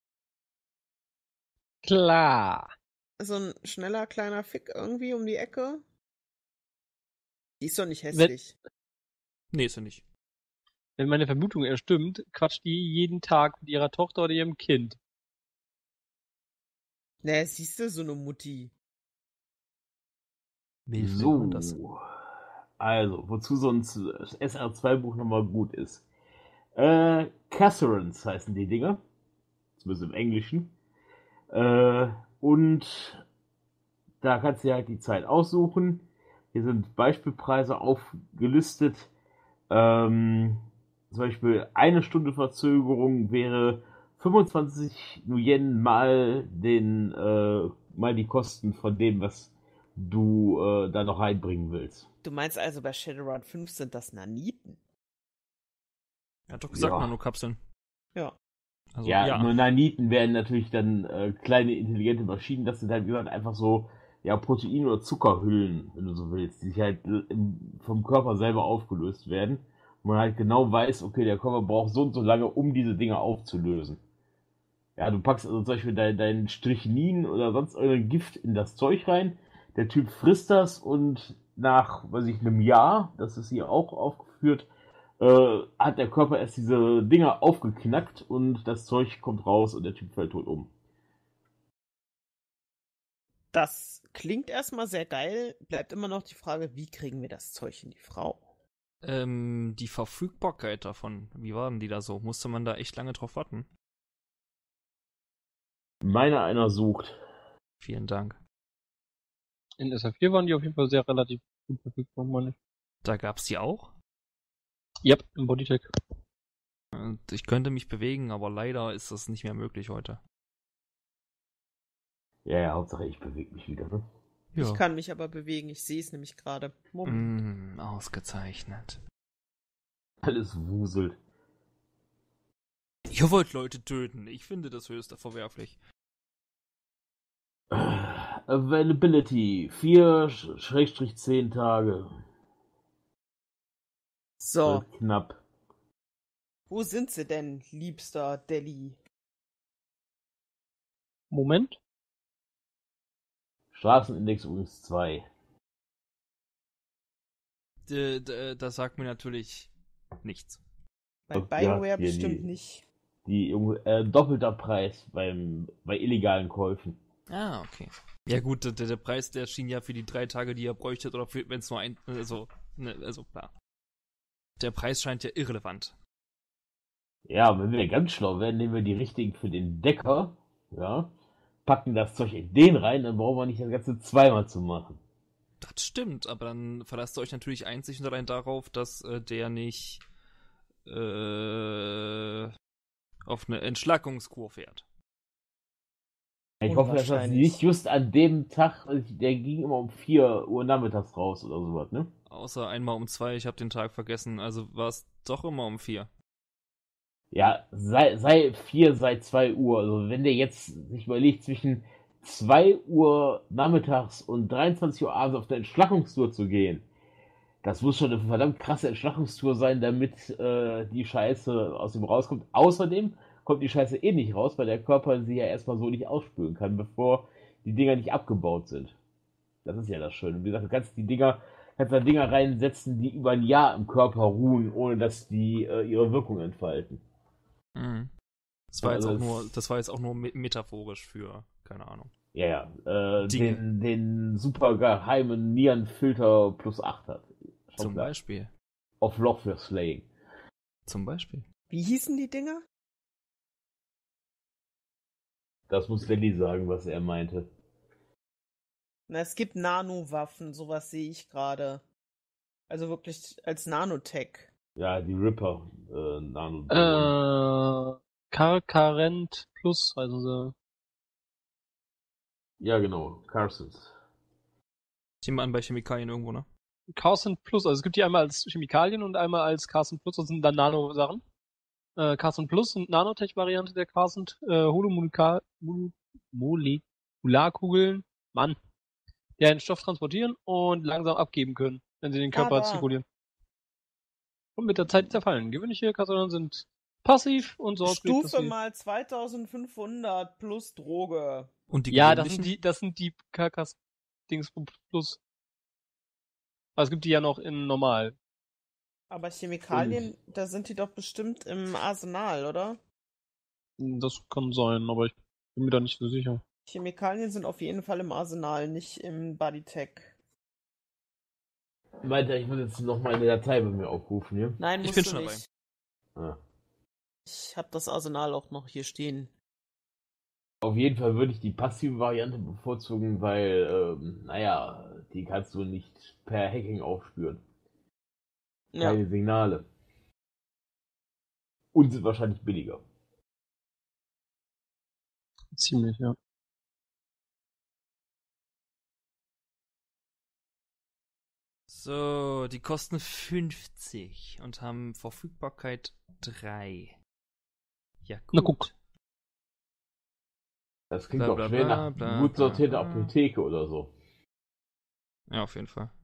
Klar. So ein schneller kleiner Fick irgendwie um die Ecke? Die ist doch nicht hässlich. Nee, ist ja nicht. Wenn meine Vermutung eher stimmt, quatscht die jeden Tag mit ihrer Tochter oder ihrem Kind. Ne, siehst du, so eine Mutti. Milf nennt So. man das. Also, wozu so ein S R zwei Buch nochmal gut ist. Äh, Casserons heißen die Dinger. Zumindest im Englischen. Äh, und da kannst du dir halt die Zeit aussuchen. Hier sind Beispielpreise aufgelistet. Ähm, zum Beispiel eine Stunde Verzögerung wäre fünfundzwanzig Nuyen mal den, äh, mal die Kosten von dem, was du äh, da noch reinbringen willst. Du meinst also, bei Shadowrun fünf sind das Naniten? Er hat doch gesagt, Ja. Nanokapseln. Ja. Also, ja, ja. nur Naniten wären natürlich dann äh, kleine intelligente Maschinen. Das sind halt wie gesagt einfach so, ja, Protein- oder Zuckerhüllen, wenn du so willst, die sich halt äh, im, vom Körper selber aufgelöst werden. Und man halt genau weiß, okay, der Körper braucht so und so lange, um diese Dinge aufzulösen. Ja, du packst also zum Beispiel dein, dein Strychnin oder sonst irgendein Gift in das Zeug rein. Der Typ frisst das und nach, weiß ich, einem Jahr, das ist hier auch aufgeführt, äh, hat der Körper erst diese Dinger aufgeknackt und das Zeug kommt raus und der Typ fällt tot um. Das klingt erstmal sehr geil. Bleibt immer noch die Frage, wie kriegen wir das Zeug in die Frau? Ähm, die Verfügbarkeit davon, wie war denn die da so? Musste man da echt lange drauf warten? Meiner einer sucht. Vielen Dank. In S R vier waren die auf jeden Fall sehr relativ gut verfügbar, meine ich. Da gab's die auch? Yep, im Bodytech. Und ich könnte mich bewegen, aber leider ist das nicht mehr möglich heute. Ja, ja, Hauptsache ich bewege mich wieder, ne? Ich kann mich aber bewegen, ich sehe es nämlich gerade. Mm, ausgezeichnet. Alles wuselt. Ihr wollt Leute töten. Ich finde das höchst verwerflich. Availability vier zehn Tage. So, Wird knapp. wo sind sie denn, liebster Delhi? Moment. Straßenindex übrigens zwei. D d das sagt mir natürlich nichts. Bei Ja, BioWare hier bestimmt die- nicht. Die äh, doppelter Preis beim bei illegalen Käufen. Ah, okay. Ja gut, der, der Preis, der schien ja für die drei Tage, die ihr bräuchtet, oder wenn es nur ein, also, ne, also klar. Der Preis scheint ja irrelevant. Ja, wenn wir ganz schlau werden, nehmen wir die richtigen für den Decker, ja, packen das Zeug in den rein, dann brauchen wir nicht das Ganze zweimal zu machen. Das stimmt, aber dann verlasst ihr euch natürlich einzig und allein darauf, dass äh, der nicht äh, auf eine Entschlackungskur fährt. Ich hoffe, dass das Unwahrscheinlich. nicht just an dem Tag, der ging immer um vier Uhr nachmittags raus oder sowas, ne? Außer einmal um zwei, ich habe den Tag vergessen, also war es doch immer um vier. Ja, sei, sei vier, sei zwei Uhr. Also wenn der jetzt sich überlegt, zwischen zwei Uhr nachmittags und dreiundzwanzig Uhr abends auf der Entschlackungstour zu gehen, das muss schon eine verdammt krasse Entschlackungstour sein, damit äh, die Scheiße aus ihm rauskommt. Außerdem kommt die Scheiße eh nicht raus, weil der Körper sie ja erstmal so nicht ausspülen kann, bevor die Dinger nicht abgebaut sind. Das ist ja das Schöne. Wie gesagt, du kannst die Dinger, kannst da Dinger reinsetzen, die über ein Jahr im Körper ruhen, ohne dass die äh, ihre Wirkung entfalten. Mhm. Das war jetzt Also auch nur, es- das war jetzt auch nur me- metaphorisch für, keine Ahnung. Ja, ja, äh, Dinge. den, den super geheimen Nierenfilter plus acht hat. Schon Zum klar. Beispiel. Auf Loch für Slaying. Zum Beispiel. Wie hießen die Dinger? Das muss Lenny sagen, was er meinte. Na, es gibt Nanowaffen, sowas sehe ich gerade. Also wirklich als Nanotech. Ja, die Ripper, äh, Nano. Äh, Karkarent Plus, also so. Ja, genau, Carsons. Ich nehme an, bei Chemikalien irgendwo, ne? Carson Plus, also es gibt die einmal als Chemikalien und einmal als Carson Plus, das sind dann Nano-Sachen. Äh, Carson Plus sind Nanotech-Variante der Carson, äh, Holomolekul- Mol- Molekularkugeln, Mann, die einen Stoff transportieren und langsam abgeben können, wenn sie den Körper Ah, da. zirkulieren. Und mit der Zeit zerfallen. Gewöhnliche Carsonen sind passiv und sorgt dafür, dass Stufe sie... mal zweitausendfünfhundert plus Droge. Und die Ja, das sind gewöhnlichen? die, das sind die Karkas Dings Plus. Aber es gibt die ja noch in normal. Aber Chemikalien, da sind die doch bestimmt im Arsenal, oder? Das kann sein, aber ich bin mir da nicht so sicher. Chemikalien sind auf jeden Fall im Arsenal, nicht im Bodytech. Meinte er, ich muss jetzt noch mal eine Datei bei mir aufrufen, ja? Nein, Ich musst bin du schon nicht. Ah. Ich habe das Arsenal auch noch hier stehen. Auf jeden Fall würde ich die passive Variante bevorzugen, weil, ähm, naja, die kannst du nicht per Hacking aufspüren. Ja. Keine Signale. Und sind wahrscheinlich billiger. Ziemlich, ja. So, die kosten fünfzig und haben Verfügbarkeit drei. Ja, gut. Na guck. Das klingt Bla, doch bla, schwer bla, nach bla, gut bla, sortierter bla. Apotheke oder so. Ja, auf jeden Fall.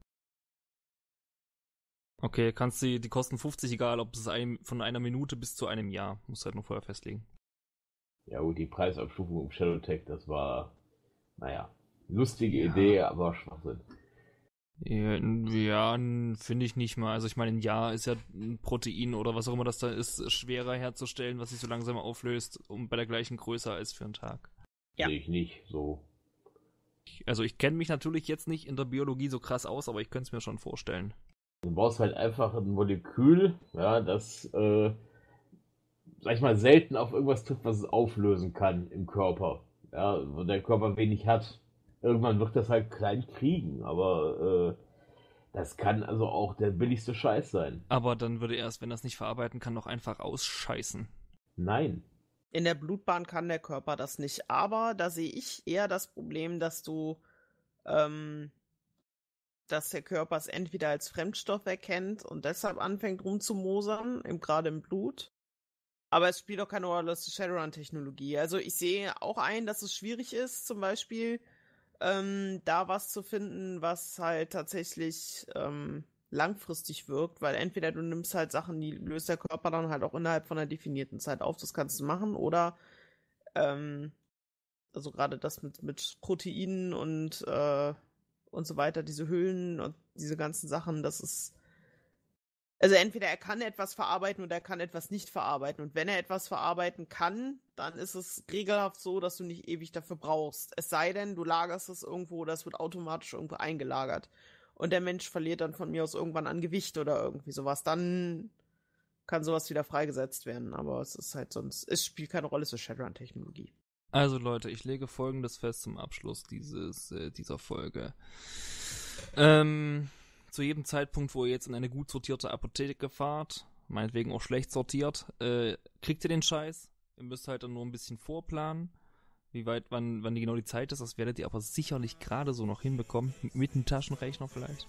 Okay, kannst du, die kosten fünfzig, egal ob es ein, von einer Minute bis zu einem Jahr. Musst halt nur vorher festlegen. Ja gut, die Preisabstufung im Shadowtech, das war, naja, lustige Ja. Idee, aber Schwachsinn. Ja, ja, finde ich nicht mal. Also ich meine, ein Jahr ist ja ein Protein oder was auch immer das da ist, schwerer herzustellen, was sich so langsam auflöst, um bei der gleichen Größe als für einen Tag. Ja. Sehe ich nicht so. Ich, also ich kenne mich natürlich jetzt nicht in der Biologie so krass aus, aber ich könnte es mir schon vorstellen. Du brauchst halt einfach ein Molekül, ja, das, äh, sag ich mal, selten auf irgendwas trifft, was es auflösen kann im Körper. Ja, wo der Körper wenig hat. Irgendwann wird das halt klein kriegen, aber äh, das kann also auch der billigste Scheiß sein. Aber dann würde er es, wenn er es nicht verarbeiten kann, noch einfach ausscheißen. Nein. In der Blutbahn kann der Körper das nicht, aber da sehe ich eher das Problem, dass du, ähm, dass der Körper es entweder als Fremdstoff erkennt und deshalb anfängt rumzumosern, im, gerade im Blut. Aber es spielt auch keine Rolle, das ist Shadowrun-Technologie. Also ich sehe auch ein, dass es schwierig ist, zum Beispiel ähm, da was zu finden, was halt tatsächlich ähm, langfristig wirkt, weil entweder du nimmst halt Sachen, die löst der Körper dann halt auch innerhalb von einer definierten Zeit auf, das kannst du machen, oder ähm, also gerade das mit, mit Proteinen und äh, und so weiter, diese Hüllen und diese ganzen Sachen, das ist also entweder er kann etwas verarbeiten oder er kann etwas nicht verarbeiten. Und wenn er etwas verarbeiten kann, dann ist es regelhaft so, dass du nicht ewig dafür brauchst. Es sei denn, du lagerst es irgendwo oder es wird automatisch irgendwo eingelagert. Und der Mensch verliert dann von mir aus irgendwann an Gewicht oder irgendwie sowas. Dann kann sowas wieder freigesetzt werden. Aber es ist halt sonst, es spielt keine Rolle, es ist Shadowrun-Technologie. Also Leute, ich lege Folgendes fest zum Abschluss dieses, äh, dieser Folge. Ähm... Zu jedem Zeitpunkt, wo ihr jetzt in eine gut sortierte Apotheke fahrt, meinetwegen auch schlecht sortiert, äh, kriegt ihr den Scheiß. Ihr müsst halt dann nur ein bisschen vorplanen, wie weit, wann, wann die genau die Zeit ist. Das werdet ihr aber sicherlich gerade so noch hinbekommen, mit einem Taschenrechner vielleicht.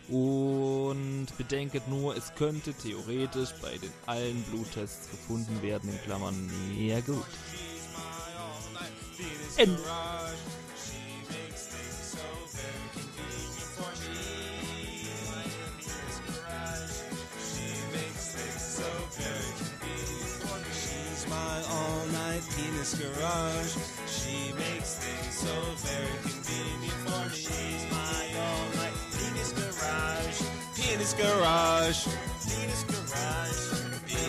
Und bedenket nur, es könnte theoretisch bei den allen Bluttests gefunden werden, in Klammern, ja gut. Ende. Penis garage. She makes things so very convenient for me. She's my all-night penis garage. Penis garage. Penis garage.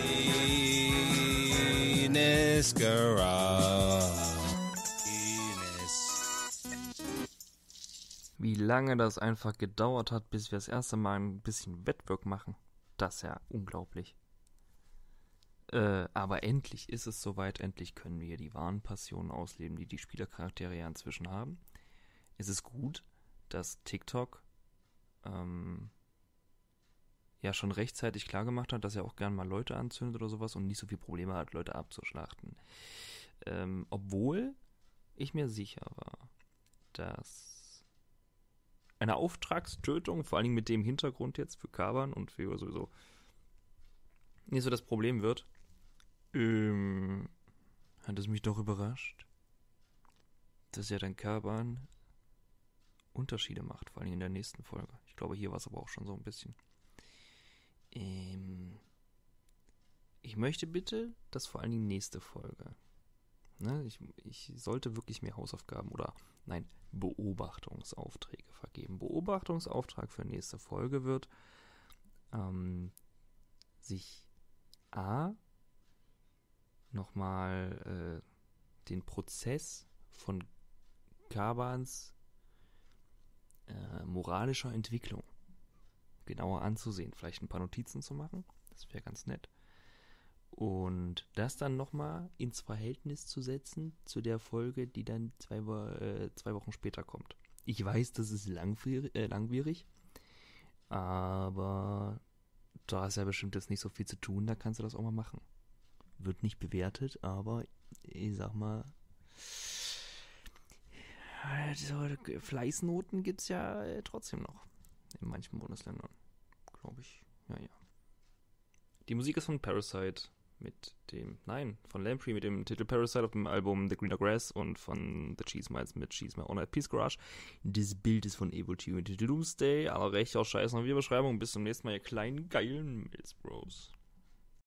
Penis garage. Penis. Wie lange das einfach gedauert hat, bis wir das erste Mal ein bisschen Wettwork machen. Das ist ja unglaublich. Äh, aber endlich ist es soweit, endlich können wir die wahren Passionen ausleben, die die Spielercharaktere ja inzwischen haben. Es ist gut, dass TikTok ähm, ja schon rechtzeitig klargemacht hat, dass er auch gern mal Leute anzündet oder sowas und nicht so viel Probleme hat, Leute abzuschlachten. Ähm, obwohl ich mir sicher war, dass eine Auftragstötung, vor allen Dingen mit dem Hintergrund jetzt für Kaban und für sowieso nicht so das Problem wird, ähm, hat es mich doch überrascht, dass ja dann Kaban Unterschiede macht, vor allem in der nächsten Folge. Ich glaube, hier war es aber auch schon so ein bisschen. Ähm, ich möchte bitte, dass vor allen Dingen nächste Folge, ne, ich, ich sollte wirklich mehr Hausaufgaben oder, nein, Beobachtungsaufträge vergeben. Beobachtungsauftrag für nächste Folge wird, ähm, sich A, nochmal äh, den Prozess von Kabans äh, moralischer Entwicklung genauer anzusehen. Vielleicht ein paar Notizen zu machen. Das wäre ganz nett. Und das dann nochmal ins Verhältnis zu setzen zu der Folge, die dann zwei, äh, zwei Wochen später kommt. Ich weiß, das ist langwierig, äh, langwierig, aber da ist ja bestimmt jetzt nicht so viel zu tun, da kannst du das auch mal machen. Wird nicht bewertet, aber ich sag mal, so Fleißnoten gibt es ja äh, trotzdem noch in manchen Bundesländern, glaube ich. Ja, ja. Die Musik ist von Parasite. mit dem, nein, von Lamprey mit dem Titel Parasite auf dem Album The Greener Grass und von The Cheese Miles mit Cheese My All Night Peace Garage. Das Bild ist von Evolution Doomsday, aller recht auch scheiß noch Videobeschreibung. Bis zum nächsten Mal, ihr kleinen geilen Mills Bros.